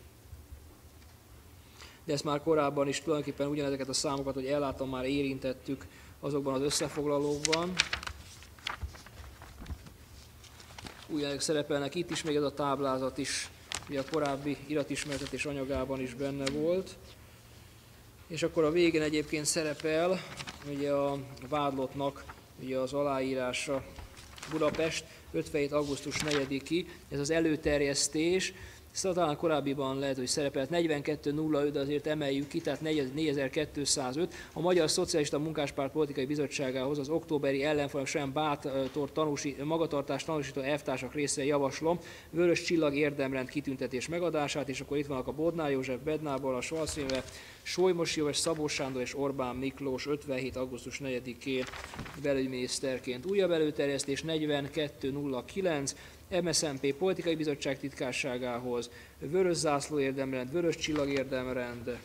de ezt már korábban is tulajdonképpen ugyanezeket a számokat, hogy ellátom, már érintettük azokban az összefoglalókban. Ugyanek szerepelnek itt is, még ez a táblázat is, ugye a korábbi iratismertetés anyagában is benne volt. És akkor a végén egyébként szerepel ugye a vádlottnak ugye az aláírása, Budapest, ötvenhét. augusztus negyediki, ez az előterjesztés. Szóval talán korábbiban lehet, hogy szerepelt negyvenkettő nulla öt, de azért emeljük ki, tehát négyezer-kétszázöt. A Magyar Szocialista Munkáspárt Politikai Bizottságához az októberi ellenfolyam során bátor tanúsít, magatartást tanúsító elvtársak részére javaslom Vörös Csillag érdemrend kitüntetés megadását, és akkor itt vannak a Bodnár József, Bednából, a Schwarzenegger, Solymos József, Szabó Sándor és Orbán Miklós ötvenhét. augusztus negyedikén belügyminiszterként. Újabb előterjesztés negyvenkettő nulla kilenc, em es zé en pé Politikai Bizottság titkárságához, Vörös Zászló érdemrend, Vörös Csillag érdemrend,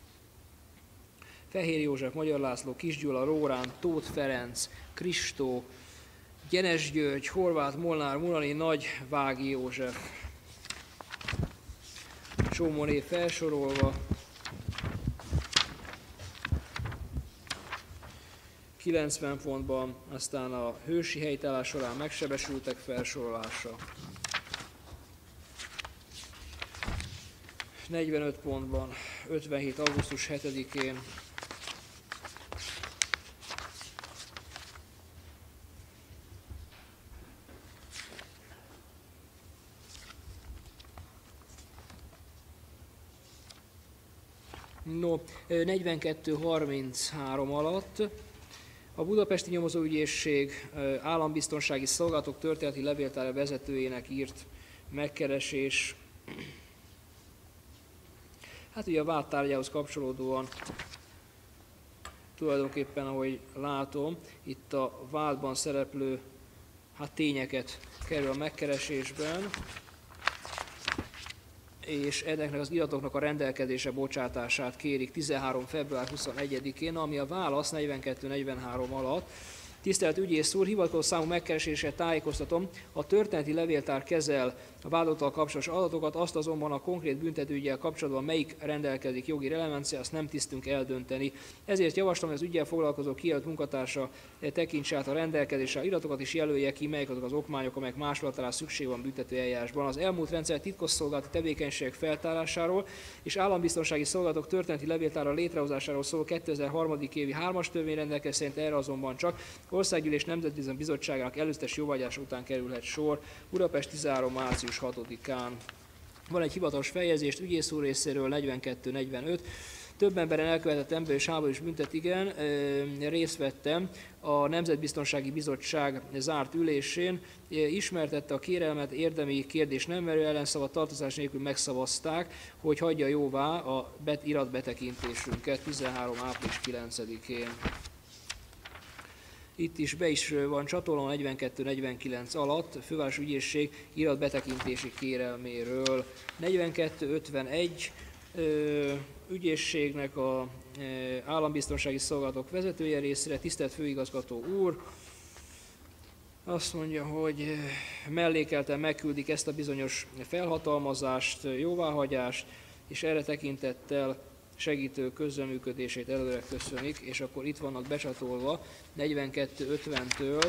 Fehér József, Magyar László, Kis Gyula, Rórán, Tóth Ferenc, Kristó, Gyenes György, Horváth Molnár, Murani, Nagy Vági József. Csomó név felsorolva. kilencven pontban, aztán a hősi helytállás során megsebesültek felsorolása. negyvenöt pontban, ötvenhét. augusztus hetedikén. No, negyvenkettő harminchárom alatt a Budapesti Nyomozóügyészség állambiztonsági szolgálatok történeti levéltára vezetőjének írt megkeresés. Hát ugye a vád tárgyához kapcsolódóan tulajdonképpen, ahogy látom, itt a vádban szereplő hát tényeket kerül a megkeresésben, és ezeknek az iratoknak a rendelkezésre bocsátását kérik tizenhárom. február huszonegyedikén, ami a válasz negyvenkettő negyvenhárom alatt. Tisztelt ügyész úr, hivatalos számú megkeresésre tájékoztatom, a történeti levéltár kezel a vádlottal kapcsolatos adatokat, azt azonban a konkrét büntetőüggyel kapcsolatban melyik rendelkezik jogi relevancia, azt nem tisztünk eldönteni. Ezért javaslom, hogy az üggyel foglalkozó kijelölt munkatársa tekintse át a rendelkezésre iratokat is jelölje ki, melyek azok az okmányok, amelyek másolatára szükség van büntető eljárásban. Az elmúlt rendszer titkosszolgálati tevékenységek feltárásáról és állambiztonsági szolgálatok történeti levéltára létrehozásáról szóló kétezer-három. évi hármas törvény rendelkezés szerint erre azonban csak Országgyűlés Nemzetbiztonsági Bizottságának előzetes jóváhagyása után kerülhet sor. Budapest tizenhárom. március hatodikán. Van egy hivatalos feljegyzést ügyész úr részéről negyvenkettő negyvenöt. Több emberen elkövetett ember és háborús büntet, igen, részt vettem a Nemzetbiztonsági Bizottság zárt ülésén, ismertette a kérelmet, érdemi kérdés nem merő ellenszavat tartozás nélkül megszavazták, hogy hagyja jóvá a bet, iratbetekintésünket tizenhárom. április kilencedikén. Itt is be is van csatolva negyvenkettő negyvenkilenc alatt a Fővárosi Ügyészség iratbetekintési kérelméről. negyvenkettő ötvenegy ügyészségnek a állambiztonsági szolgálatok vezetője részére, tisztelt főigazgató úr, azt mondja, hogy mellékelten megküldik ezt a bizonyos felhatalmazást, jóváhagyást, és erre tekintettel segítő közreműködését előre köszönik, és akkor itt vannak becsatolva negyvenkettő ötventől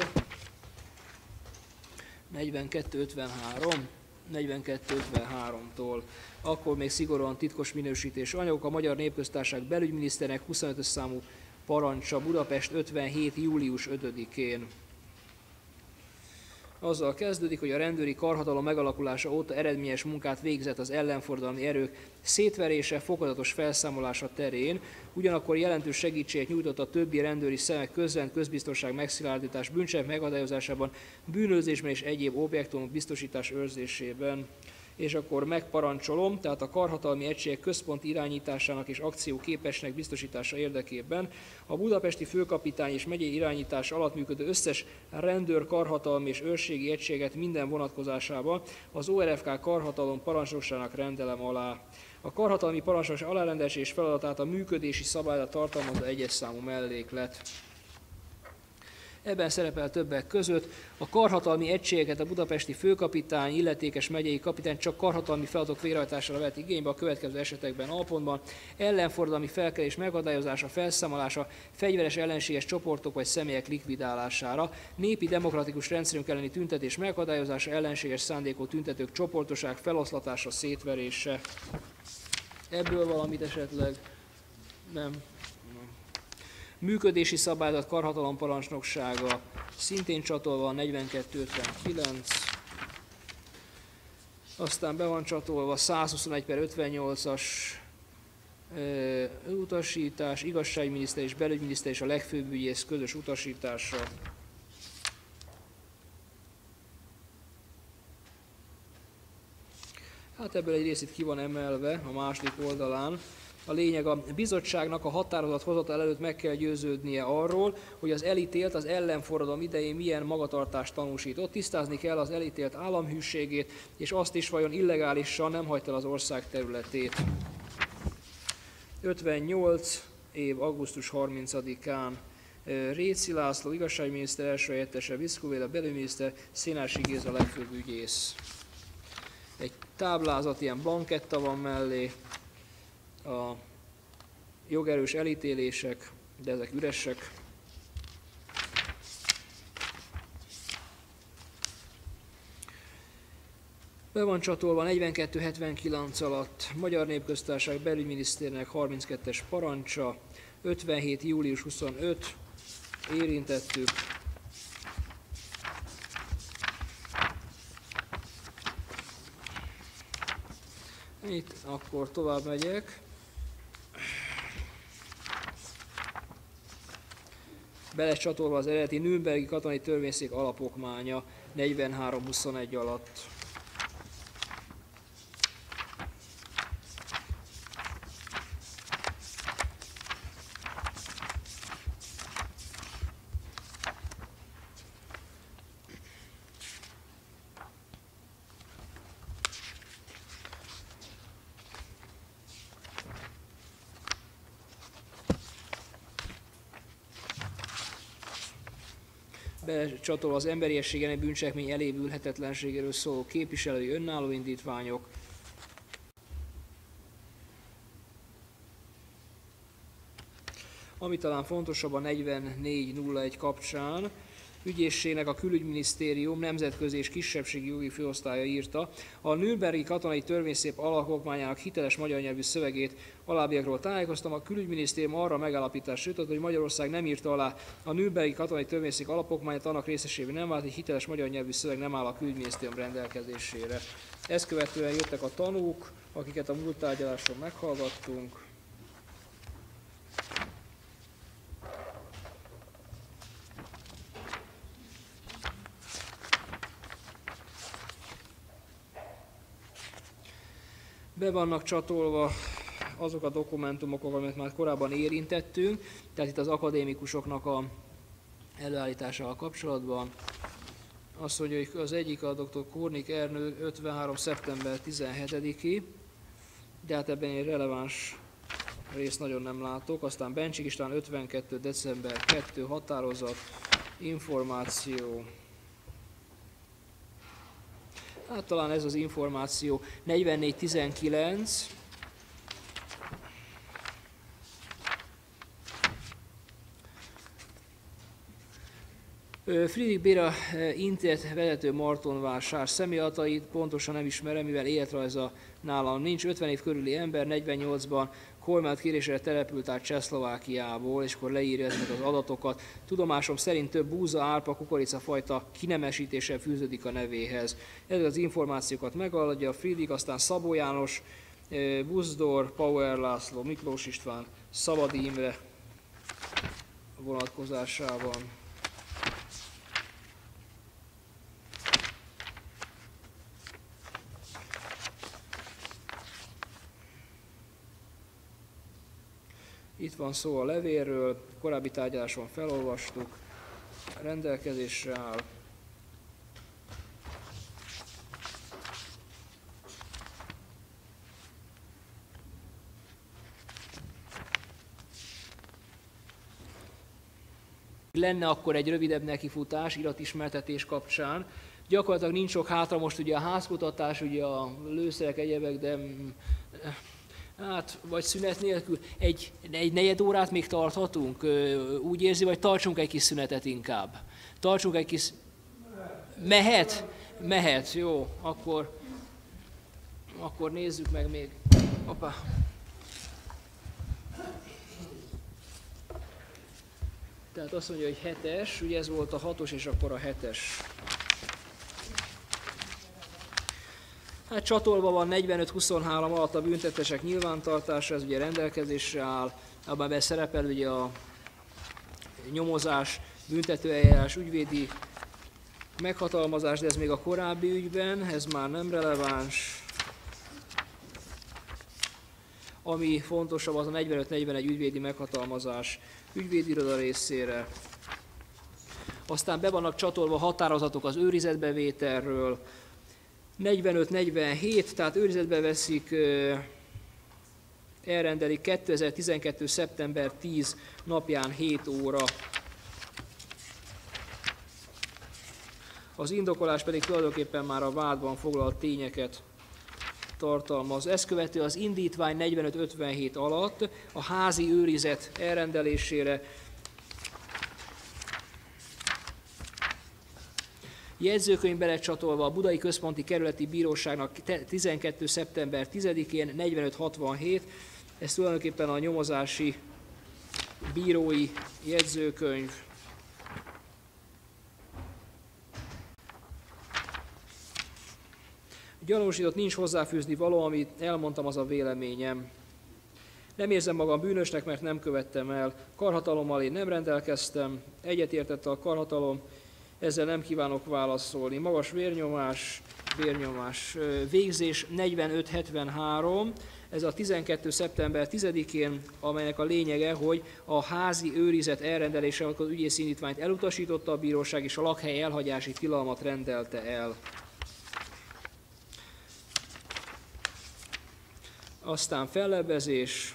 negyvenkettő ötvenhárom, negyvenkettő ötvenháromtól. Akkor még szigorúan titkos minősítésű anyagok, a Magyar Népköztársaság belügyminiszternek huszonötös számú parancsa Budapest ötvenhét. július ötödikén. azzal kezdődik, hogy a rendőri karhatalom megalakulása óta eredményes munkát végzett az ellenforradalmi erők szétverése, fokozatos felszámolása terén, ugyanakkor jelentős segítséget nyújtott a többi rendőri szemek közrend közbiztonság megszilárdítás, bűncselek megadályozásában, bűnözésben és egyéb objektumok biztosítás őrzésében. És akkor megparancsolom, tehát a karhatalmi egységek központi irányításának és akcióképesnek biztosítása érdekében a budapesti főkapitány és megyei irányítás alatt működő összes rendőr, karhatalmi és őrségi egységet minden vonatkozásában az o er ef ká karhatalom parancsnokságának rendelem alá. A karhatalmi parancsnokság alárendelése és feladatát a működési szabályzat tartalmazó egyes számú melléklet. Ebben szerepel többek között a karhatalmi egységeket a budapesti főkapitány, illetékes megyei kapitány csak karhatalmi feladatok végrehajtására vett igénybe a következő esetekben A pontban: ellenforradalmi felkelés megadályozása, felszámolása, fegyveres ellenséges csoportok vagy személyek likvidálására, népi demokratikus rendszerünk elleni tüntetés megadályozása, ellenséges szándékú tüntetők csoportoság feloszlatása, szétverése. Ebből valamit esetleg nem. Működési szabályzat karhatalom parancsnoksága, szintén csatolva a negyvenkettő ötvenkilenc, aztán be van csatolva százhuszonegy per ötvennyolcas e, utasítás, igazságminiszter és belügyminiszter és a legfőbb ügyész közös utasítása. Hát ebből egy rész itt ki van emelve a második oldalán. A lényeg, a bizottságnak a határozat hozatal előtt meg kell győződnie arról, hogy az elítélt az ellenforradalom idején milyen magatartást tanúsított. Tisztázni kell az elítélt államhűségét, és azt is, vajon illegálisan nem hagyta el az ország területét. ötvennyolc év augusztus harmincadikán Réci László, igazságminiszter első helyettese, Viszkóvél, a belügyminiszter, Szénási Géza, legfőbb ügyész. Egy táblázat, ilyen blanketta van mellé, a jogerős elítélések, de ezek üresek. Be van csatolva negyvenkettő hetvenkilenc alatt Magyar Népköztársaság belügyminiszternek harminckettes parancsa, ötvenhét július huszonöt, érintettük. Itt akkor tovább megyek. Belecsatolva az eredeti Nürnbergi katonai törvényszék alapokmánya negyvenhárom huszonegy alatt. Becsatolva az emberiesség elleni bűncselekmény elévülhetetlenségéről szóló képviselői önálló indítványok. Ami talán fontosabb a negyvennégy nulla egy kapcsán, ügyészségnek a Külügyminisztérium nemzetközi és kisebbségi jogi főosztálya írta, a Nürnbergi katonai törvényszék alapokmányának hiteles magyar nyelvű szövegét alábbiakról tájékoztam. A Külügyminisztérium arra megállapításra jutott, hogy Magyarország nem írta alá a Nürnbergi katonai törvényszék alapokmányát, annak részesében nem vált, hogy hiteles magyar nyelvű szöveg nem áll a Külügyminisztérium rendelkezésére. Ezt követően jöttek a tanúk, akiket a múlt tárgyaláson meghallgattunk. Be vannak csatolva azok a dokumentumok, amiket már korábban érintettünk, tehát itt az akadémikusoknak a előállításával kapcsolatban. Azt mondja, hogy az egyik a doktor Kórnik Ernő ötvenhárom szeptember tizenhetediki, de hát ebben egy releváns részt nagyon nem látok. Aztán Bencsik István ötvenkettő december kettő határozat, információ. Hát talán ez az információ negyvennégy tizenkilenc. Friedrich Béra Intért vezető Martonvásár személyadatait pontosan nem ismerem, mivel életrajza nálam nincs. ötven év körüli ember, negyvennyolcban Kolmát kérésére települt át Csehszlovákiából, és akkor leírja ezeket az adatokat. Tudomásom szerint több búza, árpa, kukoricafajta kinemesítéssel fűződik a nevéhez. Ezek az információkat megadja Friedrich, aztán Szabó János, Buszdor, Pauer László, Miklós István, Szabadi Imre vonatkozásában. Itt van szó a levélről, korábbi tárgyaláson felolvastuk, rendelkezésre áll. Lenne akkor egy rövidebb nekifutás iratismertetés kapcsán. Gyakorlatilag nincs sok hátra, most ugye a házkutatás, ugye a lőszerek, egyebek, de hát, vagy szünet nélkül. Egy, egy negyed órát még tarthatunk? Úgy érzi, vagy tartsunk egy kis szünetet inkább? Tartsunk egy kis... Mehet? Mehet, jó. Akkor, akkor nézzük meg még. Hoppá. Tehát azt mondja, hogy hetes, ugye ez volt a hatos, és akkor a hetes. Hát csatolva van negyvenöt huszonhárom alatt a büntetések nyilvántartása, ez ugye rendelkezésre áll, abban szerepel ugye a nyomozás, büntetőeljárás, ügyvédi meghatalmazás, de ez még a korábbi ügyben, ez már nem releváns. Ami fontosabb, az a negyvenöt negyvenegy ügyvédi meghatalmazás ügyvédiroda részére. Aztán be vannak csatolva határozatok az őrizetbevételről, negyvenöt negyvenhét, tehát őrizetbe veszik, elrendelik kétezer-tizenkettő. szeptember tíz napján hét óra. Az indokolás pedig tulajdonképpen már a vádban foglalt tényeket tartalmaz. Ezt követő az indítvány negyvenöt ötvenhét alatt a házi őrizet elrendelésére jegyzőkönyv belecsatolva a Budai Központi Kerületi Bíróságnak tizenkettő. szeptember tizedikén negyvenöt hatvanhét, ez tulajdonképpen a nyomozási bírói jegyzőkönyv. Gyanúsított, nincs hozzáfűzni való, amit elmondtam, az a véleményem. Nem érzem magam bűnösnek, mert nem követtem el. Karhatalommal én nem rendelkeztem, egyetértett a karhatalom, ezzel nem kívánok válaszolni. Magas vérnyomás, vérnyomás, végzés negyvenöt hetvenhárom, ez a tizenkettő. szeptember tizedikén, amelynek a lényege, hogy a házi őrizet elrendelése, amikor az ügyész indítványt elutasította a bíróság, és a lakhely elhagyási tilalmat rendelte el. Aztán fellebbezés,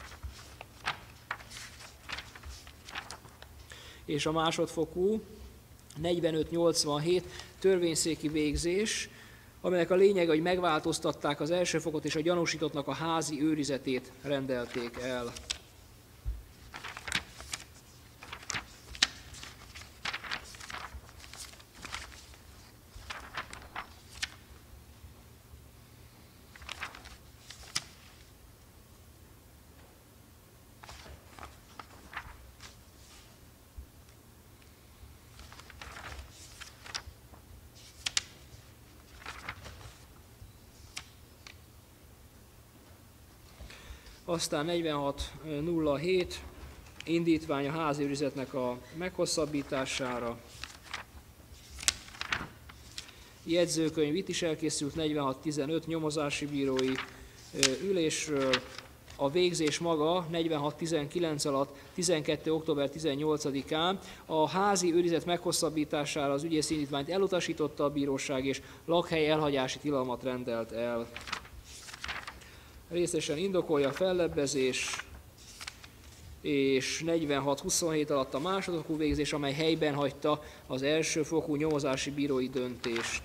és a másodfokú negyvenöt nyolcvanhét törvényszéki végzés, amelynek a lényege, hogy megváltoztatták az első fokot, és a gyanúsítottnak a házi őrizetét rendelték el. Aztán negyvenhat nulla hét, indítvány a házi őrizetnek a meghosszabbítására. Jegyzőkönyv itt is elkészült negyvenhat tizenöt nyomozási bírói ülésről. A végzés maga negyvenhat tizenkilenc alatt tizenkettő. október tizennyolcadikán a házi őrizet meghosszabbítására az ügyész indítványt elutasította a bíróság, és lakhely elhagyási tilalmat rendelt el. Részesen indokolja a fellebbezés, és negyvenhat huszonhét alatt a másodfokú végzés, amely helyben hagyta az elsőfokú nyomozási bírói döntést.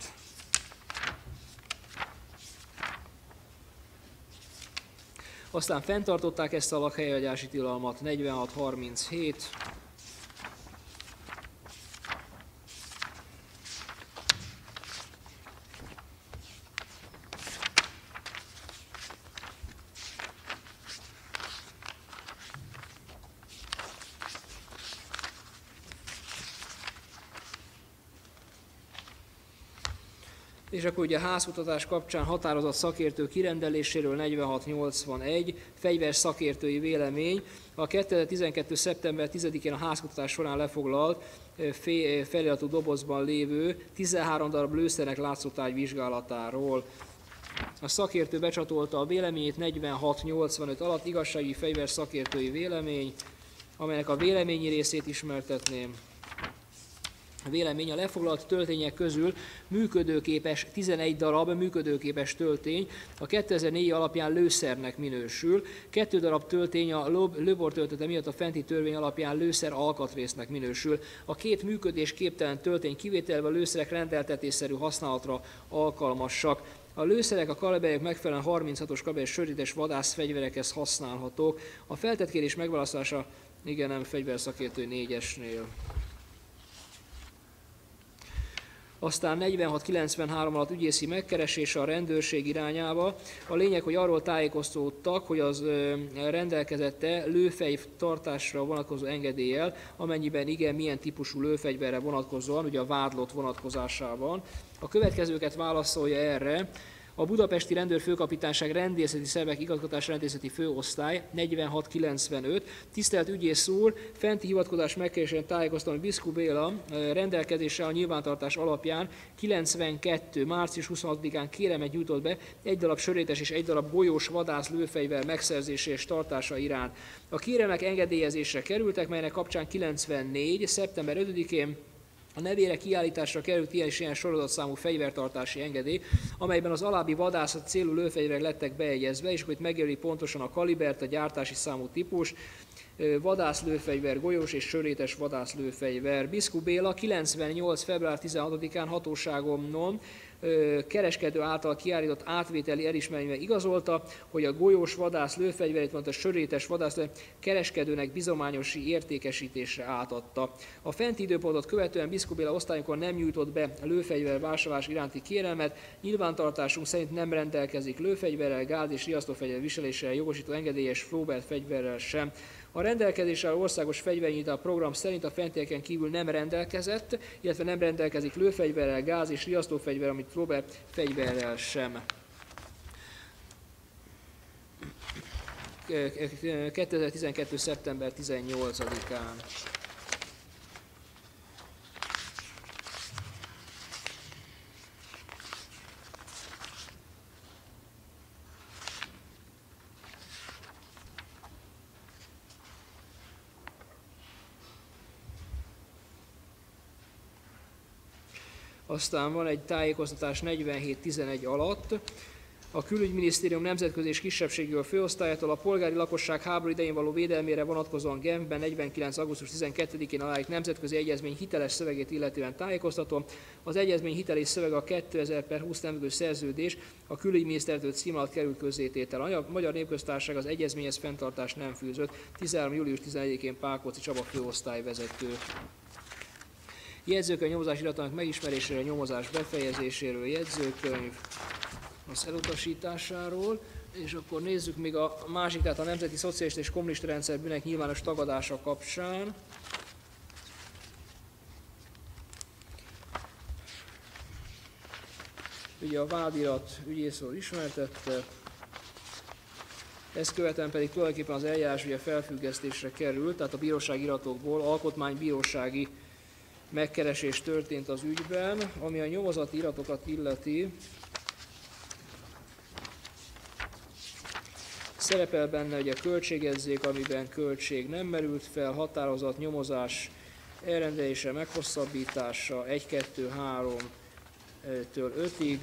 Aztán fenntartották ezt a lakhelyhagyási tilalmat, negyvenhat harminchét. És akkor ugye a házkutatás kapcsán határozat szakértő kirendeléséről negyvenhat nyolcvanegy, fegyver szakértői vélemény. A kétezer-tizenkettő. szeptember tizedikén a házkutatás során lefoglalt feliratú dobozban lévő tizenhárom darab lőszernek látszó tárgy vizsgálatáról. A szakértő becsatolta a véleményét negyvenhat nyolcvanöt alatt, igazságügyi fegyver szakértői vélemény, amelynek a véleményi részét ismertetném. A vélemény: a lefoglalt töltények közül működőképes tizenegy darab működőképes töltény a kétezer-négy alapján lőszernek minősül, kettő darab töltény a Löbor töltete miatt a fenti törvény alapján lőszer alkatrésznek minősül. A két működésképtelen töltény kivételve a lőszerek rendeltetésszerű használatra alkalmasak. A lőszerek a kaliberek megfelelően harminchatos kaliberes sötétes vadászfegyverekhez használhatók. A feltett kérés megválaszolása igen, nem fegyverszakértő négyesnél. Aztán negyvenhat kilencvenhárom alatt ügyészi megkeresése a rendőrség irányába. A lényeg, hogy arról tájékoztattak, hogy az rendelkezette lőfegyver tartásra vonatkozó engedéllyel, amennyiben igen, milyen típusú lőfegyverre vonatkozóan, ugye a vádlott vonatkozásában. A következőket válaszolja erre. A Budapesti Rendőrfőkapitányság Rendészeti Szervek Igazgatás Rendészeti Főosztály negyvenhat kilencvenöt. Tisztelt ügyész úr, fenti hivatkozás megkeresésén tájékoztatom, hogy Biszkú Béla rendelkezésre a nyilvántartás alapján kilencvenkettő. március huszonhatodikán kéremet nyújtott be egy darab sörétes és egy darab golyós vadász lőfegyver megszerzése és tartása iránt. A kéremek engedélyezésre kerültek, melynek kapcsán kilencvennégy. szeptember ötödikén a nevére kiállításra került ilyen és ilyen sorozatszámú fegyvertartási engedély, amelyben az alábbi vadászat célú lőfegyverek lettek beegyezve, és akkor itt megjelöli pontosan a kalibert, a gyártási számú típus, vadászlőfegyver, golyós és sörétes vadászlőfegyver. Biszkú Béla kilencvennyolc. február tizenhatodikán hatóságomnon kereskedő által kiállított átvételi elismerővel igazolta, hogy a golyós vadász lőfegyverét, mint a sörétes vadász kereskedőnek bizományosi értékesítésre átadta. A fenti időpontot követően Biszkú Béla osztályunkon nem nyújtott be lőfegyver vásárlás iránti kérelmet, nyilvántartásunk szerint nem rendelkezik lőfegyverrel, gáz és riasztófegyver viselésre jogosító engedélyes Flóbert fegyverrel sem. A rendelkezésre országos fegyvernyitó program szerint a fentieken kívül nem rendelkezett, illetve nem rendelkezik lőfegyverrel, gáz és riasztófegyver, amit Flóbert fegyverrel sem. kétezer-tizenkettő. szeptember tizennyolcadikán. Aztán van egy tájékoztatás negyvenhét tizenegy alatt. A Külügyminisztérium nemzetközi és kisebbségi főosztályától a polgári lakosság háború idején való védelmére vonatkozóan Genfben negyvenkilenc. augusztus tizenkettedikén aláírt nemzetközi egyezmény hiteles szövegét illetően tájékoztatom. Az egyezmény hiteles szövege a kétezer per húsz nemzetközi szerződés, a külügyminisztertől cím alatt került közzététel. A Magyar Népköztársaság az egyezményhez fenntartást nem fűzött. tizenhárom. július tizenegyedikén Pálkóczi Csaba főosztályvezető. Jegyzőkönyv nyomozás iratának megismerésére, nyomozás befejezéséről, jegyzőkönyv az elutasításáról, és akkor nézzük még a másik, tehát a Nemzeti Szocialista és Kommunista Rendszer bűnek nyilvános tagadása kapcsán. Ugye a vádirat ügyész úr ismertette, ezt követően pedig tulajdonképpen az eljárás ugye felfüggesztésre került, tehát a bírósági iratokból alkotmánybírósági megkeresés történt az ügyben, ami a nyomozati iratokat illeti. Szerepel benne ugye a költségezzék, amiben költség nem merült fel, határozat, nyomozás, elrendelése, meghosszabbítása egy kettő három-től ötig.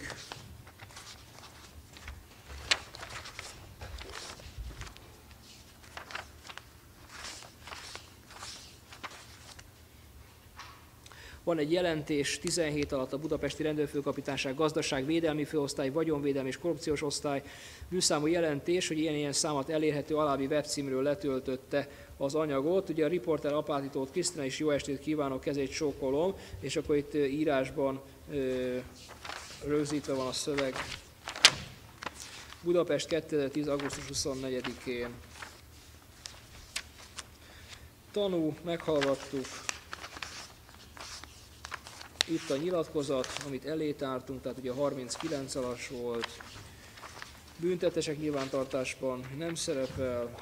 Van egy jelentés tizenhét alatt a Budapesti Rendőrfőkapitányság Gazdaságvédelmi Főosztály, Vagyonvédelmi és Korrupciós Osztály műszámú jelentés, hogy ilyen-ilyen számot elérhető alábbi webcímről letöltötte az anyagot. Ugye a riporter Apáti Krisztina is jó estét kívánok, kezét csókolom, és akkor itt írásban ö, rögzítve van a szöveg. Budapest kétezer-tíz. augusztus huszonnegyedikén. Tanú, meghallgattuk. Itt a nyilatkozat, amit elétártunk, tehát ugye harminckilenc alas volt. Büntetesek nyilvántartásban nem szerepel.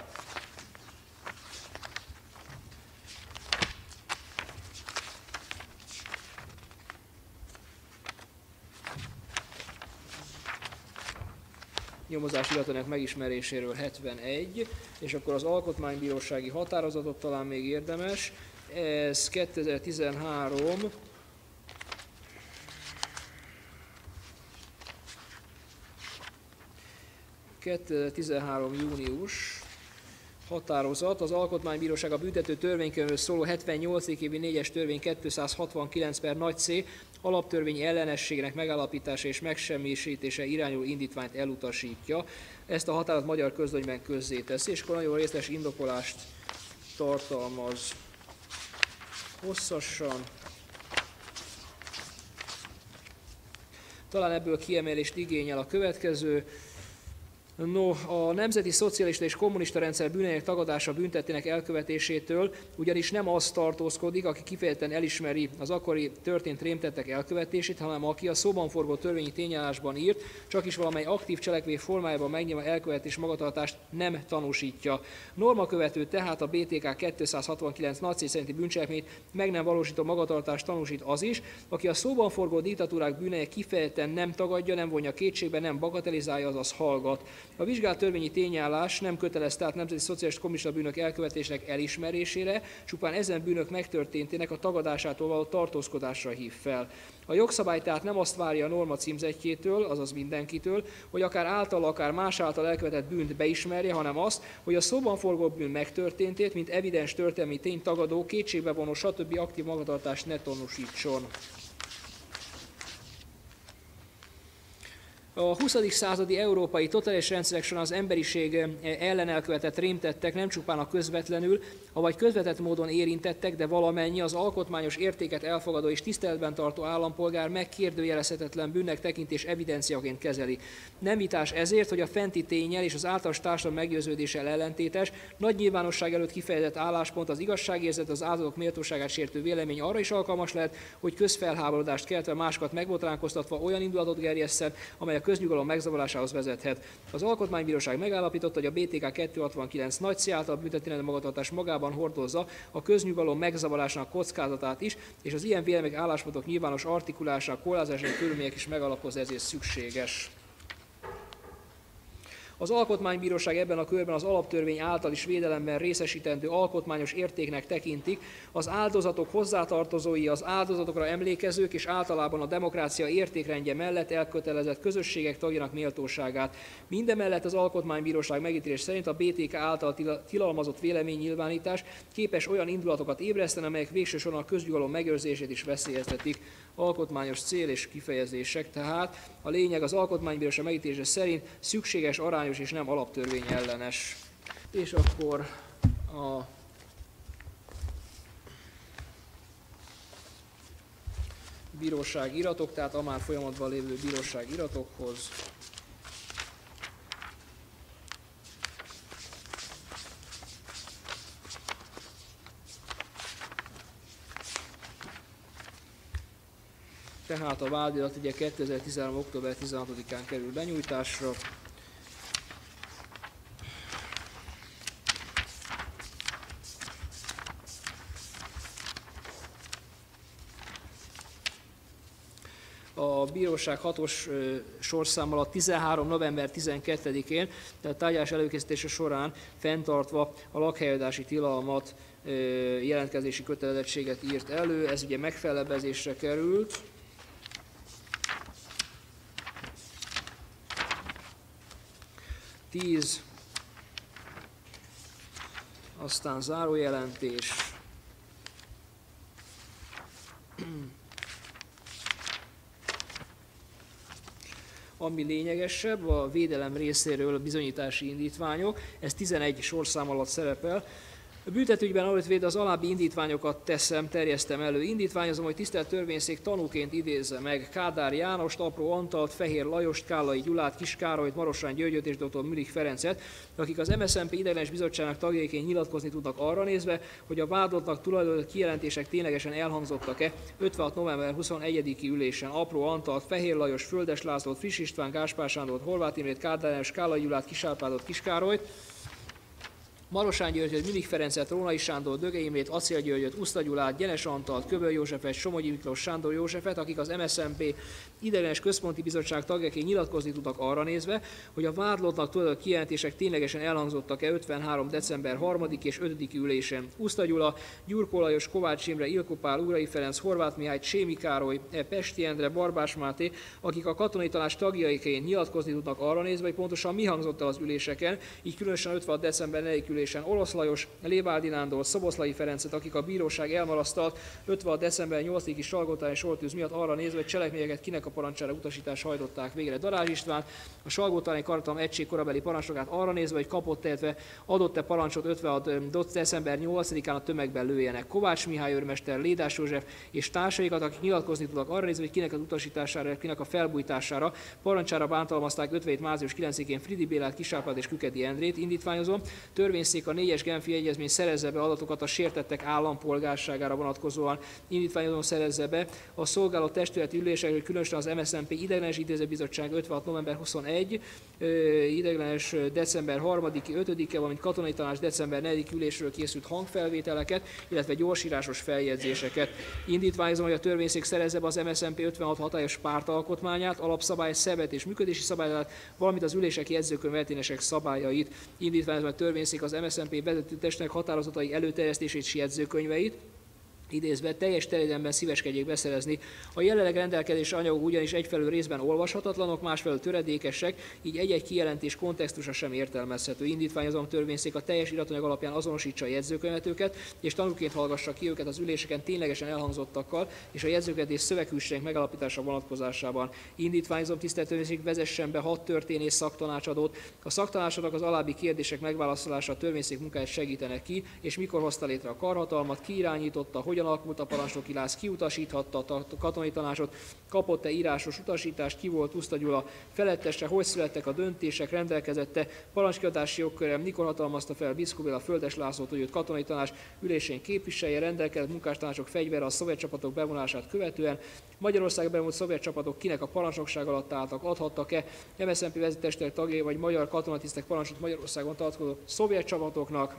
Nyomozási iratának megismeréséről hetvenegy, és akkor az alkotmánybírósági határozatot talán még érdemes. Ez kétezer-tizenhárom. kétezer-tizenhárom. június határozat. Az Alkotmánybíróság a büntető törvénykönyvről szóló hetvennyolcadik évi négyes törvény kétszázhatvankilenc per nagy C alaptörvény ellenességének megállapítása és megsemmisítése irányuló indítványt elutasítja. Ezt a határozatot magyar közlönyben közzéteszi, és akkor nagyon részletes indokolást tartalmaz hosszasan. Talán ebből kiemelést igényel a következő. No, a nemzeti szocialista és kommunista rendszer bűneinek tagadása büntettének elkövetésétől ugyanis nem az tartózkodik, aki kifejezetten elismeri az akkori történt rémtettek elkövetését, hanem aki a szóban forgó törvényi tényállásban írt, csak is valamely aktív cselekvés formájában megnyilván elkövetés magatartást nem tanúsítja. Normakövető tehát a bé té ká kétszázhatvankilenc nagy C szerinti bűncselekményt meg nem valósító magatartást tanúsít az is, aki a szóban forgó diktatúrák bűnei kifejezetten nem tagadja, nem vonja kétségbe, nem bagatelizálja, azaz hallgat. A vizsgált törvényi tényállás nem kötelez tehát nemzeti szociális kommunista bűnök elkövetésének elismerésére, csupán ezen bűnök megtörténtének a tagadásától való tartózkodásra hív fel. A jogszabály tehát nem azt várja a norma címzettjétől, azaz mindenkitől, hogy akár által, akár más által elkövetett bűnt beismerje, hanem azt, hogy a szóban forgó bűn megtörténtét, mint evidens történelmi tény tagadó, kétségbevonó, stb. Aktív magatartást ne tanúsítson. A huszadik századi európai totalitárius rendszerek során az emberiség ellen elkövetett rémtettek nem csupán a közvetlenül, avagy közvetett módon érintettek, de valamennyi az alkotmányos értéket elfogadó és tiszteletben tartó állampolgár megkérdőjelezhetetlen bűnnek tekintés evidenciaként kezeli. Nem vitás ezért, hogy a fenti ténnyel és az általános társadalom meggyőződéssel ellentétes, nagy nyilvánosság előtt kifejezett álláspont, az igazságérzet, az áldozatok méltóságát sértő vélemény arra is alkalmas lehet, hogy közfelháborodást keltve másokat megbotránkoztatva olyan indulatot gerjesszen, amely a köznyugalom megzavarásához vezethet. Az Alkotmánybíróság megállapította, hogy a bé té ká kétszázhatvankilenc nagy C által büntetőtényleges magatartás magában hordozza a köznyugalom megzavarásának kockázatát is, és az ilyen vélemények álláspontok nyilvános artikulásának korlátozásának körülmények is megalapozza, ezért szükséges. Az Alkotmánybíróság ebben a körben az alaptörvény által is védelemben részesítendő alkotmányos értéknek tekintik az áldozatok hozzátartozói, az áldozatokra emlékezők és általában a demokrácia értékrendje mellett elkötelezett közösségek tagjának méltóságát. Mindemellett az Alkotmánybíróság megítélés szerint a bé té ká által tilalmazott véleménynyilvánítás képes olyan indulatokat ébreszteni, amelyek végső soron a köznyugalom megőrzését is veszélyeztetik. Alkotmányos cél és kifejezések, tehát a lényeg az Alkotmánybíróság megítélése szerint szükséges, arányos és nem alaptörvény ellenes. És akkor a bíróság iratok, tehát a már folyamatban lévő bíróság iratokhoz. Tehát a vádirat ugye kétezer-tizenhárom. október tizenhatodikán kerül benyújtásra. A bíróság hatos sorszámmal a tizenhárom. november tizenkettedikén, tehát tárgyalás előkészítése során fenntartva a lakhelyadási tilalmat, jelentkezési kötelezettséget írt elő, ez ugye megfelebezésre került. tíz. Aztán zárójelentés. Ami lényegesebb, a védelem részéről a bizonyítási indítványok, ez tizenegy sorszám alatt szerepel. A büntetőügyben adatvéd az alábbi indítványokat teszem, terjesztem elő. Indítványozom, hogy tisztelt Törvényszék tanúként idézze meg Kádár Jánost, Apró Antalt, Fehér Lajost, Kállai Gyulát, Kis Károlyt, Marosány Györgyöt és dr. Mülich Ferencet, akik az em es zé em pé ideiglenes bizottságának tagjaiként nyilatkozni tudnak arra nézve, hogy a vádlottnak tulajdonított kijelentések ténylegesen elhangzottak-e ötvenhat november huszonegyediki ülésen. Apró Antalt, Fehér Lajos, Földes Lászlót, Friss István, Gáspár Sándort, Horváth Imrét, Kádár Jánost, Kállai Gyulát, Kis Árpádot, Kis Károlyt, Marosány Györgyöt, Mülich Ferencet, Rónai Sándor, Döge Imrét, Acél Györgyöt, Uszta Gyulát, Gyenes Antalt, Köböl Józsefet, Somogyi Miklós, Sándor Józsefet, akik az em es zé em pé ideiglenes központi bizottság tagjaként nyilatkozni tudnak arra nézve, hogy a vádlottnak tulajdonított kijelentések ténylegesen elhangzottak-e ötvenhárom december harmadika és ötödike ülésen. Uszta Gyula, Gyurkó Lajos, Kovács Imre, Ilko Pál, Ugrai Ferenc, Horváth Mihály, Csémi Károly, Pesti Endre, Barbás Máté, akik a katonai tanács tagjaiként nyilatkozni tudnak arra nézve, hogy pontosan mi hangzott el az üléseken, így különösen ötvenhat december negyedike ülésen Orosz Lajos, Léváldi Nándor, Szoboszlai Ferencet, akik a bíróság elmarasztalt ötvenhat december nyolcadiki Salgótarjáni sortűz miatt arra nézve, hogy cselekményeket kinek a parancsára utasítás hajtották végre. Darázs István, a Salgótarjáni Karhatalom egység korabeli parancsnokát arra nézve, hogy kapott, illetve adott-e parancsot ötvenhat december nyolcadikán a tömegben lőjenek. Kovács Mihály őrmester, Lédás József és társaikat, akik nyilatkozni tudnak arra nézve, hogy kinek az utasítására, kinek a felbújtására parancsára bántalmazták ötvenhét március kilencedikén Fridi Bélát, Kis Árpád és Kükedi Endrét. Indítványozom, törvényszék a négyes Genfi egyezmény szerezze be adatokat a sértettek állampolgárságára vonatkozóan. Indítványozom, szerezze be a szolgáló testületi ülésekről, különösen az em es zé em pé ideiglenes intézőbizottság ötvenhat november huszonegyedike, ideiglenes december harmadika, ötödike, valamint katonai tanács december negyedike ülésről készült hangfelvételeket, illetve gyorsírásos feljegyzéseket. Indítványozom, hogy a törvényszék szerezze be az em es zé em pé ötvenhat hatályos pártalkotmányát, alapszabály, szervezet és működési szabályát, valamint az ülések jegyzőkönyvelténesek szabályait. Indítványozom, hogy a törvényszék az em es zé em pé vezető testnek határozatai előterjesztését és jegyzőkönyveit, idézve teljes terjedelemben szíveskedjék beszerezni. A jelenleg rendelkezésre anyagok ugyanis egyfelől részben olvashatatlanok, másfelől töredékesek, így egy-egy kijelentés kontextusa sem értelmezhető. Indítványozom, törvényszék a teljes iratanyag alapján azonosítsa a jegyzőkönyvetőket, és tanúként hallgassa ki őket az üléseken ténylegesen elhangzottakkal, és a jegyzőkönyvetés szöveghűségek megalapítása vonatkozásában. Indítványozom, tisztelt törvényszék, vezessen be hat történész szaktanácsadót. A szaktanácsadók az alábbi kérdések megválaszolása a törvényszék munkáját segítenek ki, és mikor hozta létre a karhatalmat, ki irányította, hogyan alakult a parancsnoki láz, ki utasíthatta a katonai tanácsot, kapott-e írásos utasítást, ki volt Uszta Gyula felettese, hogy születtek a döntések, rendelkezette parancskiadási jogköre, mikor hatalmazta fel Biszkó Béla Földes Lászlót, hogy őt katonai tanács ülésén képviselje, rendelkezett munkástanácsok fegyvere a szovjet csapatok bevonását követően, Magyarország bevonult szovjet csapatok kinek a parancsnokság alatt álltak, adhattak-e em es zé em pé vezetőtestület tagjai vagy magyar katonatisztek parancsot Magyarországon tartózkodó szovjet csapatoknak,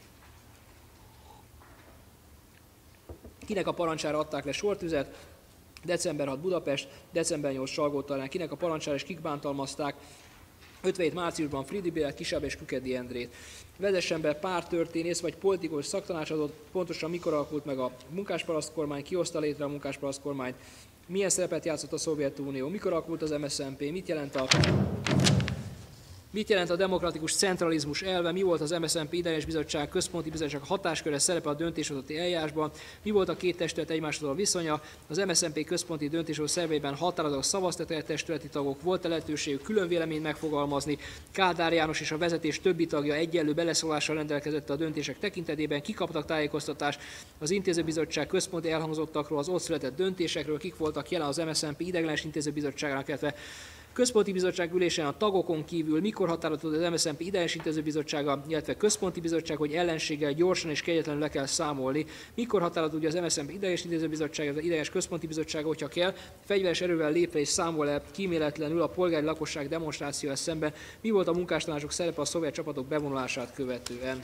kinek a parancsára adták le sortüzet, december hatodika Budapest, december nyolcadika Salgótarján, kinek a parancsára és kik bántalmazták, ötvenhét márciusban Fridi Bélát, Kis Árpád és Kükedi Endrét. Vezessen be párttörténész vagy politikus szaktanácsadót, pontosan mikor alakult meg a munkásparasztkormány, ki hozta létre a munkásparasztkormányt, milyen szerepet játszott a Szovjetunió, mikor alakult az em es zé em pé, mit jelent a Mit jelent a demokratikus centralizmus elve, mi volt az em es zé em pé ideiglenes bizottság, központi bizottság hatásköre szerepe a döntéshozati eljárásban, mi volt a két testület egymáshoz a viszonya, az em es zé em pé központi döntéshozó szerveiben határozatok szavaztak-e testületi tagok, volt-e lehetőségük külön véleményt megfogalmazni, Kádár János és a vezetés többi tagja egyenlő beleszólással rendelkezett a döntések tekintetében, kikaptak tájékoztatást az intézőbizottság központi elhangzottakról, az ott született döntésekről, kik voltak jelen az em es zé em pé ideiglenes intézőbizottságának, illetve központi bizottság ülésen a tagokon kívül mikor határozott az em es zé em pé ideiglenes intézőbizottsága, illetve központi bizottság, hogy ellenséggel gyorsan és kegyetlenül le kell számolni, mikor határozott ugye az em es zé em pé ideiglenes intézőbizottsága, az ideiglenes központi bizottsága, hogyha kell, fegyveres erővel lépve és számol el kíméletlenül a polgári lakosság demonstrációval szemben, mi volt a munkástanácsok szerepe a szovjet csapatok bevonulását követően.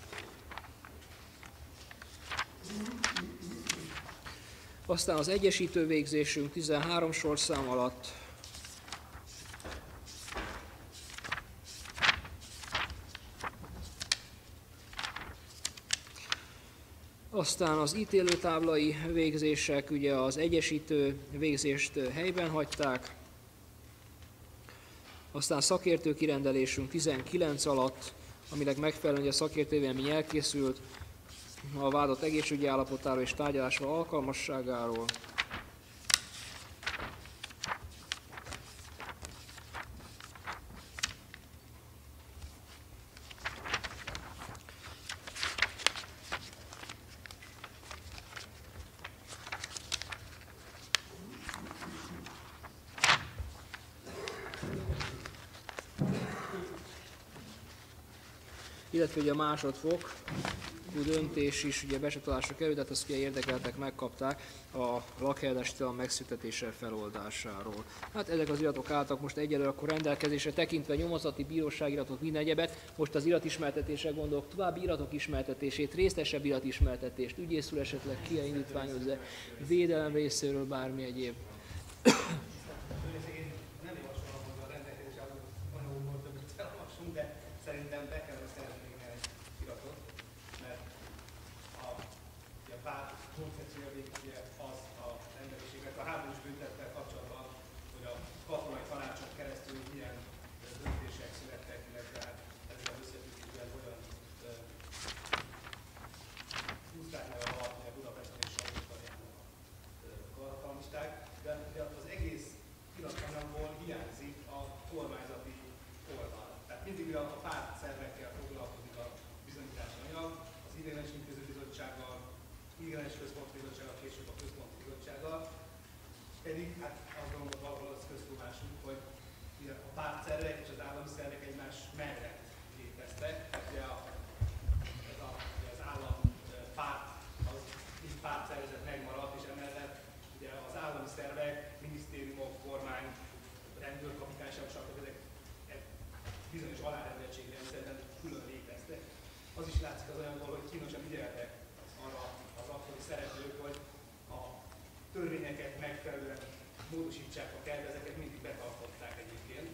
Aztán az egyesítő végzésünk tizenhárom sorszám alatt. Aztán az ítélőtáblai végzések, ugye az egyesítő végzést helyben hagyták. Aztán szakértő kirendelésünk tizenkilenc alatt, aminek megfelelően a szakértő vélemény elkészült a vádott egészségügyi állapotáról és tárgyalásra alkalmasságáról. illetve ugye a másodfok döntés is ugye becsatolásra került, tehát azt ugye érdekeltek megkapták a lakhelyedási tilalom megszüntetése feloldásáról. Hát ezek az iratok álltak most egyelőre akkor rendelkezésre, tekintve nyomozati, bíróságiratot, minden egyebet. Most az iratismertetésre gondolok, további iratok ismertetését, részletesebb iratismertetést, ügyész úr esetleg ki indítványozza, védelem részéről bármi egyéb.
Szerintem be kellene szerezni egy iratot, mert a, a pár koncepciója végül az a rendőrségnek a háborús büntettel kapcsolatban, hogy a katonai tanácson keresztül milyen döntések születtek, illetve ezzel összefüggésben hogyan húzták meg a halat Budapesten és Salgótarjánban a karhatalmisták, de, de az egész iratanyagból hiányzik a kormányzati oldal. Tehát mindig a pártszervekkel foglalkozik a bizonyítási anyag, az ideiglenes intézőbizottsággal, ideiglenes központi bizottsággal, később a központi bizottsággal, pedig hát azt gondolom, valahol az köztudomásunk, hogy a pártszervek és az állami szervek egymás mellett léteztek, tehát ugye a, ez a, az állam párt, az így pártszervezet megmaradt, és emellett ugye az állami szervek, minisztériumok, kormány, rendőrkapitányság, stb. Ezek bizonyos alárendeltségrendszerben külön léteztek. Az is látszik az anyagból, hogy kínosan ügyeltek arra az akkori szereplők, hogy a törvényeket megfelelően módosítsák a kell, ezeket mindig betartották egyébként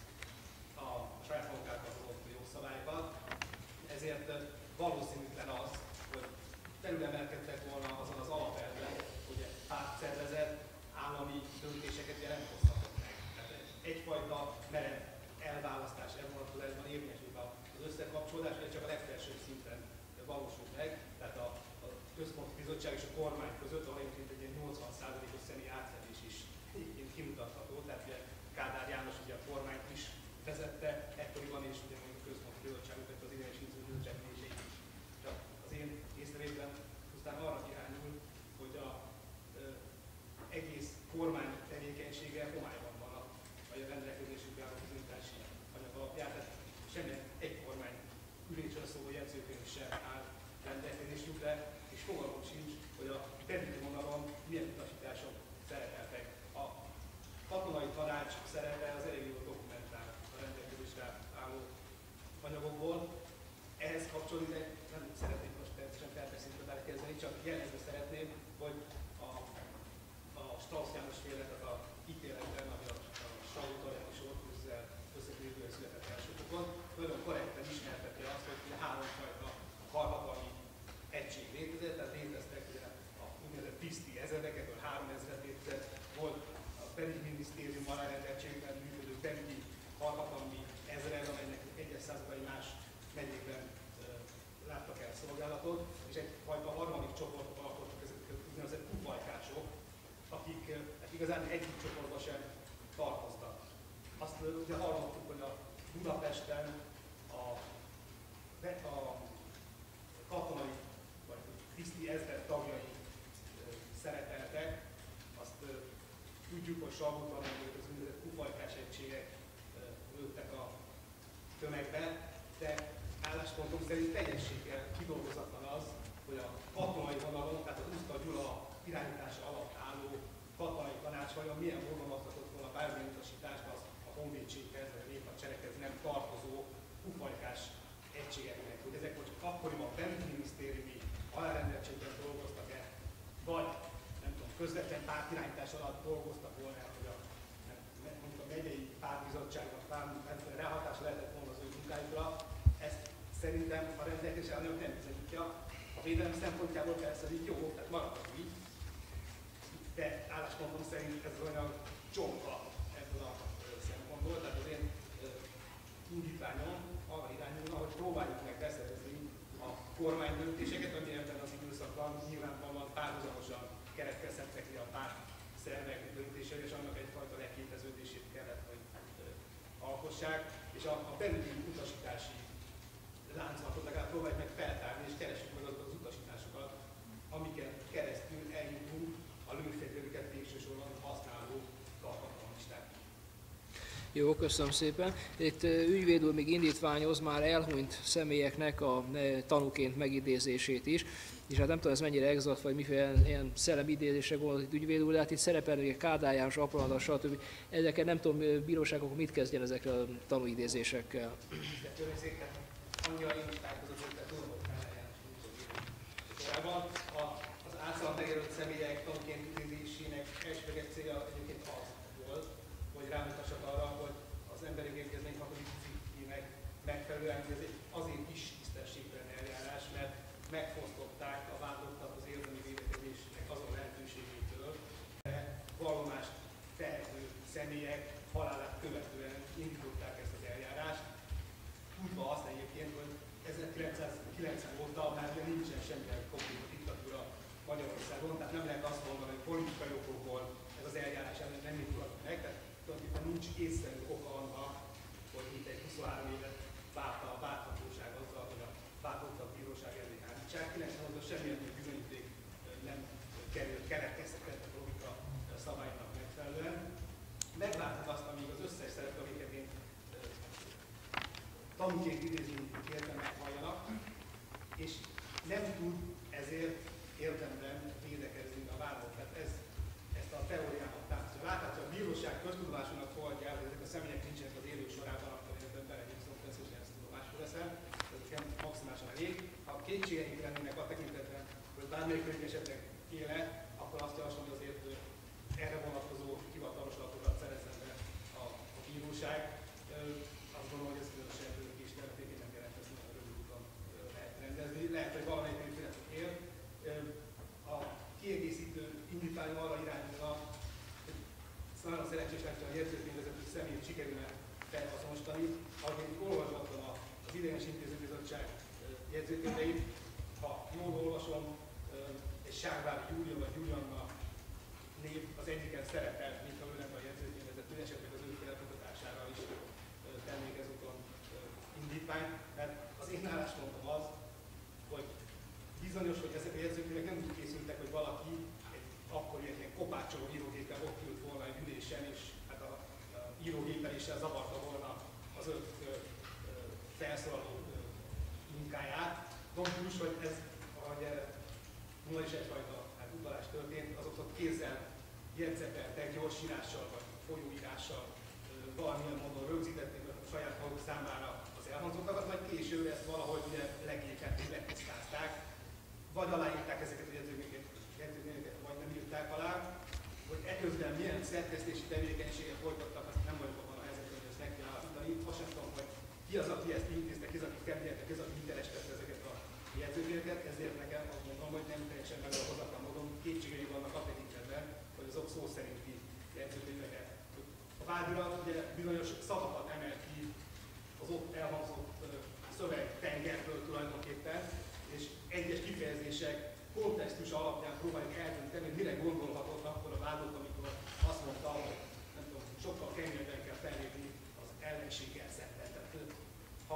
a saját magukkal hozott jogszabályokat. Ezért valószínűtlen az, hogy felülemelkedtek volna azon az alapelven, hogy egy pártszervezet állami döntéseket ugye nem hozhatott meg. Tehát egyfajta merev elválasztás ebben vonatkozásban érvényesült az összekapcsolódás, hogy csak a legfelsőbb szinten valósul meg, tehát a, a központi bizottság és a kormány között, ahol egyébként egy ilyen nyolcvan százalékos személy átfedés is egyébként kimutatható, tehát ugye Kádár János ugye a kormányt is vezette ekkoriban, és ugye a központi bizottságot, tehát az ideiglenes intézőbizottság üléseit is. Csak az én észrevételem pusztán arra irányul, hogy a ö, egész kormány tevékenysége homályban van a, a rendelkezésükre álló bizonyítási anyag alapján, tehát semmilyen egy kormány ülésről szóló jegyzőkönyv sem áll rendelkezésükre, és fogalmam sincs, hogy a területi vonalon milyen utasítások szerepeltek. A katonai tanács szerepe az elég jól dokumentál a rendelkezésre álló anyagokból. Ehhez kapcsolódni nem szeretnék most természetesen felteszintve belekezdeni, csak jelezni szeretném, hogy a, a Strauss János féle, tehát a ítéletben, ami a, a Salgótarjáni sortűzzel összefüggően született elsőfokon, nagyon korrekten ismerteti azt, hogy háromfajta karhatalmi egység létezett, tehát léteztek ugye a úgynevezett tiszti ezredek, ebből háromezer létezett, volt a belügyminisztérium alárendeltségben működő belügyi karhatalmi ezred, amelynek egyes századai más megyékben e, láttak el szolgálatot, és egyfajta harmadik csoportot alkottak ezek úgynevezett kufajkások, akik hát igazán egyik csoportba sem tartoztak. Azt ugye hallottuk, hogy a Budapesten a, a katonai vagy tiszti ezred tagjai e, szerepeltek, azt e, tudjuk, hogy Salgótarjánban az úgynevezett kufajkás egységek e, lőttek a tömegbe, de álláspontom szerint teljességgel kidolgozatlan az, hogy a katonai vonalon, tehát az Uszta Gyula irányítása alatt álló katonai tanács vajon milyen módon adhatott volna bármilyen utasítást az a honvédséghez, vagy a néphadsereghez nem tartozó kufajkás egységeknek, hogy ezek most akkoriban belügyminisztériumi alárendeltségben dolgoztak-e, vagy nem tudom, közvetlen pártirányítás alatt dolgoztak volna, hogy a, nem, mondjuk a megyei pártbizottságnak ráhatása lehetett volna az ő munkájukra. Ezt szerintem a rendelkezés anyag nem bizonyítja. A védelem szempontjából persze így jó, tehát maradhat így, de álláspontom szerint ez az anyag csonka ebből a szempontból, tehát az én indítványom arra irányulna, hogy próbáljuk meg beszerezni a kormány döntéseket, ami ebben az időszakban nyilvánvalóan párhuzamosan keretkezhettek ki a párt szervek döntései, és annak egyfajta leképeződését kellett, hogy alkossák, és a, a belügyi utasítási láncolatot legalább próbáljuk meg feltárni, és keressük meg azokat az utasításokat, amiket keresztül eljutunk a lőfegyverüket végső soron használó karhatalmisták.
Jó, köszönöm szépen. Itt ügyvéd úr még indítványoz már elhunyt személyeknek a tanúként megidézését is, és hát nem tudom, ez mennyire exakt, vagy miféle ilyen, ilyen szellemidézésre gondolt itt ügyvéd úr, de hát itt szerepelnek Kádár János, Apronada, stb. Ezeket nem tudom, bíróságok mit kezdjen ezekkel a tanúidézésekkel.
Annyira én is tájékozott, hogy tudom, hogy Kádár János korábban az általán megjelölt személyek tanúként idézésének elsődleges célja egyébként az volt, hogy rámutassak arra, hogy az emberi jogegyezmény hatodik cikkének megfelelően ez egy azért is tisztességtelen eljárás, mert megfosztották a vádlottat az érdemi védekezésnek azon lehetőségétől, vallomást tehető személyek halálát követően indították ezt az eljárást, tudva azt egyébként, hogy ezerkilencszázkilencven óta már nincsen semmilyen konkrét diktatúra Magyarországon, tehát nem lehet azt mondani, hogy politikai okokból ez az eljárás ellen nem indulhat meg, tehát tulajdonképpen nincs észszerű oka annak, hogy itt egy huszonhárom évet várta a vádhatóság azzal, hogy a vádlottat bíróság elé állítsák. kilencvenötben semmilyen bizonyíték nem került, keletkezhetett a logika szabálynak megfelelően. Megvártuk azt, amíg az összes szereplő, amiket én tanúként idézni értem meghalljanak, és nem tud ezért érdemben védekezni a vádlott. Tehát ez, ezt a teóriámat támasztja. Láthatja, a bíróság köztudomásúnak fogadja el, hogy ezek a személyek nincsenek az élő sorában, akkor értem belegyőzöm, hogy ezt tudomásul veszem, ezek maximálisan elég. Ha kétségeink lennének a tekintetben, hogy bármelyik könyv esetleg éle, akkor azt javaslom, hogy azért erre vonatkozó hivatalosatokat szerezzen be a, a bíróság. Azt gondolom, hogy ez különösen kis területéken nem jelent, ezt nagyon rövid úton lehet rendezni. Lehet, hogy valamelyik könyv él. A kiegészítő indítványom arra irányulna, hogy nagyon szerencsés lett, hogy a jegyzőkönyvvezető személyt sikerülne felhasznosítani. Ahogy én olvasgattam az Ideiglenes Intézőbizottság jegyzőkönyveit, ha jól olvasom, egy Sárvári Júlia vagy Julianna név az egyiken szerepel, mint ha ő lenne a jegyzőkönyvvezető, esetleg az ő felkutatására is tennék ezúton indítványt, mert az én álláspontom az, hogy bizonyos, hogy ezek a jegyzőkönyvek nem úgy készültek, hogy valaki egy akkor ilyen kopácsoló írógéppel ott ült volna egy ülésen, és hát a, a írógépeléssel zavarta volna az öt felszólaló munkáját. Gondoljuk, hogy ez, ahogy múlva is egyfajta hát, utalás történt, azok ott kézzel jegyzeteltek, gyorsírással vagy folyóírással valamilyen módon rögzítették a saját maguk számára az elhangzottakat, vagy később ezt valahogy ugye legéket, letisztázták, vagy aláírták ezeket a jegyzőkönyveket, vagy nem írták alá, hogy eközben milyen szerkesztési tevékenységet folytattak, azt nem vagyok abban a helyzetben, hogy ezt meg kell állapítani. Azt sem tudom, hogy ki az, aki ezt intézte, ki az, aki keményedte, ki az, aki hitelesítette ezeket a jegyzőkönyveket, ezért nekem azt mondom, hogy nem teljesen megalapozatlan módon kétségei vannak a tekintetben, hogy azok szó szerinti jegyzőkönyveket. A vádirat ugye bizonyos szavakat emel ki az ott elhangzott szövegtengerből tulajdonképpen, és egyes kifejezések kontextus alapján próbáljuk eldönteni, hogy mire gondolhatott akkor a vádlott, amikor azt mondta, hogy nem tudom, sokkal keményebben kell fellépni az ellenséggel szemben. Tehát, ha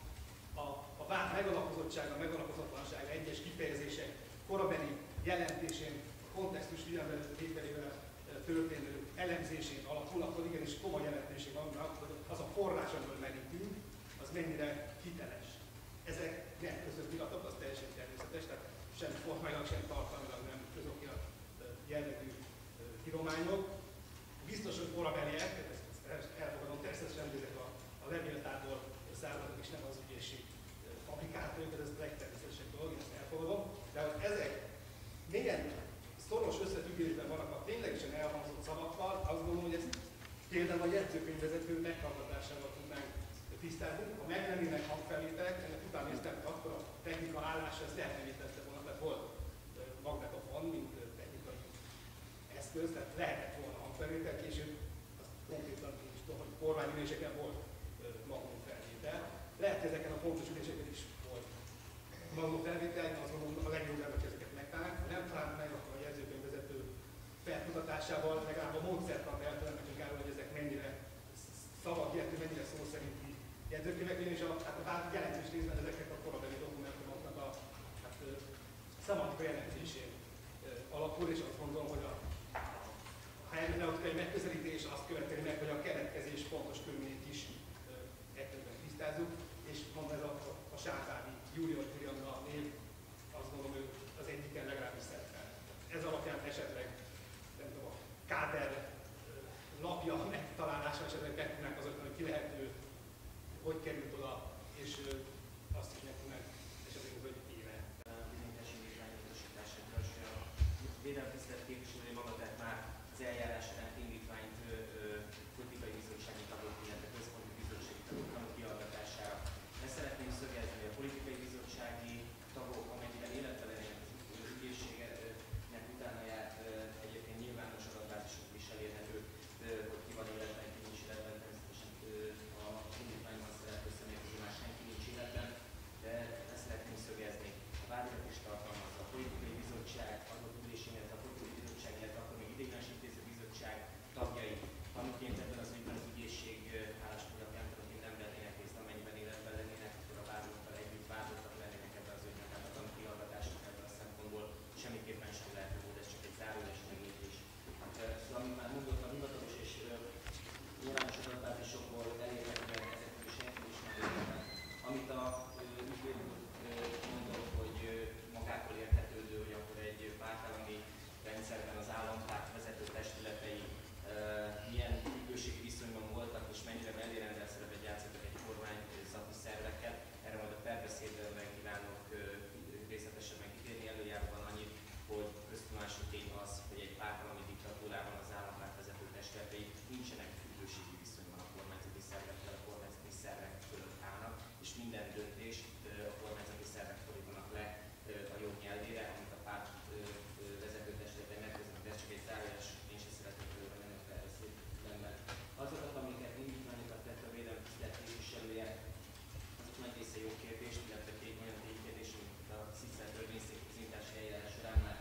a, a vád megalapozottsága, megalapozatlansága egyes kifejezések korabeli jelentésén, a kontextus figyelembevételével történő elemzésén alapul, akkor igenis komoly jelentőség annak, hogy az a forrás, amiből merítünk, az mennyire hiteles. Ezek nem közöttiratok, az teljesen természetes, tehát sem formailag, sem tartalmilag nem közokirat jellegű írományok. Biztos, hogy korabeliek, ezt elfogadom, természetesen ezek a, a levéltárból származnak, és nem az ügyészség fabrikálta őket, ez legtermészetesebb dolog, én ezt elfogadom, de hogy ezek milyen szoros összefüggésben vannak a ténylegesen elhangzott szavakkal, azt gondolom, hogy ezt például a jegyzőkönyvvezető meghallgatásával tudnánk tisztázni. Ha meg lennének hangfelvételek, ennek után néztem, akkor a technika állása ezt lehetőítette volna, tehát volt magnetofon, mint technikai eszköz, tehát lehetett volna hangfelvétel, később azt konkrétan is tudom, hogy kormányüléseken volt magnófelvétel. Lehet, hogy ezeken a fontos üléseken is volt magnófelvétel, azt gondolom a legjobb lenne, hogy ezeket megtalálnánk. Ha nem találnánk meg, akkor a jegyzőkönyvvezető felkutatásával legalább a módszertant elfelelmetünk arról, hogy ezek mennyire szavak, illetve mennyire szó szerinti jegyzőkönyvek, és a, hát a jelentős részben ezeket a korabeli dokumentumoknak a hát, szemantika jelentésén alapul, és azt gondolom, hogy a, a hermeneutikai megközelítés azt követeli meg, hogy a keletkezés fontos körülményét is egyszerűen tisztázzuk, és mondom, ez a, a Sátádi Július Trianna név, azt gondolom, ő az egyiken legalábbis szerepel. Ez alapján esetleg, nem tudom, a Káder lapja megtalálása esetleg meg tudnánk azoknak, hogy ki lehet ő, hogy került oda, és azt is meg tudnánk esetleg, hogy éve.
Bizonyítási indítványok utasítására, és a védelmi tisztelt képviselői maga tett már az eljárás rendi indítványt politikai bizottsági tagok, illetve központi bizottsági tagok tanúk kihallgatására. Ezt szeretném szögezni, hogy a politikai bizottsági tagok, amennyiben életbe lennének az ügyészségnek utána jár, egyébként nyilvános adatbázisok is elérhető, hogy ki van életben, ki nincs életben, természetesen a indítványban szereplő személy közül már senki nincs életben, de ezt szeretném szögezni. A vádirat is tartalmazza a politikai bizottság adott ülésén, illetve a politikai bizottság, illetve akkor még ideiglenes intéző bizottság tagjai tanúként ebben az ügyben az ügyészség álláspontja alapján tanúként nem vennének részt, amennyiben életben lennének, akkor a vádlottal együtt vádlottak lennének ebben az ügyben, tehát a tanúkihallgatások ebből a szempontból semmiképpen sem lehet mód, ez csak egy zárójeles megjegyzés. Szóval, amit már mondott, a hivatalos és nyilvános adatbázisokból elérhetően ezekről is senki is nem értem. Amit a ügyvéd mondott, hogy magától értetődő, hogy akkor egy pártállami rendszerben az állampárt vezető testületei milyen függőségi viszonyban voltak, és mennyire mellérendelt szerepet játszottak egy kormányzati szervekkel. Erre majd a perbeszédben meg kívánok részletesebben kitérni. Előjáróban annyit, hogy köztudomású tény az, hogy egy pártállami diktatúrában az állampárt vezető testületei nincsenek függőségi viszonyban a kormányzati szervekkel, a kormányzati szervek fölött állnak, és minden döntést a kormányzati szervek fordítanak le a jog nyelvére, amit a párt vezető testületei megközelnek, de ez csak egy zárójeles, én sem szeretnék előre menni a felbeszédben. Azokat, amiket indítványokat tett a védelmi tisztelt képviselője, azok nagy része jó kérdés, illetve két olyan ténykérdés, amit a tisztelt törvényszék bizonyítási eljárás során már,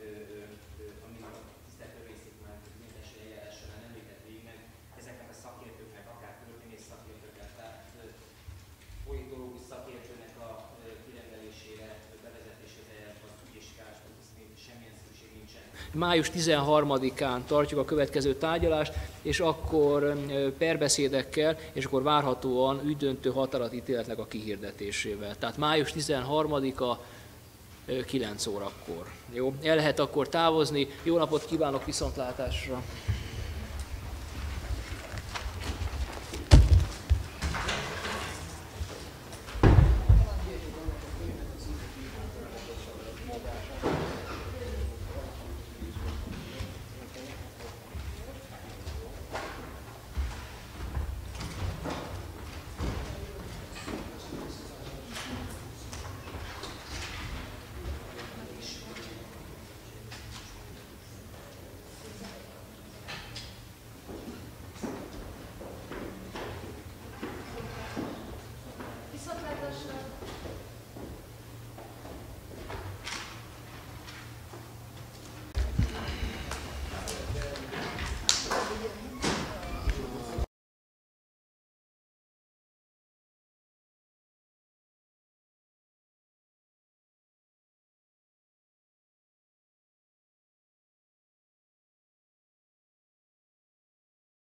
ami a tisztelt törvényszék már bizonyítási eljárás során említett végig, ezeknek a szakértőknek, akár történész szakértőknek, tehát politológus szakértőnek a kirendelésére, bevezetésére eljárásban az ügyészség álláspontja szerint semmilyen szükség nincsen.
Május tizenharmadikán tartjuk a következő tárgyalást, és akkor perbeszédekkel, és akkor várhatóan ügydöntő határozatítéletnek a kihirdetésével. Tehát május tizenharmadika kilenc órakor. Jó? El lehet akkor távozni. Jó napot kívánok, viszontlátásra!